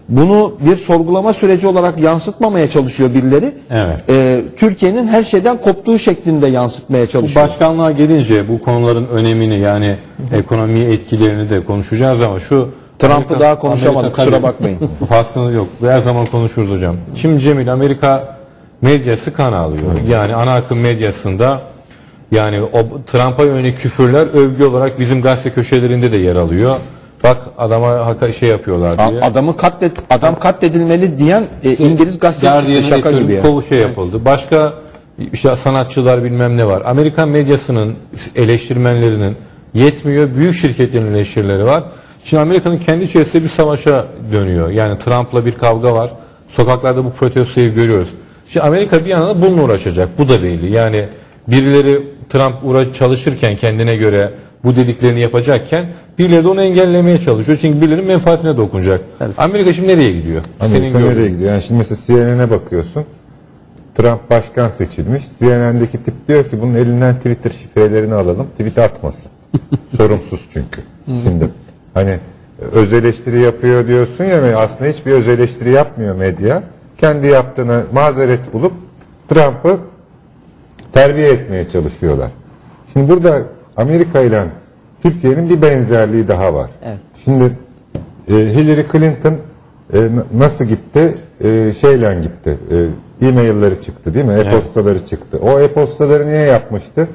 bunu bir sorgulama süreci olarak yansıtmamaya çalışıyor birileri. Evet. Türkiye'nin her şeyden koptuğu şeklinde yansıtmaya Bu çalışıyor. başkanlığa gelince bu konuların önemini, yani ekonomiye etkilerini de konuşacağız ama şu Trump'ı daha konuşamadık, kusura tabii, bakmayın. faslını yok. Her zaman konuşuruz hocam. Şimdi Cemil, Amerika medyası kan ağlıyor. Yani ana akım medyasında yani o Trump'a yönelik küfürler övgü olarak bizim gazete köşelerinde de yer alıyor. Bak adama şey yapıyorlar diye. Adam katledilmeli diyen İngiliz gazeteci, şaka gibi ya. Şey yapıldı. Başka işte sanatçılar bilmem ne var. Amerikan medyasının eleştirmenlerinin yetmiyor. Büyük şirketlerin eleştirileri var. Şimdi Amerika'nın kendi içerisinde bir savaşa dönüyor. Yani Trump'la bir kavga var. Sokaklarda bu protestoyu görüyoruz. Şimdi Amerika bir yandan bununla uğraşacak. Bu da belli. Yani birileri Trump çalışırken kendine göre bu dediklerini yapacakken birileri de onu engellemeye çalışıyor. Çünkü birilerinin menfaatine dokunacak. Evet. Amerika şimdi nereye gidiyor? Amerika nereye gidiyor? Yani şimdi mesela CNN'e bakıyorsun. Trump başkan seçilmiş. CNN'deki tip diyor ki bunun elinden Twitter şifrelerini alalım. Tweet atmasın. Sorumsuz çünkü. Şimdi hani öz eleştiri yapıyor diyorsun ya, aslında hiçbir öz eleştiri yapmıyor medya. Kendi yaptığına mazeret bulup Trump'ı terbiye etmeye çalışıyorlar. Şimdi burada Amerika ile Türkiye'nin bir benzerliği daha var. Evet. Şimdi Hillary Clinton nasıl gitti? Şeyle gitti. E-mailleri çıktı değil mi? E-postaları çıktı. O e-postaları niye yapmıştı?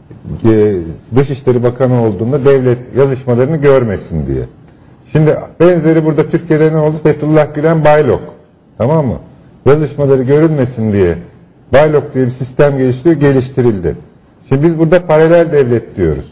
Dışişleri Bakanı olduğunda devlet yazışmalarını görmesin diye. Şimdi benzeri burada Türkiye'de ne oldu? Fethullah Gülen Baylok. Tamam mı? Yazışmaları görülmesin diye Baylok diye bir sistem geliştirildi. Şimdi biz burada paralel devlet diyoruz.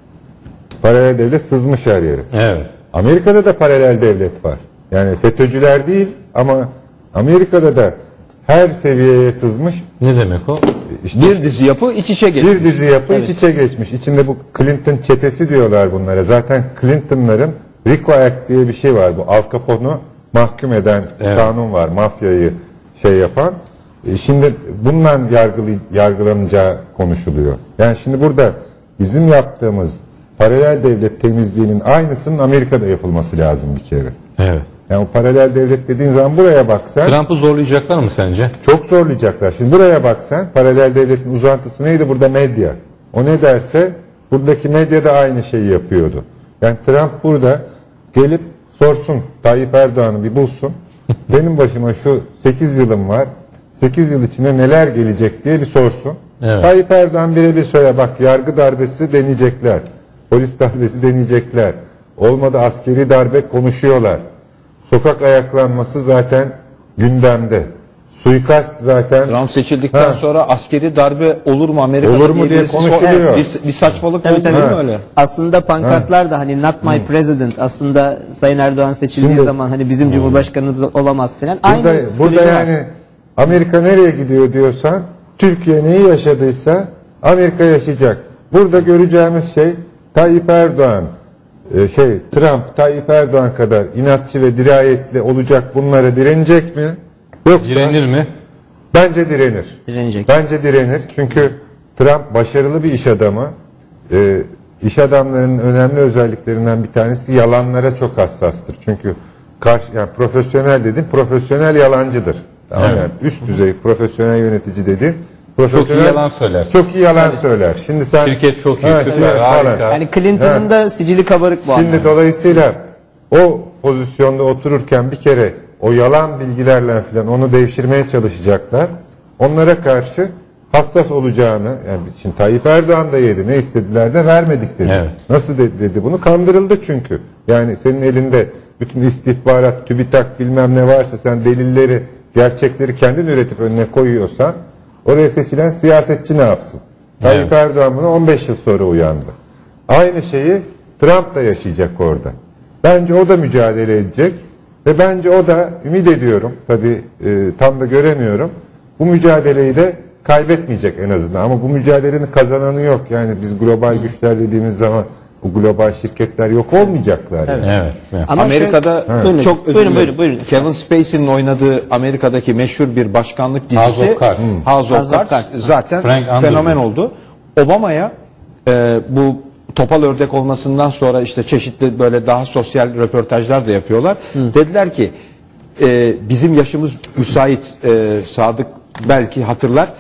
Paralel devlet sızmış her yere. Evet. Amerika'da da paralel devlet var. Yani FETÖ'cüler değil ama Amerika'da da her seviyeye sızmış. Ne demek o? İşte Bir dizi yapı iç içe geçmiş. bir dizi yapı iç içe geçmiş. İçinde bu Clinton çetesi diyorlar bunlara. Zaten Clinton'ların RICO Act diye bir şey var. Bu Al Capone'u mahkum eden kanun var. Mafyayı şey yapan. Şimdi bundan yargılanacağı konuşuluyor. Yani şimdi burada bizim yaptığımız paralel devlet temizliğinin aynısının Amerika'da yapılması lazım bir kere. Evet. Yani o paralel devlet dediğin zaman buraya bak sen. Trump'ı zorlayacaklar mı sence? Çok zorlayacaklar. Şimdi buraya bak sen. Paralel devletin uzantısı neydi? Burada medya. O ne derse buradaki medya da aynı şeyi yapıyordu. Yani Trump burada gelip sorsun, Tayyip Erdoğan'ı bir bulsun. Benim başıma şu 8 yılım var. 8 yıl içinde neler gelecek diye bir sorsun. Evet. Tayyip Erdoğan birebir söyle, bak yargı darbesi deneyecekler. Polis darbesi deneyecekler. Olmadı askeri darbe konuşuyorlar. Sokak ayaklanması zaten gündemde. Suikast zaten. Trump seçildikten sonra askeri darbe olur mu Amerika'da Olur mu diye birisi konuşuluyor. bir saçmalık Tabii, oldu tabii. değil mi öyle? Aslında pankartlar da hani not my president, aslında Sayın Erdoğan seçildiği Şimdi- zaman hani bizim cumhurbaşkanımız olamaz filan. Aynı Burada psikoloji var. yani Amerika nereye gidiyor diyorsan, Türkiye neyi yaşadıysa Amerika yaşayacak. Burada göreceğimiz şey Tayyip Erdoğan, Trump Tayyip Erdoğan kadar inatçı ve dirayetli olacak, bunlara direnecek mi? Yoksa Direnir mi? bence direnir. Direnecek. Bence direnir. Çünkü Trump başarılı bir iş adamı. İş adamlarının önemli özelliklerinden bir tanesi yalanlara çok hassastır. Çünkü yani profesyonel dedim, profesyonel yalancıdır. Tamam Evet. yani üst düzey profesyonel yönetici dedi. Çok iyi yalan söyler. Çok iyi yalan söyler. Şimdi sen Şirket çok iyi, Evet, süper, evet, harika. falan. Yani Clinton'ın da sicili kabarık bu Şimdi anlamda. dolayısıyla o pozisyonda otururken bir kere o yalan bilgilerle falan onu devşirmeye çalışacaklar. Onlara karşı hassas olacağını, yani şimdi Tayyip Erdoğan da yedi, ne istediler de vermedik dedi. Evet. Nasıl dedi bunu? Kandırıldı çünkü. Yani senin elinde bütün istihbarat, TÜBİTAK bilmem ne varsa, sen delilleri, gerçekleri kendin üretip önüne koyuyorsan oraya seçilen siyasetçi ne yapsın? Tayyip Erdoğan buna 15 yıl sonra uyandı. Aynı şeyi Trump da yaşayacak orada. Bence o da mücadele edecek ve bence o da, ümit ediyorum, tabii tam da göremiyorum, bu mücadeleyi de kaybetmeyecek en azından. Ama bu mücadelenin kazananı yok. Yani biz global güçler dediğimiz zaman bu global şirketler yok olmayacaklar. Yani. Evet. Evet. Ama Amerika'da Buyurun, çok özür buyurun, dilerim. buyurun. Kevin Spacey'nin oynadığı Amerika'daki meşhur bir başkanlık dizisi House of Cards. House of Cards zaten Frank fenomen Underwood. oldu. Obama'ya bu topal ördek olmasından sonra işte çeşitli böyle daha sosyal röportajlar da yapıyorlar. Dediler ki bizim yaşımız müsait, Sadık belki hatırlar.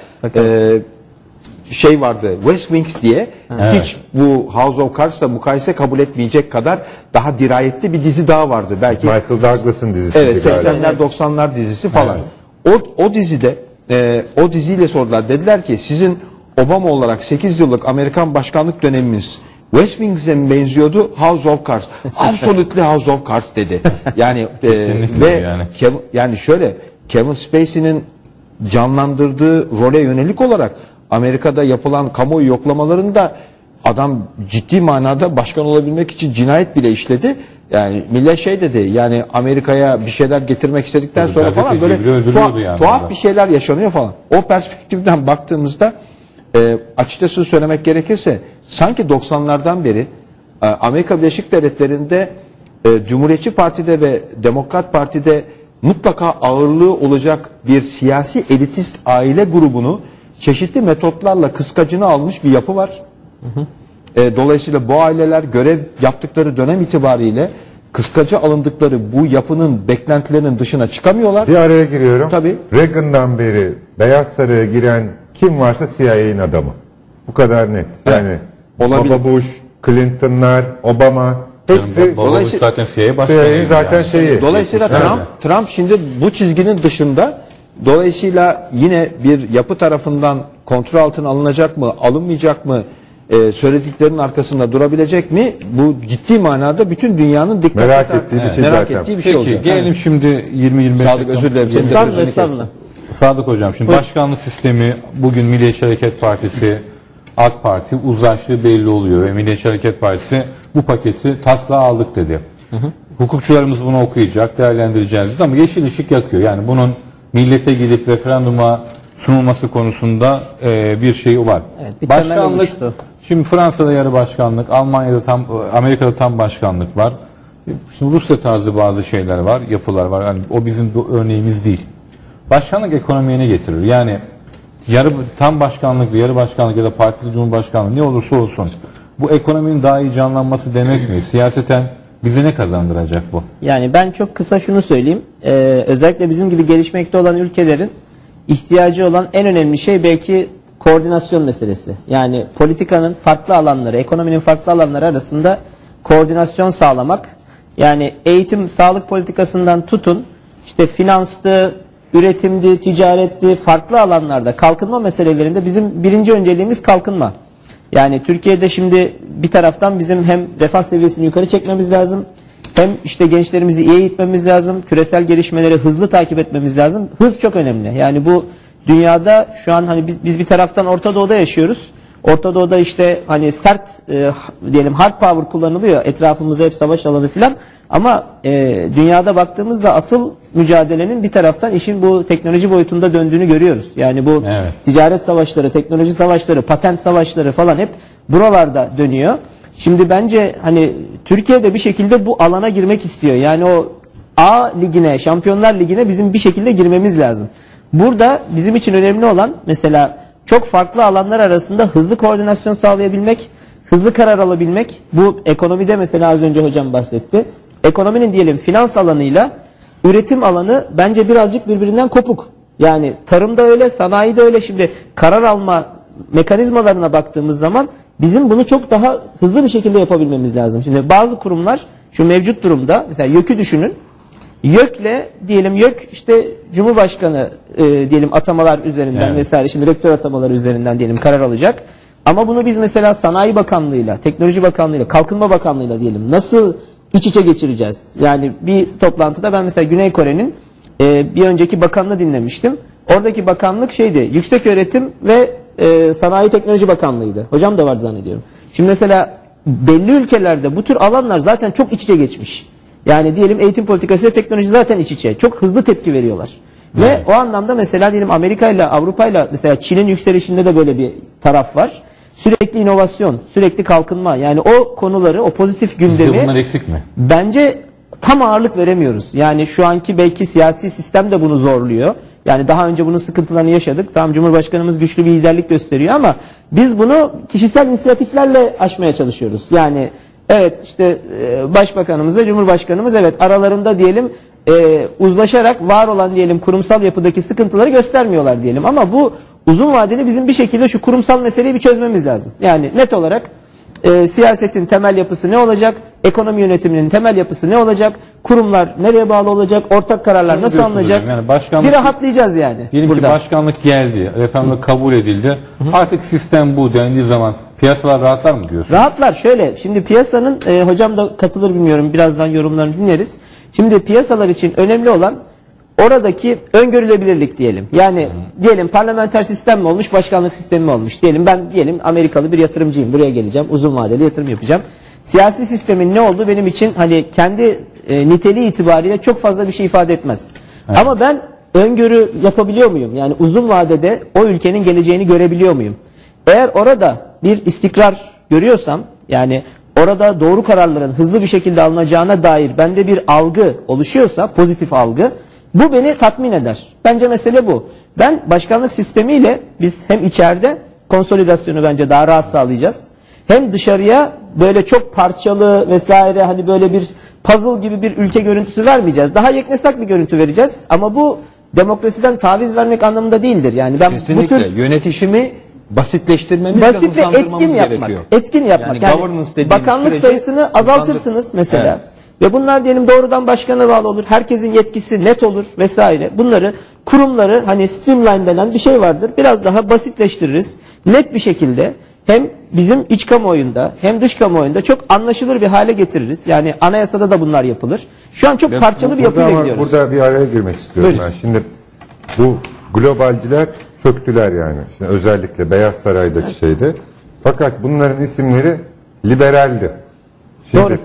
Şey vardı, West Wings diye, hiç bu House of Cards'la mukayese kabul etmeyecek kadar daha dirayetli bir dizi daha vardı. Belki Michael Douglas'ın dizisi. evet, 80'ler 90'lar dizisi falan. O dizide o diziyle sordular. Dediler ki sizin Obama olarak 8 yıllık Amerikan başkanlık dönemimiz West Wings'e mi benziyordu? House of Cards. Absolutely House of Cards dedi. Yani ve yani. yani şöyle, Kevin Spacey'nin canlandırdığı role yönelik olarak Amerika'da yapılan kamuoyu yoklamalarında adam ciddi manada başkan olabilmek için cinayet bile işledi. Yani millet şey dedi, yani Amerika'ya bir şeyler getirmek istedikten Tabii, sonra falan gazeteci bile böyle öldürüyordu yani tuhaf orada. bir şeyler yaşanıyor falan. O perspektiften baktığımızda açıkçası söylemek gerekirse sanki 90'lardan beri Amerika Birleşik Devletleri'nde Cumhuriyetçi Parti'de ve Demokrat Parti'de mutlaka ağırlığı olacak bir siyasi elitist aile grubunu çeşitli metotlarla kıskacını almış bir yapı var. Dolayısıyla bu aileler görev yaptıkları dönem itibariyle kıskacı alındıkları bu yapının beklentilerinin dışına çıkamıyorlar. Bir araya giriyorum. Tabii. Reagan'dan beri Beyaz Saray'a giren kim varsa CIA'nin adamı. Bu kadar net. Yani Olabilir. Baba Bush, Clinton'lar, Obama hepsi Baba Bush zaten CIA başkanı. CIA'nin zaten yani. şeyi. Dolayısıyla Trump şimdi bu çizginin dışında, dolayısıyla yine bir yapı tarafından kontrol altına alınacak mı, alınmayacak mı, söylediklerinin arkasında durabilecek mi? Bu ciddi manada bütün dünyanın dikkatini Merak ettiği bir şey merak zaten. ettiği bir şey Peki olacak. gelelim şimdi 20-25 Sadık, özür dilerim. Senin de Estağfurullah, sözünü estağfurullah. kestim. Sadık Hocam, şimdi başkanlık sistemi bugün Milliyetçi Hareket Partisi, AK Parti uzlaştığı belli oluyor ve Milliyetçi Hareket Partisi bu paketi taslağı aldık dedi. Hukukçularımız bunu okuyacak, değerlendireceğiz dedi ama yeşil ışık yakıyor. Yani bunun millete gidip referanduma sunulması konusunda bir şey var. Evet, bir temel oluştu. Şimdi Fransa'da yarı başkanlık, Almanya'da Amerika'da tam başkanlık var. Şimdi Rusya tarzı bazı şeyler var, yapılar var. Yani o bizim örneğimiz değil. Başkanlık ekonomiye ne getirir? Yani tam başkanlık, yarı başkanlık ya da partili cumhurbaşkanlığı ne olursa olsun bu ekonominin daha iyi canlanması demek mi? Siyaseten bize ne kazandıracak bu? Yani ben çok kısa şunu söyleyeyim. Özellikle bizim gibi gelişmekte olan ülkelerin ihtiyacı olan en önemli şey belki koordinasyon meselesi. Yani politikanın farklı alanları, ekonominin farklı alanları arasında koordinasyon sağlamak. Yani eğitim, sağlık politikasından tutun, işte finanstı, üretimdi, ticaretti, farklı alanlarda kalkınma meselelerinde bizim birinci önceliğimiz kalkınma. Yani Türkiye'de şimdi bir taraftan bizim hem refah seviyesini yukarı çekmemiz lazım, hem işte gençlerimizi iyi eğitmemiz lazım, küresel gelişmeleri hızlı takip etmemiz lazım. Hız çok önemli. Yani bu dünyada şu an hani biz bir taraftan Orta Doğu'da yaşıyoruz. Orta Doğu'da işte hani sert diyelim hard power kullanılıyor. Etrafımızda hep savaş alanı filan. Ama dünyada baktığımızda asıl mücadelenin bir taraftan işin bu teknoloji boyutunda döndüğünü görüyoruz. Yani bu ticaret savaşları, teknoloji savaşları, patent savaşları falan hep buralarda dönüyor. Şimdi bence hani Türkiye'de bir şekilde bu alana girmek istiyor. Yani o A ligine, Şampiyonlar Ligi'ne bizim bir şekilde girmemiz lazım. Burada bizim için önemli olan mesela çok farklı alanlar arasında hızlı koordinasyon sağlayabilmek, hızlı karar alabilmek. Bu ekonomide mesela az önce hocam bahsetti. Ekonominin diyelim finans alanıyla üretim alanı bence birazcık birbirinden kopuk. Yani tarımda öyle, sanayide öyle. Şimdi karar alma mekanizmalarına baktığımız zaman bizim bunu çok daha hızlı bir şekilde yapabilmemiz lazım. Şimdi bazı kurumlar şu mevcut durumda mesela YÖK'ü düşünün. YÖK'le diyelim YÖK işte Cumhurbaşkanı diyelim atamalar üzerinden vesaire, şimdi rektör atamaları üzerinden diyelim karar alacak. Ama bunu biz mesela Sanayi Bakanlığı'yla, Teknoloji Bakanlığı'yla, Kalkınma Bakanlığı'yla diyelim nasıl iç içe geçireceğiz? Yani bir toplantıda ben mesela Güney Kore'nin bir önceki bakanını dinlemiştim. Oradaki bakanlık şeydi, Yükseköğretim ve Sanayi Teknoloji Bakanlığı'ydı. Hocam da vardı zannediyorum. Şimdi mesela belli ülkelerde bu tür alanlar zaten çok iç içe geçmiş. Yani diyelim eğitim politikası ve teknoloji zaten iç içe. Çok hızlı tepki veriyorlar. Ve o anlamda mesela diyelim Amerika ile Avrupa ile mesela Çin'in yükselişinde de böyle bir taraf var. Sürekli inovasyon, sürekli kalkınma. Yani o konuları, o pozitif gündemi Bizde bunlar eksik mi? bence tam ağırlık veremiyoruz. Yani şu anki belki siyasi sistem de bunu zorluyor. Yani daha önce bunun sıkıntılarını yaşadık. Tamam, Cumhurbaşkanımız güçlü bir liderlik gösteriyor ama biz bunu kişisel inisiyatiflerle aşmaya çalışıyoruz. Yani evet işte Başbakanımızla Cumhurbaşkanımız evet aralarında diyelim uzlaşarak var olan diyelim kurumsal yapıdaki sıkıntıları göstermiyorlar diyelim. Ama bu uzun vadeli bizim bir şekilde şu kurumsal meseleyi bir çözmemiz lazım. Yani net olarak siyasetin temel yapısı ne olacak? Ekonomi yönetiminin temel yapısı ne olacak? Kurumlar nereye bağlı olacak? Ortak kararlar nasıl diyorsunuz alınacak? hocam, yani başkanlık- Bir rahatlayacağız yani. Diyelim ki burada. başkanlık geldi, referandumda kabul edildi. Artık sistem bu dendiği zaman piyasalar rahatlar mı diyorsun? Rahatlar şöyle. Şimdi piyasanın hocam da katılır bilmiyorum. Birazdan yorumlarını dinleriz. Şimdi piyasalar için önemli olan oradaki öngörülebilirlik diyelim. Yani diyelim parlamenter sistem mi olmuş, başkanlık sistemi mi olmuş? Diyelim Amerikalı bir yatırımcıyım. Buraya geleceğim. Uzun vadeli yatırım yapacağım. Siyasi sistemin ne olduğu benim için hani kendi niteliği itibariyle çok fazla bir şey ifade etmez. Evet. Ama ben öngörü yapabiliyor muyum? Yani uzun vadede o ülkenin geleceğini görebiliyor muyum? Eğer orada bir istikrar görüyorsam, yani orada doğru kararların hızlı bir şekilde alınacağına dair bende bir algı oluşuyorsa, pozitif algı, bu beni tatmin eder. Bence mesele bu. Ben başkanlık sistemiyle biz hem içeride konsolidasyonu bence daha rahat sağlayacağız. Hem dışarıya böyle çok parçalı vesaire hani böyle bir puzzle gibi bir ülke görüntüsü vermeyeceğiz. Daha yeknesak bir görüntü vereceğiz. Ama bu demokrasiden taviz vermek anlamında değildir. Yani ben Kesinlikle. bu tür Yönetişimi basitleştirmemiz basit ve hızlandırmamız etkin yapmak. gerekiyor. Etkin yapmak. Yani governance dediğimiz bakanlık süreci sayısını azaltırsınız mesela. Evet. Ve bunlar diyelim doğrudan başkana bağlı olur. Herkesin yetkisi net olur vesaire. Bunları kurumları hani streamline denen bir şey vardır. Biraz daha basitleştiririz. Net bir şekilde hem bizim iç kamuoyunda hem dış kamuoyunda çok anlaşılır bir hale getiririz. Yani anayasada da bunlar yapılır. Şu an çok parçalı bir yapıyla Ama gidiyoruz. burada bir araya girmek istiyorum Buyurun. ben. Şimdi bu globalciler çöktüler yani. Şimdi özellikle Beyaz Saray'daki şeyde. Fakat bunların isimleri liberaldi. Şimdi Doğru.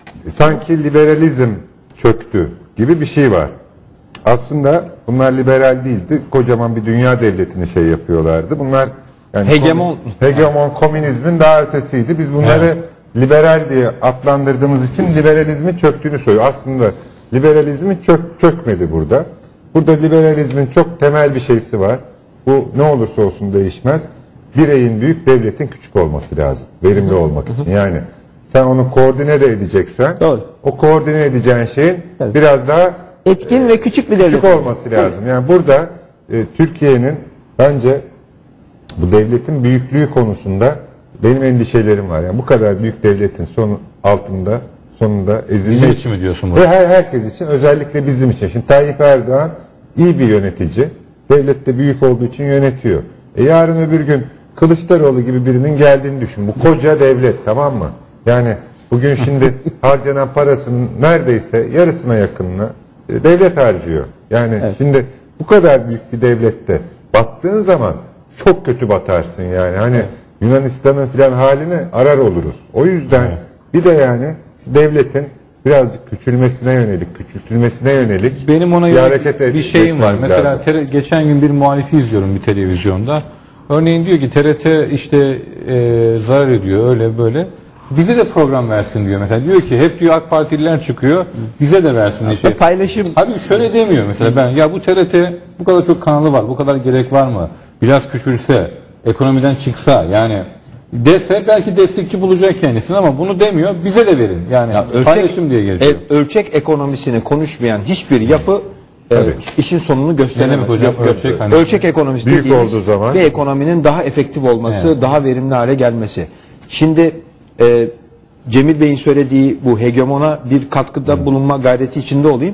sanki liberalizm çöktü gibi bir şey var. Aslında bunlar liberal değildi. Kocaman bir dünya devletini şey yapıyorlardı. Bunlar yani hegemon komünizmin daha ötesiydi. Biz bunları liberal diye adlandırdığımız için liberalizmin çöktüğünü söylüyor. Aslında liberalizmin çökmedi burada. Burada liberalizmin çok temel bir şeysi var. Bu ne olursa olsun değişmez. Bireyin büyük, devletin küçük olması lazım. Verimli olmak için. Yani sen onu koordine de edeceksen, Doğru. o koordine edeceğin şeyin Tabii. biraz daha Etkin ve küçük bir devlet. küçük olması lazım. Yani burada Türkiye'nin bence bu devletin büyüklüğü konusunda benim endişelerim var. Yani bu kadar büyük devletin sonunda ezilmek. Bizim için mi diyorsun bunu? Ve herkes için, özellikle bizim için. Şimdi Tayyip Erdoğan iyi bir yönetici. Devlet de büyük olduğu için yönetiyor. Yarın öbür gün Kılıçdaroğlu gibi birinin geldiğini düşün. Bu koca devlet, tamam mı? Yani bugün şimdi harcanan parasının neredeyse yarısına yakınını devlet harcıyor. Yani şimdi bu kadar büyük bir devlette battığın zaman çok kötü batarsın yani. Hani Yunanistan'ın filan halini arar oluruz. O yüzden bir de yani devletin birazcık küçültülmesine yönelik Benim ona bir hareket bir şeyim var. etmemiz Mesela lazım. geçen gün bir muhalifi izliyorum bir televizyonda. Örneğin diyor ki TRT işte zarar ediyor öyle böyle. Bize de program versin diyor mesela. Diyor ki hep diyor AK Partililer çıkıyor. Bize de versin diye. Aslında paylaşım. Abi şöyle demiyor mesela ben ya bu TRT bu kadar çok kanalı var. Bu kadar gerek var mı? Biraz küçülse, ekonomiden çıksa yani dese belki destekçi bulacak kendisini ama bunu demiyor. Bize de verin. Yani paylaşım diye geçiyor. Ölçek ekonomisini konuşmayan hiçbir yapı işin sonunu Ne gösteremez. demek hocam? Ölçek hani- Ölçek ekonomisi Büyük dediğimiz olduğu zaman- bir ekonominin daha efektif olması, daha verimli hale gelmesi. Şimdi Cemil Bey'in söylediği bu hegemona bir katkıda bulunma gayreti içinde olayım.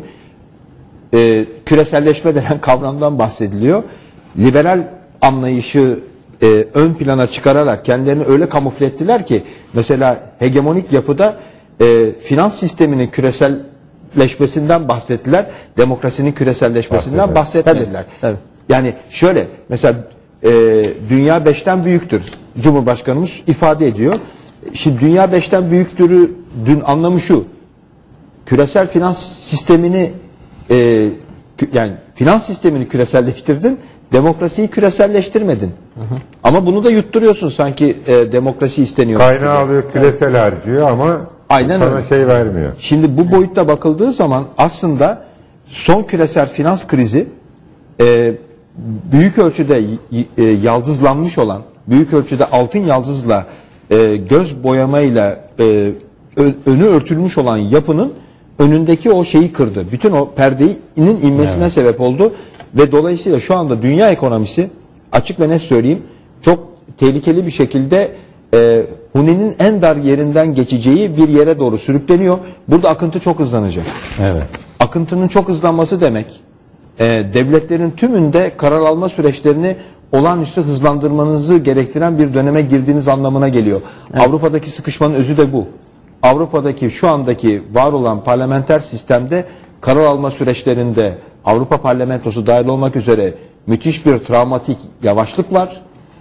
Küreselleşme denen kavramdan bahsediliyor. Liberal anlayışı ön plana çıkararak kendilerini öyle kamufle ettiler ki mesela hegemonik yapıda finans sisteminin küreselleşmesinden bahsettiler. Demokrasinin küreselleşmesinden bahsetmediler. Tabii. Yani şöyle mesela dünya 5'ten büyüktür. Cumhurbaşkanımız ifade ediyor. Şimdi dünya 5'ten büyüktürü dün anlamı şu. Küresel finans sistemini yani finans sistemini küreselleştirdin, demokrasiyi küreselleştirmedin. Ama bunu da yutturuyorsun sanki demokrasi isteniyor. Kaynağı alıyor, küresel harcıyor ama Aynen sana öyle. şey vermiyor. Şimdi bu boyutta bakıldığı zaman aslında son küresel finans krizi büyük ölçüde yaldızlanmış olan, büyük ölçüde altın yaldızla göz boyamayla önü örtülmüş olan yapının önündeki o şeyi kırdı. Bütün o perdenin inmesine sebep oldu ve dolayısıyla şu anda dünya ekonomisi, açık ve net söyleyeyim, çok tehlikeli bir şekilde Huni'nin en dar yerinden geçeceği bir yere doğru sürükleniyor. Burada akıntı çok hızlanacak. Evet. Akıntının çok hızlanması demek, devletlerin tümünde karar alma süreçlerini olağanüstü hızlandırmanızı gerektiren bir döneme girdiğiniz anlamına geliyor. Avrupa'daki sıkışmanın özü de bu. Avrupa'daki şu andaki var olan parlamenter sistemde karar alma süreçlerinde Avrupa Parlamentosu dahil olmak üzere müthiş bir travmatik yavaşlık var.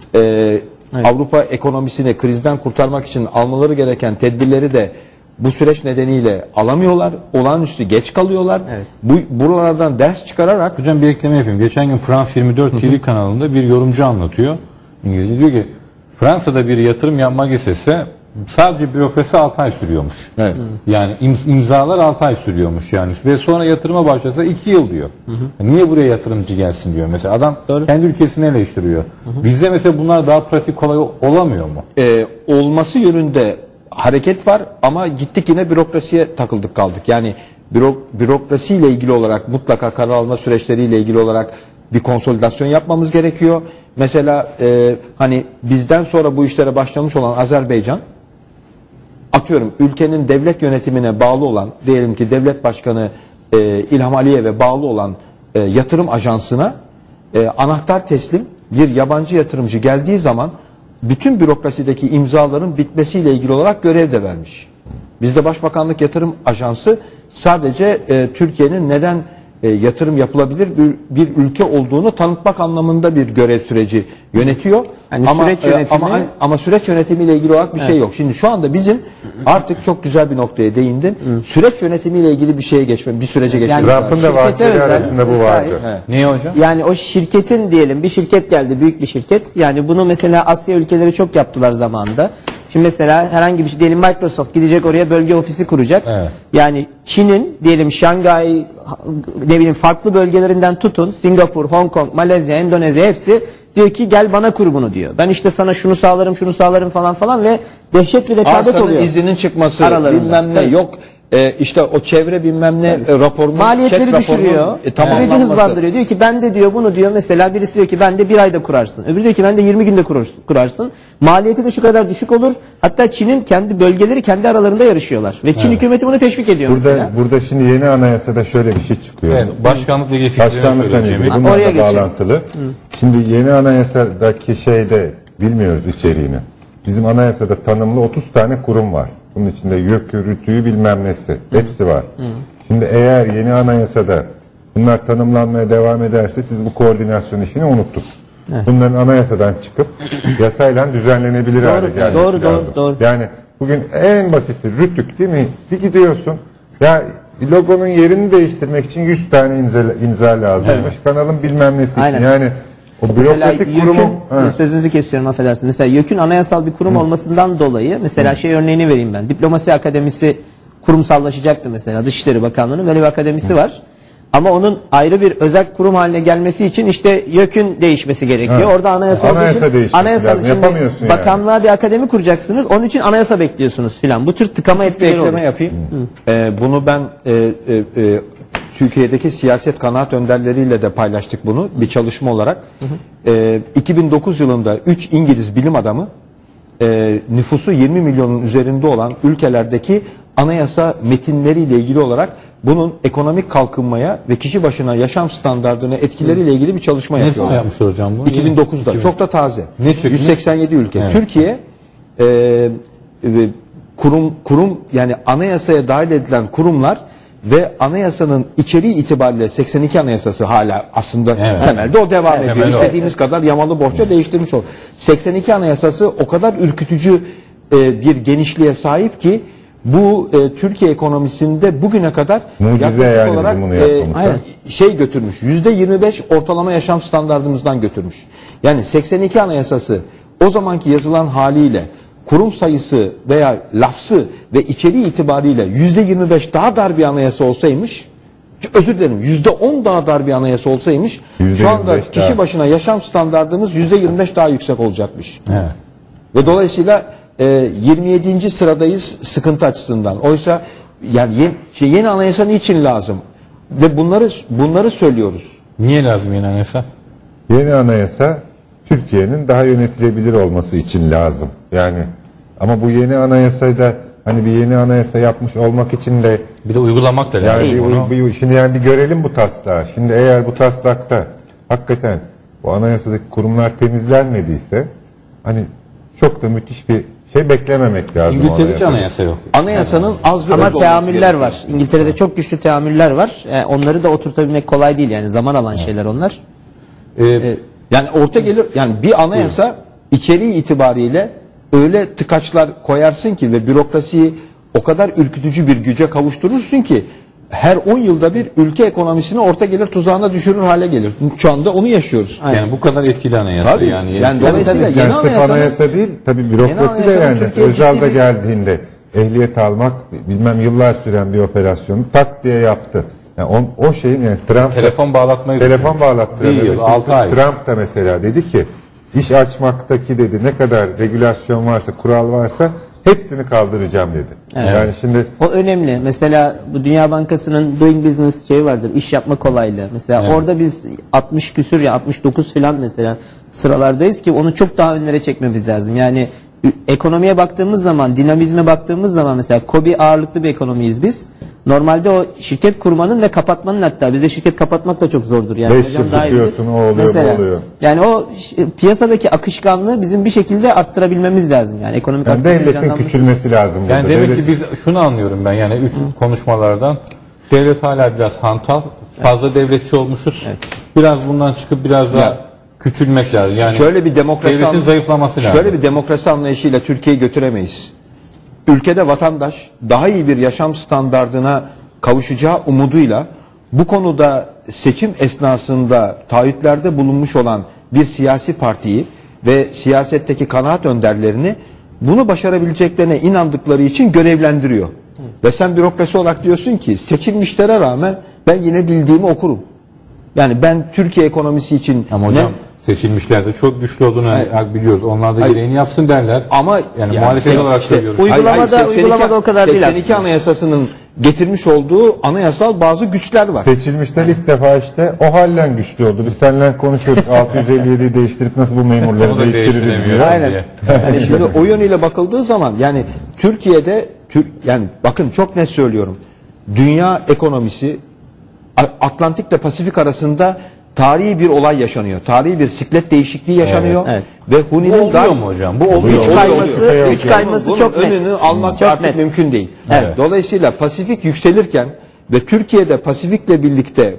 Avrupa ekonomisini krizden kurtarmak için almaları gereken tedbirleri de bu süreç nedeniyle alamıyorlar. Olağanüstü geç kalıyorlar. Buralardan ders çıkararak Hocam bir ekleme yapayım. Geçen gün France 24 TV kanalında bir yorumcu anlatıyor. İngilizce diyor ki Fransa'da bir yatırım yapmak istese sadece bürokrasi 6 ay sürüyormuş. Evet. Yani imzalar 6 ay sürüyormuş yani. Ve sonra yatırıma başlasa 2 yıl diyor. Niye buraya yatırımcı gelsin diyor. Mesela adam kendi ülkesini eleştiriyor. Bizde mesela bunlar daha pratik kolay olamıyor mu? olması yönünde hareket var ama gittik yine bürokrasiye takıldık kaldık. Yani bürokrasiyle ilgili olarak mutlaka karar alma süreçleriyle ilgili olarak bir konsolidasyon yapmamız gerekiyor. Mesela hani bizden sonra bu işlere başlamış olan Azerbaycan, atıyorum ülkenin devlet yönetimine bağlı olan, diyelim ki devlet başkanı İlham Aliyev'e bağlı olan yatırım ajansına anahtar teslim bir yabancı yatırımcı geldiği zaman bütün bürokrasideki imzaların bitmesiyle ilgili olarak görev de vermiş. Bizde Başbakanlık Yatırım Ajansı sadece Türkiye'nin neden yatırım yapılabilir bir ülke olduğunu tanıtmak anlamında bir görev süreci yönetiyor. Yani süreç yönetimi... ama süreç yönetimiyle ilgili olarak bir şey yok. Şimdi şu anda bizim artık çok güzel bir noktaya değindin. Süreç yönetimiyle ilgili bir sürece geçmemiz lazım. Trump'ın da vaatleri arasında bu vardı. Niye hocam? Yani o şirketin diyelim bir şirket geldi, büyük bir şirket. Yani bunu mesela Asya ülkeleri çok yaptılar zamanında. Şimdi mesela herhangi bir şey diyelim Microsoft gidecek oraya bölge ofisi kuracak. Evet. Yani Çin'in diyelim Şangay ne bileyim farklı bölgelerinden tutun Singapur, Hong Kong, Malezya, Endonezya hepsi diyor ki gel bana kur bunu diyor. Ben işte sana şunu sağlarım falan ve dehşet bir rekabet Arsanın oluyor. izninin çıkması Aralarında. bilmem ne yok. İşte o çevre bilmem ne raporunun Maliyetleri çek düşürüyor. raporunun, Süreci tamamlanması. hızlandırıyor. Diyor ki ben de diyor bunu diyor mesela birisi diyor ki ben de bir ayda kurarsın. Öbürü diyor ki ben de 20 günde kurarsın. Maliyeti de şu kadar düşük olur. Hatta Çin'in kendi bölgeleri kendi aralarında yarışıyorlar. Ve Çin hükümeti bunu teşvik ediyor mesela. Burada şimdi yeni anayasada şöyle bir şey çıkıyor. Evet, başkanlıkla ilgili fikirlerini Başkanlıkla söyleyeceğim. ilgili Oraya bunlarla geçelim. bağlantılı. Şimdi yeni anayasadaki şeyde bilmiyoruz içeriğini. Bizim anayasada tanımlı 30 tane kurum var. Bunun içinde YÖK'ü, RÜTÜ'yü bilmem nesi. Hepsi var. Şimdi eğer yeni anayasada bunlar tanımlanmaya devam ederse siz bu koordinasyon işini unuttuk. Bunların anayasadan çıkıp yasayla düzenlenebilir hale gelmesi lazım. Doğru. Yani bugün en basiti RÜTÜK değil mi? Bir gidiyorsun ya logonun yerini değiştirmek için 100 tane imza lazımmış. Kanalın bilmem nesi için. Aynen. Yani o Mesela bürokratik kurumu... sözünüzü kesiyorum affedersiniz. Mesela YÖK'ün anayasal bir kurum olmasından dolayı mesela şey örneğini vereyim ben. Diplomasi Akademisi kurumsallaşacaktı mesela. Dışişleri Bakanlığı'nın böyle bir akademisi var. Ama onun ayrı bir özel kurum haline gelmesi için işte YÖK'ün değişmesi gerekiyor. Evet. Orada anayasa olduğu Anayasa için değişmesi lazım. şimdi Yapamıyorsun yani. bakanlığa bir akademi kuracaksınız. Onun için anayasa bekliyorsunuz filan. Bu tür tıkama Bir etkileri olur. ekleme yapayım. Bunu ben Türkiye'deki siyaset kanaat önderleriyle de paylaştık bunu bir çalışma olarak. 2009 yılında 3 İngiliz bilim adamı nüfusu 20 milyonun üzerinde olan ülkelerdeki anayasa metinleriyle ilgili olarak bunun ekonomik kalkınmaya ve kişi başına yaşam standartına etkileriyle ilgili bir çalışma Ne yapıyorlar. zaman yapmışlar hocam bunu? 2009'da. Çok da taze. Ne çıkmış? 187 ülke. Evet. Türkiye kurum yani anayasaya dahil edilen kurumlar ve anayasanın içeriği itibariyle 82 anayasası hala aslında temelde o devam ediyor. Temelde o. İstediğimiz kadar yamalı bohça değiştirmiş olur. 82 anayasası o kadar ürkütücü bir genişliğe sahip ki bu Türkiye ekonomisinde bugüne kadar Mucize yaklaşık yani olarak bizim bunu yapmamız. aynen, şey götürmüş. %25 ortalama yaşam standardımızdan götürmüş. Yani 82 anayasası o zamanki yazılan haliyle kurum sayısı veya lafzı ve içeriği itibariyle %25 daha dar bir anayasa olsaymış, özür dilerim %10 daha dar bir anayasa olsaymış, şu anda %25 kişi daha. başına yaşam standardımız %25 daha yüksek olacakmış. Evet. Ve dolayısıyla 27. sıradayız sıkıntı açısından. Oysa yani yeni anayasa niçin lazım? Ve bunları söylüyoruz. Niye lazım yeni anayasa? Yeni anayasa Türkiye'nin daha yönetilebilir olması için lazım. Yani ama bu yeni anayasayı da hani bir yeni anayasa yapmış olmak için de Bir de uygulamak da lazım. yani bunu. şimdi yani bir görelim bu taslağı. Şimdi eğer bu taslakta hakikaten bu anayasadaki kurumlar temizlenmediyse hani çok da müthiş bir şey beklememek lazım. İngiltere hiç anayasada. anayasa yok. Anayasanın az ve Ama öz olması teamüller gerekiyor. var. İngiltere'de çok güçlü teamüller var. Onları da oturtabilmek kolay değil yani zaman alan şeyler onlar. Yani orta gelir yani bir anayasa içeriği itibariyle öyle tıkaçlar koyarsın ki ve bürokrasiyi o kadar ürkütücü bir güce kavuşturursun ki her 10 yılda bir ülke ekonomisini orta gelir tuzağına düşürür hale gelir. Şu anda onu yaşıyoruz. Yani bu kadar etkili anayasa Tabii. Yani dolayısıyla Yani yeni sırf anayasanın anayasa değil tabii bürokrasi de anayasanın yani Türkiye Özal da ciddi bir- geldiğinde ehliyet almak bilmem yıllar süren bir operasyonu tak diye yaptı. Yani o şeyin yani Trump telefon bağlatmayı telefon bağlattırıyor. Bir yıl, 6 ay. Trump da mesela dedi ki iş açmaktaki dedi ne kadar regülasyon varsa kural varsa hepsini kaldıracağım dedi. Yani şimdi O önemli. Mesela bu Dünya Bankası'nın doing business şeyi vardır. İş yapma kolaylığı. Mesela orada biz 60 küsür ya 69 falan mesela sıralardayız ki onu çok daha önlere çekmemiz lazım. Yani ekonomiye baktığımız zaman, dinamizme baktığımız zaman mesela KOBİ ağırlıklı bir ekonomiyiz biz. Normalde o şirket kurmanın ve kapatmanın hatta bizde şirket kapatmak da çok zordur. Yani 5 hocam yıl daha iyi tutuyorsun, bilir. o oluyor, Mesela, bu oluyor. Yani o piyasadaki akışkanlığı bizim bir şekilde arttırabilmemiz lazım. Yani ekonomik yani aktivitenin devletin canlanması. küçülmesi lazım burada. Yani demek Devlet- ki biz şunu anlıyorum ben yani 3 konuşmalardan. Devlet hala biraz hantal. Fazla devletçi olmuşuz. Biraz bundan çıkıp biraz daha küçülmek lazım. Yani şöyle bir demokrasi devletin zayıflaması lazım. Şöyle bir demokrasi anlayışıyla Türkiye'yi götüremeyiz. Ülkede vatandaş daha iyi bir yaşam standardına kavuşacağı umuduyla bu konuda seçim esnasında taahhütlerde bulunmuş olan bir siyasi partiyi ve siyasetteki kanaat önderlerini bunu başarabileceklerine inandıkları için görevlendiriyor. Ve sen bürokrasi olarak diyorsun ki seçilmişlere rağmen ben yine bildiğimi okurum. Yani ben Türkiye ekonomisi için Ama hocam seçilmişler de çok güçlü olduğunu biliyoruz. Onlar da Hayır. gereğini yapsın derler. ama yani muhalefet olarak işte, söylüyoruz. Uygulamada o kadar değil 82 aslında. Anayasası'nın getirmiş olduğu anayasal bazı güçler var. Seçilmişler ilk defa işte o halden güçlü oldu. Biz seninle konuşuyorduk 657'yi değiştirip nasıl bu memurları Onu da değiştiririz değiştiremiyoruz diye. Aynen. diye. Yani şimdi o yönüyle bakıldığı zaman yani Türkiye'de yani bakın çok net söylüyorum. Dünya ekonomisi Atlantik'le Pasifik arasında tarihi bir olay yaşanıyor. Tarihi bir siklet değişikliği yaşanıyor. Evet. Ve Bu Huni'nin oluyor mu hocam? Bu oluyor. Güç Oluyor, kayması, oluyor. güç kayması Bunun çok net. önünü almak Çok artık net. mümkün değil. Evet. Dolayısıyla Pasifik yükselirken ve Türkiye'de Pasifik'le birlikte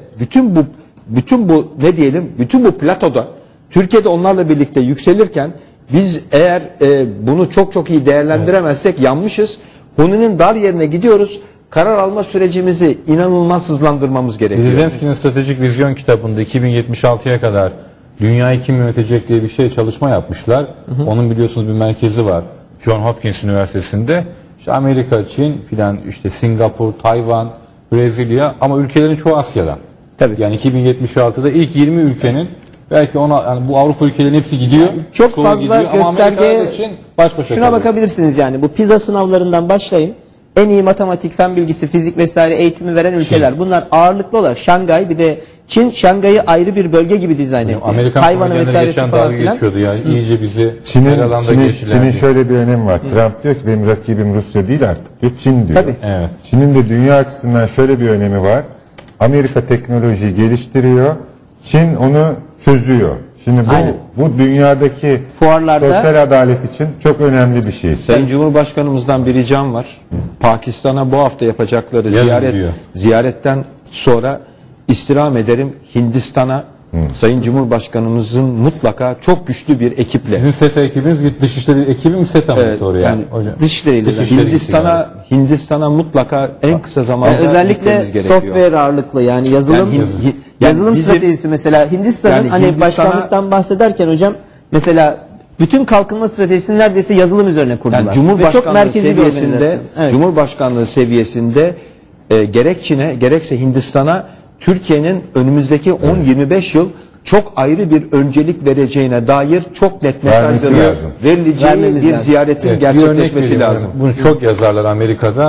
bütün bu ne diyelim bütün bu platoda Türkiye'de onlarla birlikte yükselirken biz eğer bunu çok iyi değerlendiremezsek yanmışız. Huni'nin dar yerine gidiyoruz. Karar alma sürecimizi inanılmaz hızlandırmamız gerekiyor. Brzezinski'nin stratejik vizyon kitabında 2076'ya kadar dünyayı kim yönetecek diye bir çalışma yapmışlar. Onun biliyorsunuz bir merkezi var. John Hopkins Üniversitesi'nde. İşte Amerika, Çin filan işte Singapur, Tayvan, Brezilya ama ülkelerin çoğu Asya'dan. Tabii. Yani 2076'da ilk 20 ülkenin belki ona yani bu Avrupa ülkelerinin hepsi gidiyor. Çok Çoğu fazla gidiyor ama göstergeye Amerika için baş başa şuna kalıyor. bakabilirsiniz yani bu PISA sınavlarından başlayın. En iyi matematik, fen bilgisi, fizik vesaire eğitimi veren ülkeler. Bunlar ağırlıklı olarak Şangay bir de Çin Şangay'ı ayrı bir bölge gibi dizayn etti. Amerikan Tayvan'ı komedyenleri vesairesi geçen falan dalga filan. geçiyordu ya. İyice bizi her Çin'in alanda geçtiler diye. şöyle bir önemi var. Trump diyor ki benim rakibim Rusya değil artık diyor. Çin diyor. Tabii. Evet. Çin'in de dünya açısından şöyle bir önemi var. Amerika teknolojiyi geliştiriyor. Çin onu çözüyor. Şimdi bu dünyadaki Fuarlarda- sosyal adalet için çok önemli bir şey. Sayın Cumhurbaşkanımızdan bir ricam var. Pakistan'a bu hafta yapacakları Yarın diyor. ziyaretten sonra istirham ederim Hindistan'a Sayın Cumhurbaşkanımızın mutlaka çok güçlü bir ekiple Sizin SETA ekibiniz gitti. Dışişleri ekibi mi SETA mı Evet, gitti oraya? yani Hocam. Dışişleriyle Dışişleri gitti galiba. Hindistan'a mutlaka en kısa zamanda Yani özellikle gitmemiz gerekiyor. software ağırlıklı yani yazılım Yani yazılım bizim- stratejisi mesela Hindistan'ın Yani hani Hindistan'a- başkanlıktan bahsederken hocam mesela bütün kalkınma stratejisini neredeyse yazılım üzerine kurdular. Yani Ve Cumhurbaşkanlığı çok merkezi bir seviyesinde, organizasyon. Evet. Cumhurbaşkanlığı seviyesinde gerek Çin'e gerekse Hindistan'a Türkiye'nin önümüzdeki 10-25 yıl çok ayrı bir öncelik vereceğine dair çok net Vermesi mesajları lazım. verileceği Vermemiz bir lazım. ziyaretin Evet, bir örnek gerçekleşmesi vereyim. lazım. Bunu çok yazarlar Amerika'da.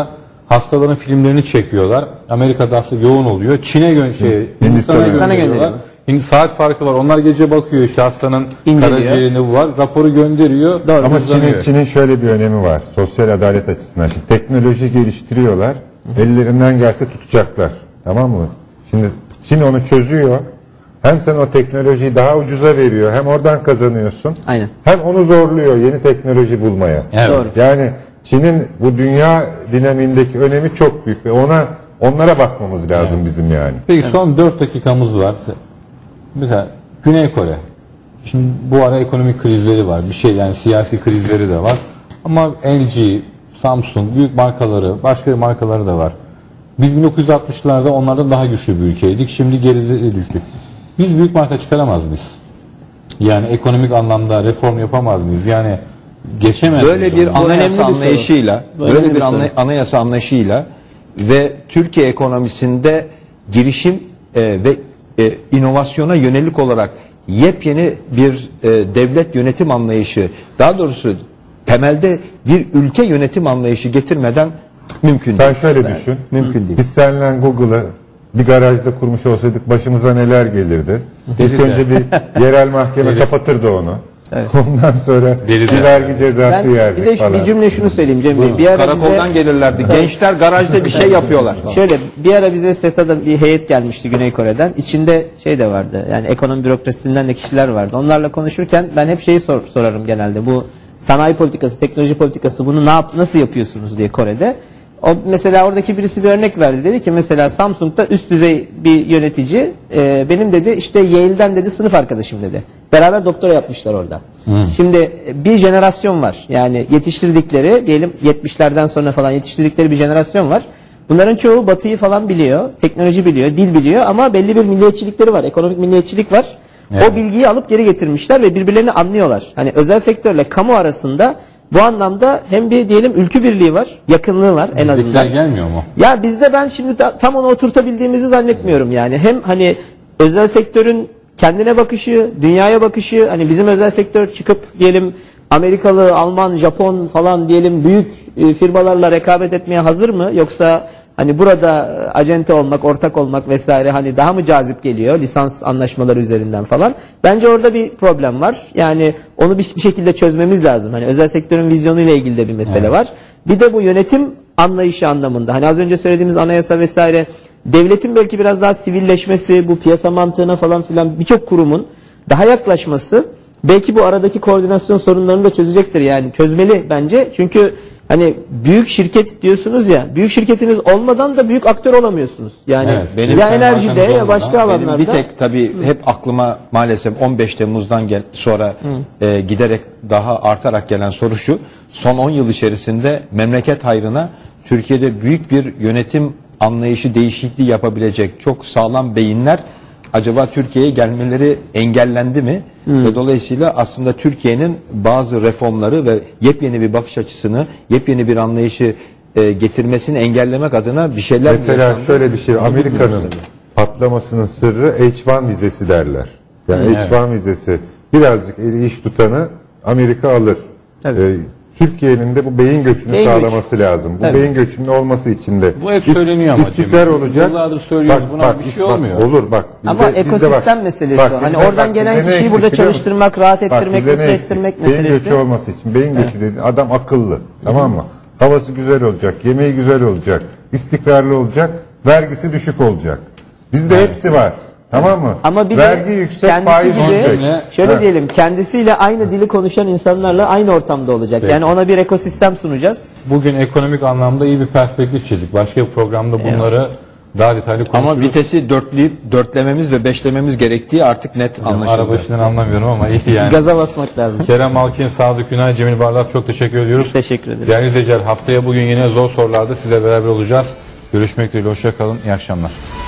Hastaların filmlerini çekiyorlar. Amerika'da hasta yoğun oluyor. Çin'e Hindistan'a gönderiyorlar. gönderiyorlar. Saat farkı var. Onlar gece bakıyor işte hastanın İnceliyor. karaciğerinde bu var. Raporu gönderiyor. Doğru. Ama hızlanıyor. Çin'in şöyle bir önemi var. Sosyal adalet açısından. Şimdi teknoloji geliştiriyorlar. Ellerinden gelse tutacaklar. Tamam mı? Şimdi Çin onu çözüyor. Hem sen o teknolojiyi daha ucuza veriyor. Hem oradan kazanıyorsun. Aynen. Hem onu zorluyor yeni teknoloji bulmaya. Evet. Doğru. Yani Çin'in bu dünya dinamiğindeki önemi çok büyük ve onlara bakmamız lazım bizim yani. Peki son 4 dakikamız var. Mesela Güney Kore. Şimdi bu ara ekonomik krizleri var. Bir şey yani siyasi krizleri de var. Ama LG, Samsung, büyük markaları, başka markaları da var. Biz 1960'larda onlardan daha güçlü bir ülkeydik. Şimdi geride düştük. Biz büyük marka çıkaramaz mıyız? Yani ekonomik anlamda reform yapamaz mıyız? Yani geçemez miyiz Böyle bir onu? anayasa önemli bir soru. anlayışıyla, Böyle böyle bir bir soru. anayasa anlayışıyla ve Türkiye ekonomisinde girişim ve inovasyona yönelik olarak yepyeni bir devlet yönetim anlayışı, daha doğrusu temelde bir ülke yönetim anlayışı getirmeden mümkün Sen değil. şöyle düşün. Mümkün değil. Biz seninle Google'ı bir garajda kurmuş olsaydık başımıza neler gelirdi? İlk önce bir yerel mahkeme kapatırdı onu. Ondan sonra Deli bir de. vergi cezası Ben yerdik bir de falan. bir cümle şunu söyleyeyim Cem Bey. Bir ara Karakoldan bize, gelirlerdi. Gençler garajda bir şey yapıyorlar. şöyle bir ara bize SETA'da bir heyet gelmişti Güney Kore'den. İçinde şey de vardı. Yani ekonomi bürokrasisinden de kişiler vardı. Onlarla konuşurken ben hep şeyi sorarım genelde. Bu sanayi politikası, teknoloji politikası bunu nasıl yapıyorsunuz diye Kore'de. O mesela oradaki birisi bir örnek verdi. Dedi ki mesela Samsung'da üst düzey bir yönetici benim dedi işte Yale'den dedi sınıf arkadaşım dedi. Beraber doktora yapmışlar orada. Şimdi bir jenerasyon var. Yani yetiştirdikleri diyelim 70'lerden sonra falan yetiştirdikleri bir jenerasyon var. Bunların çoğu Batı'yı falan biliyor, teknoloji biliyor, dil biliyor ama belli bir milliyetçilikleri var, ekonomik milliyetçilik var. Evet. O bilgiyi alıp geri getirmişler ve birbirlerini anlıyorlar. Hani özel sektörle kamu arasında bu anlamda hem bir diyelim ülkü birliği var, yakınlığı var en Bizlikler azından. gelmiyor mu? Ya bizde ben şimdi tam onu oturtabildiğimizi zannetmiyorum yani. Hem hani özel sektörün kendine bakışı, dünyaya bakışı, hani bizim özel sektör çıkıp diyelim Amerikalı, Alman, Japon falan diyelim büyük firmalarla rekabet etmeye hazır mı? Yoksa hani burada acente olmak, ortak olmak vesaire hani daha mı cazip geliyor lisans anlaşmaları üzerinden falan? Bence orada bir problem var. Yani onu bir şekilde çözmemiz lazım. Hani özel sektörün vizyonuyla ilgili de bir mesele var. Bir de bu yönetim anlayışı anlamında. Hani az önce söylediğimiz anayasa vesaire devletin belki biraz daha sivilleşmesi, bu piyasa mantığına falan filan birçok kurumun daha yaklaşması belki bu aradaki koordinasyon sorunlarını da çözecektir yani çözmeli bence. Çünkü hani büyük şirket diyorsunuz ya, büyük şirketiniz olmadan da büyük aktör olamıyorsunuz. Yani Evet, benim ya kendi enerjide markanız ya başka olmadan alanlarda. Benim bir tek tabii hep aklıma maalesef 15 Temmuz'dan sonra giderek daha artarak gelen soru şu. Son 10 yıl içerisinde memleket hayrına Türkiye'de büyük bir yönetim anlayışı değişikliği yapabilecek çok sağlam beyinler acaba Türkiye'ye gelmeleri engellendi mi? Ve dolayısıyla aslında Türkiye'nin bazı reformları ve yepyeni bir bakış açısını, yepyeni bir anlayışı getirmesini engellemek adına bir şeyler Mesela yaşandı. şöyle bir şey, Amerika'nın patlamasının sırrı H1 vizesi derler. Yani H1 vizesi birazcık eli iş tutanı Amerika alır. Tabii. Türkiye'nin de bu beyin göçünü Beyin göçü. sağlaması lazım. Bu Tabii. beyin göçünün olması için de Bu hep söyleniyor ama istikrar Cem. olacak. Yıllardır söylüyoruz, buna bir şey olmuyor. Olur bak. Ama ekosistem meselesi o. Hani oradan gelen kişiyi burada çalıştırmak, rahat ettirmek, mutlu ettirmek Beyin meselesi. göçü olması için. Beyin göçü dedi. Adam akıllı. Tamam mı? Havası güzel olacak, yemeği güzel olacak, istikrarlı olacak, vergisi düşük olacak. Bizde hepsi var. Tamam mı? Ama bir vergi de yüksek, kendisi faiz gibi yüksek. şöyle Ha. diyelim kendisiyle aynı dili konuşan insanlarla aynı ortamda olacak. Yani ona bir ekosistem sunacağız. Bugün ekonomik anlamda iyi bir perspektif çizdik. Başka bir programda bunları daha detaylı konuşuruz. Ama vitesi dörtlememiz ve beşlememiz gerektiği artık net anlaşıldı. Arabaşından anlamıyorum ama iyi yani. Gaza basmak lazım. Kerem Alkin, Sadık Günay, Cemil Barlas çok teşekkür ediyoruz. Teşekkür ederiz. Değerli izleyiciler, haftaya bugün yine zor sorularda sizle beraber olacağız. Görüşmek dileğiyle, hoşça kalın, iyi akşamlar.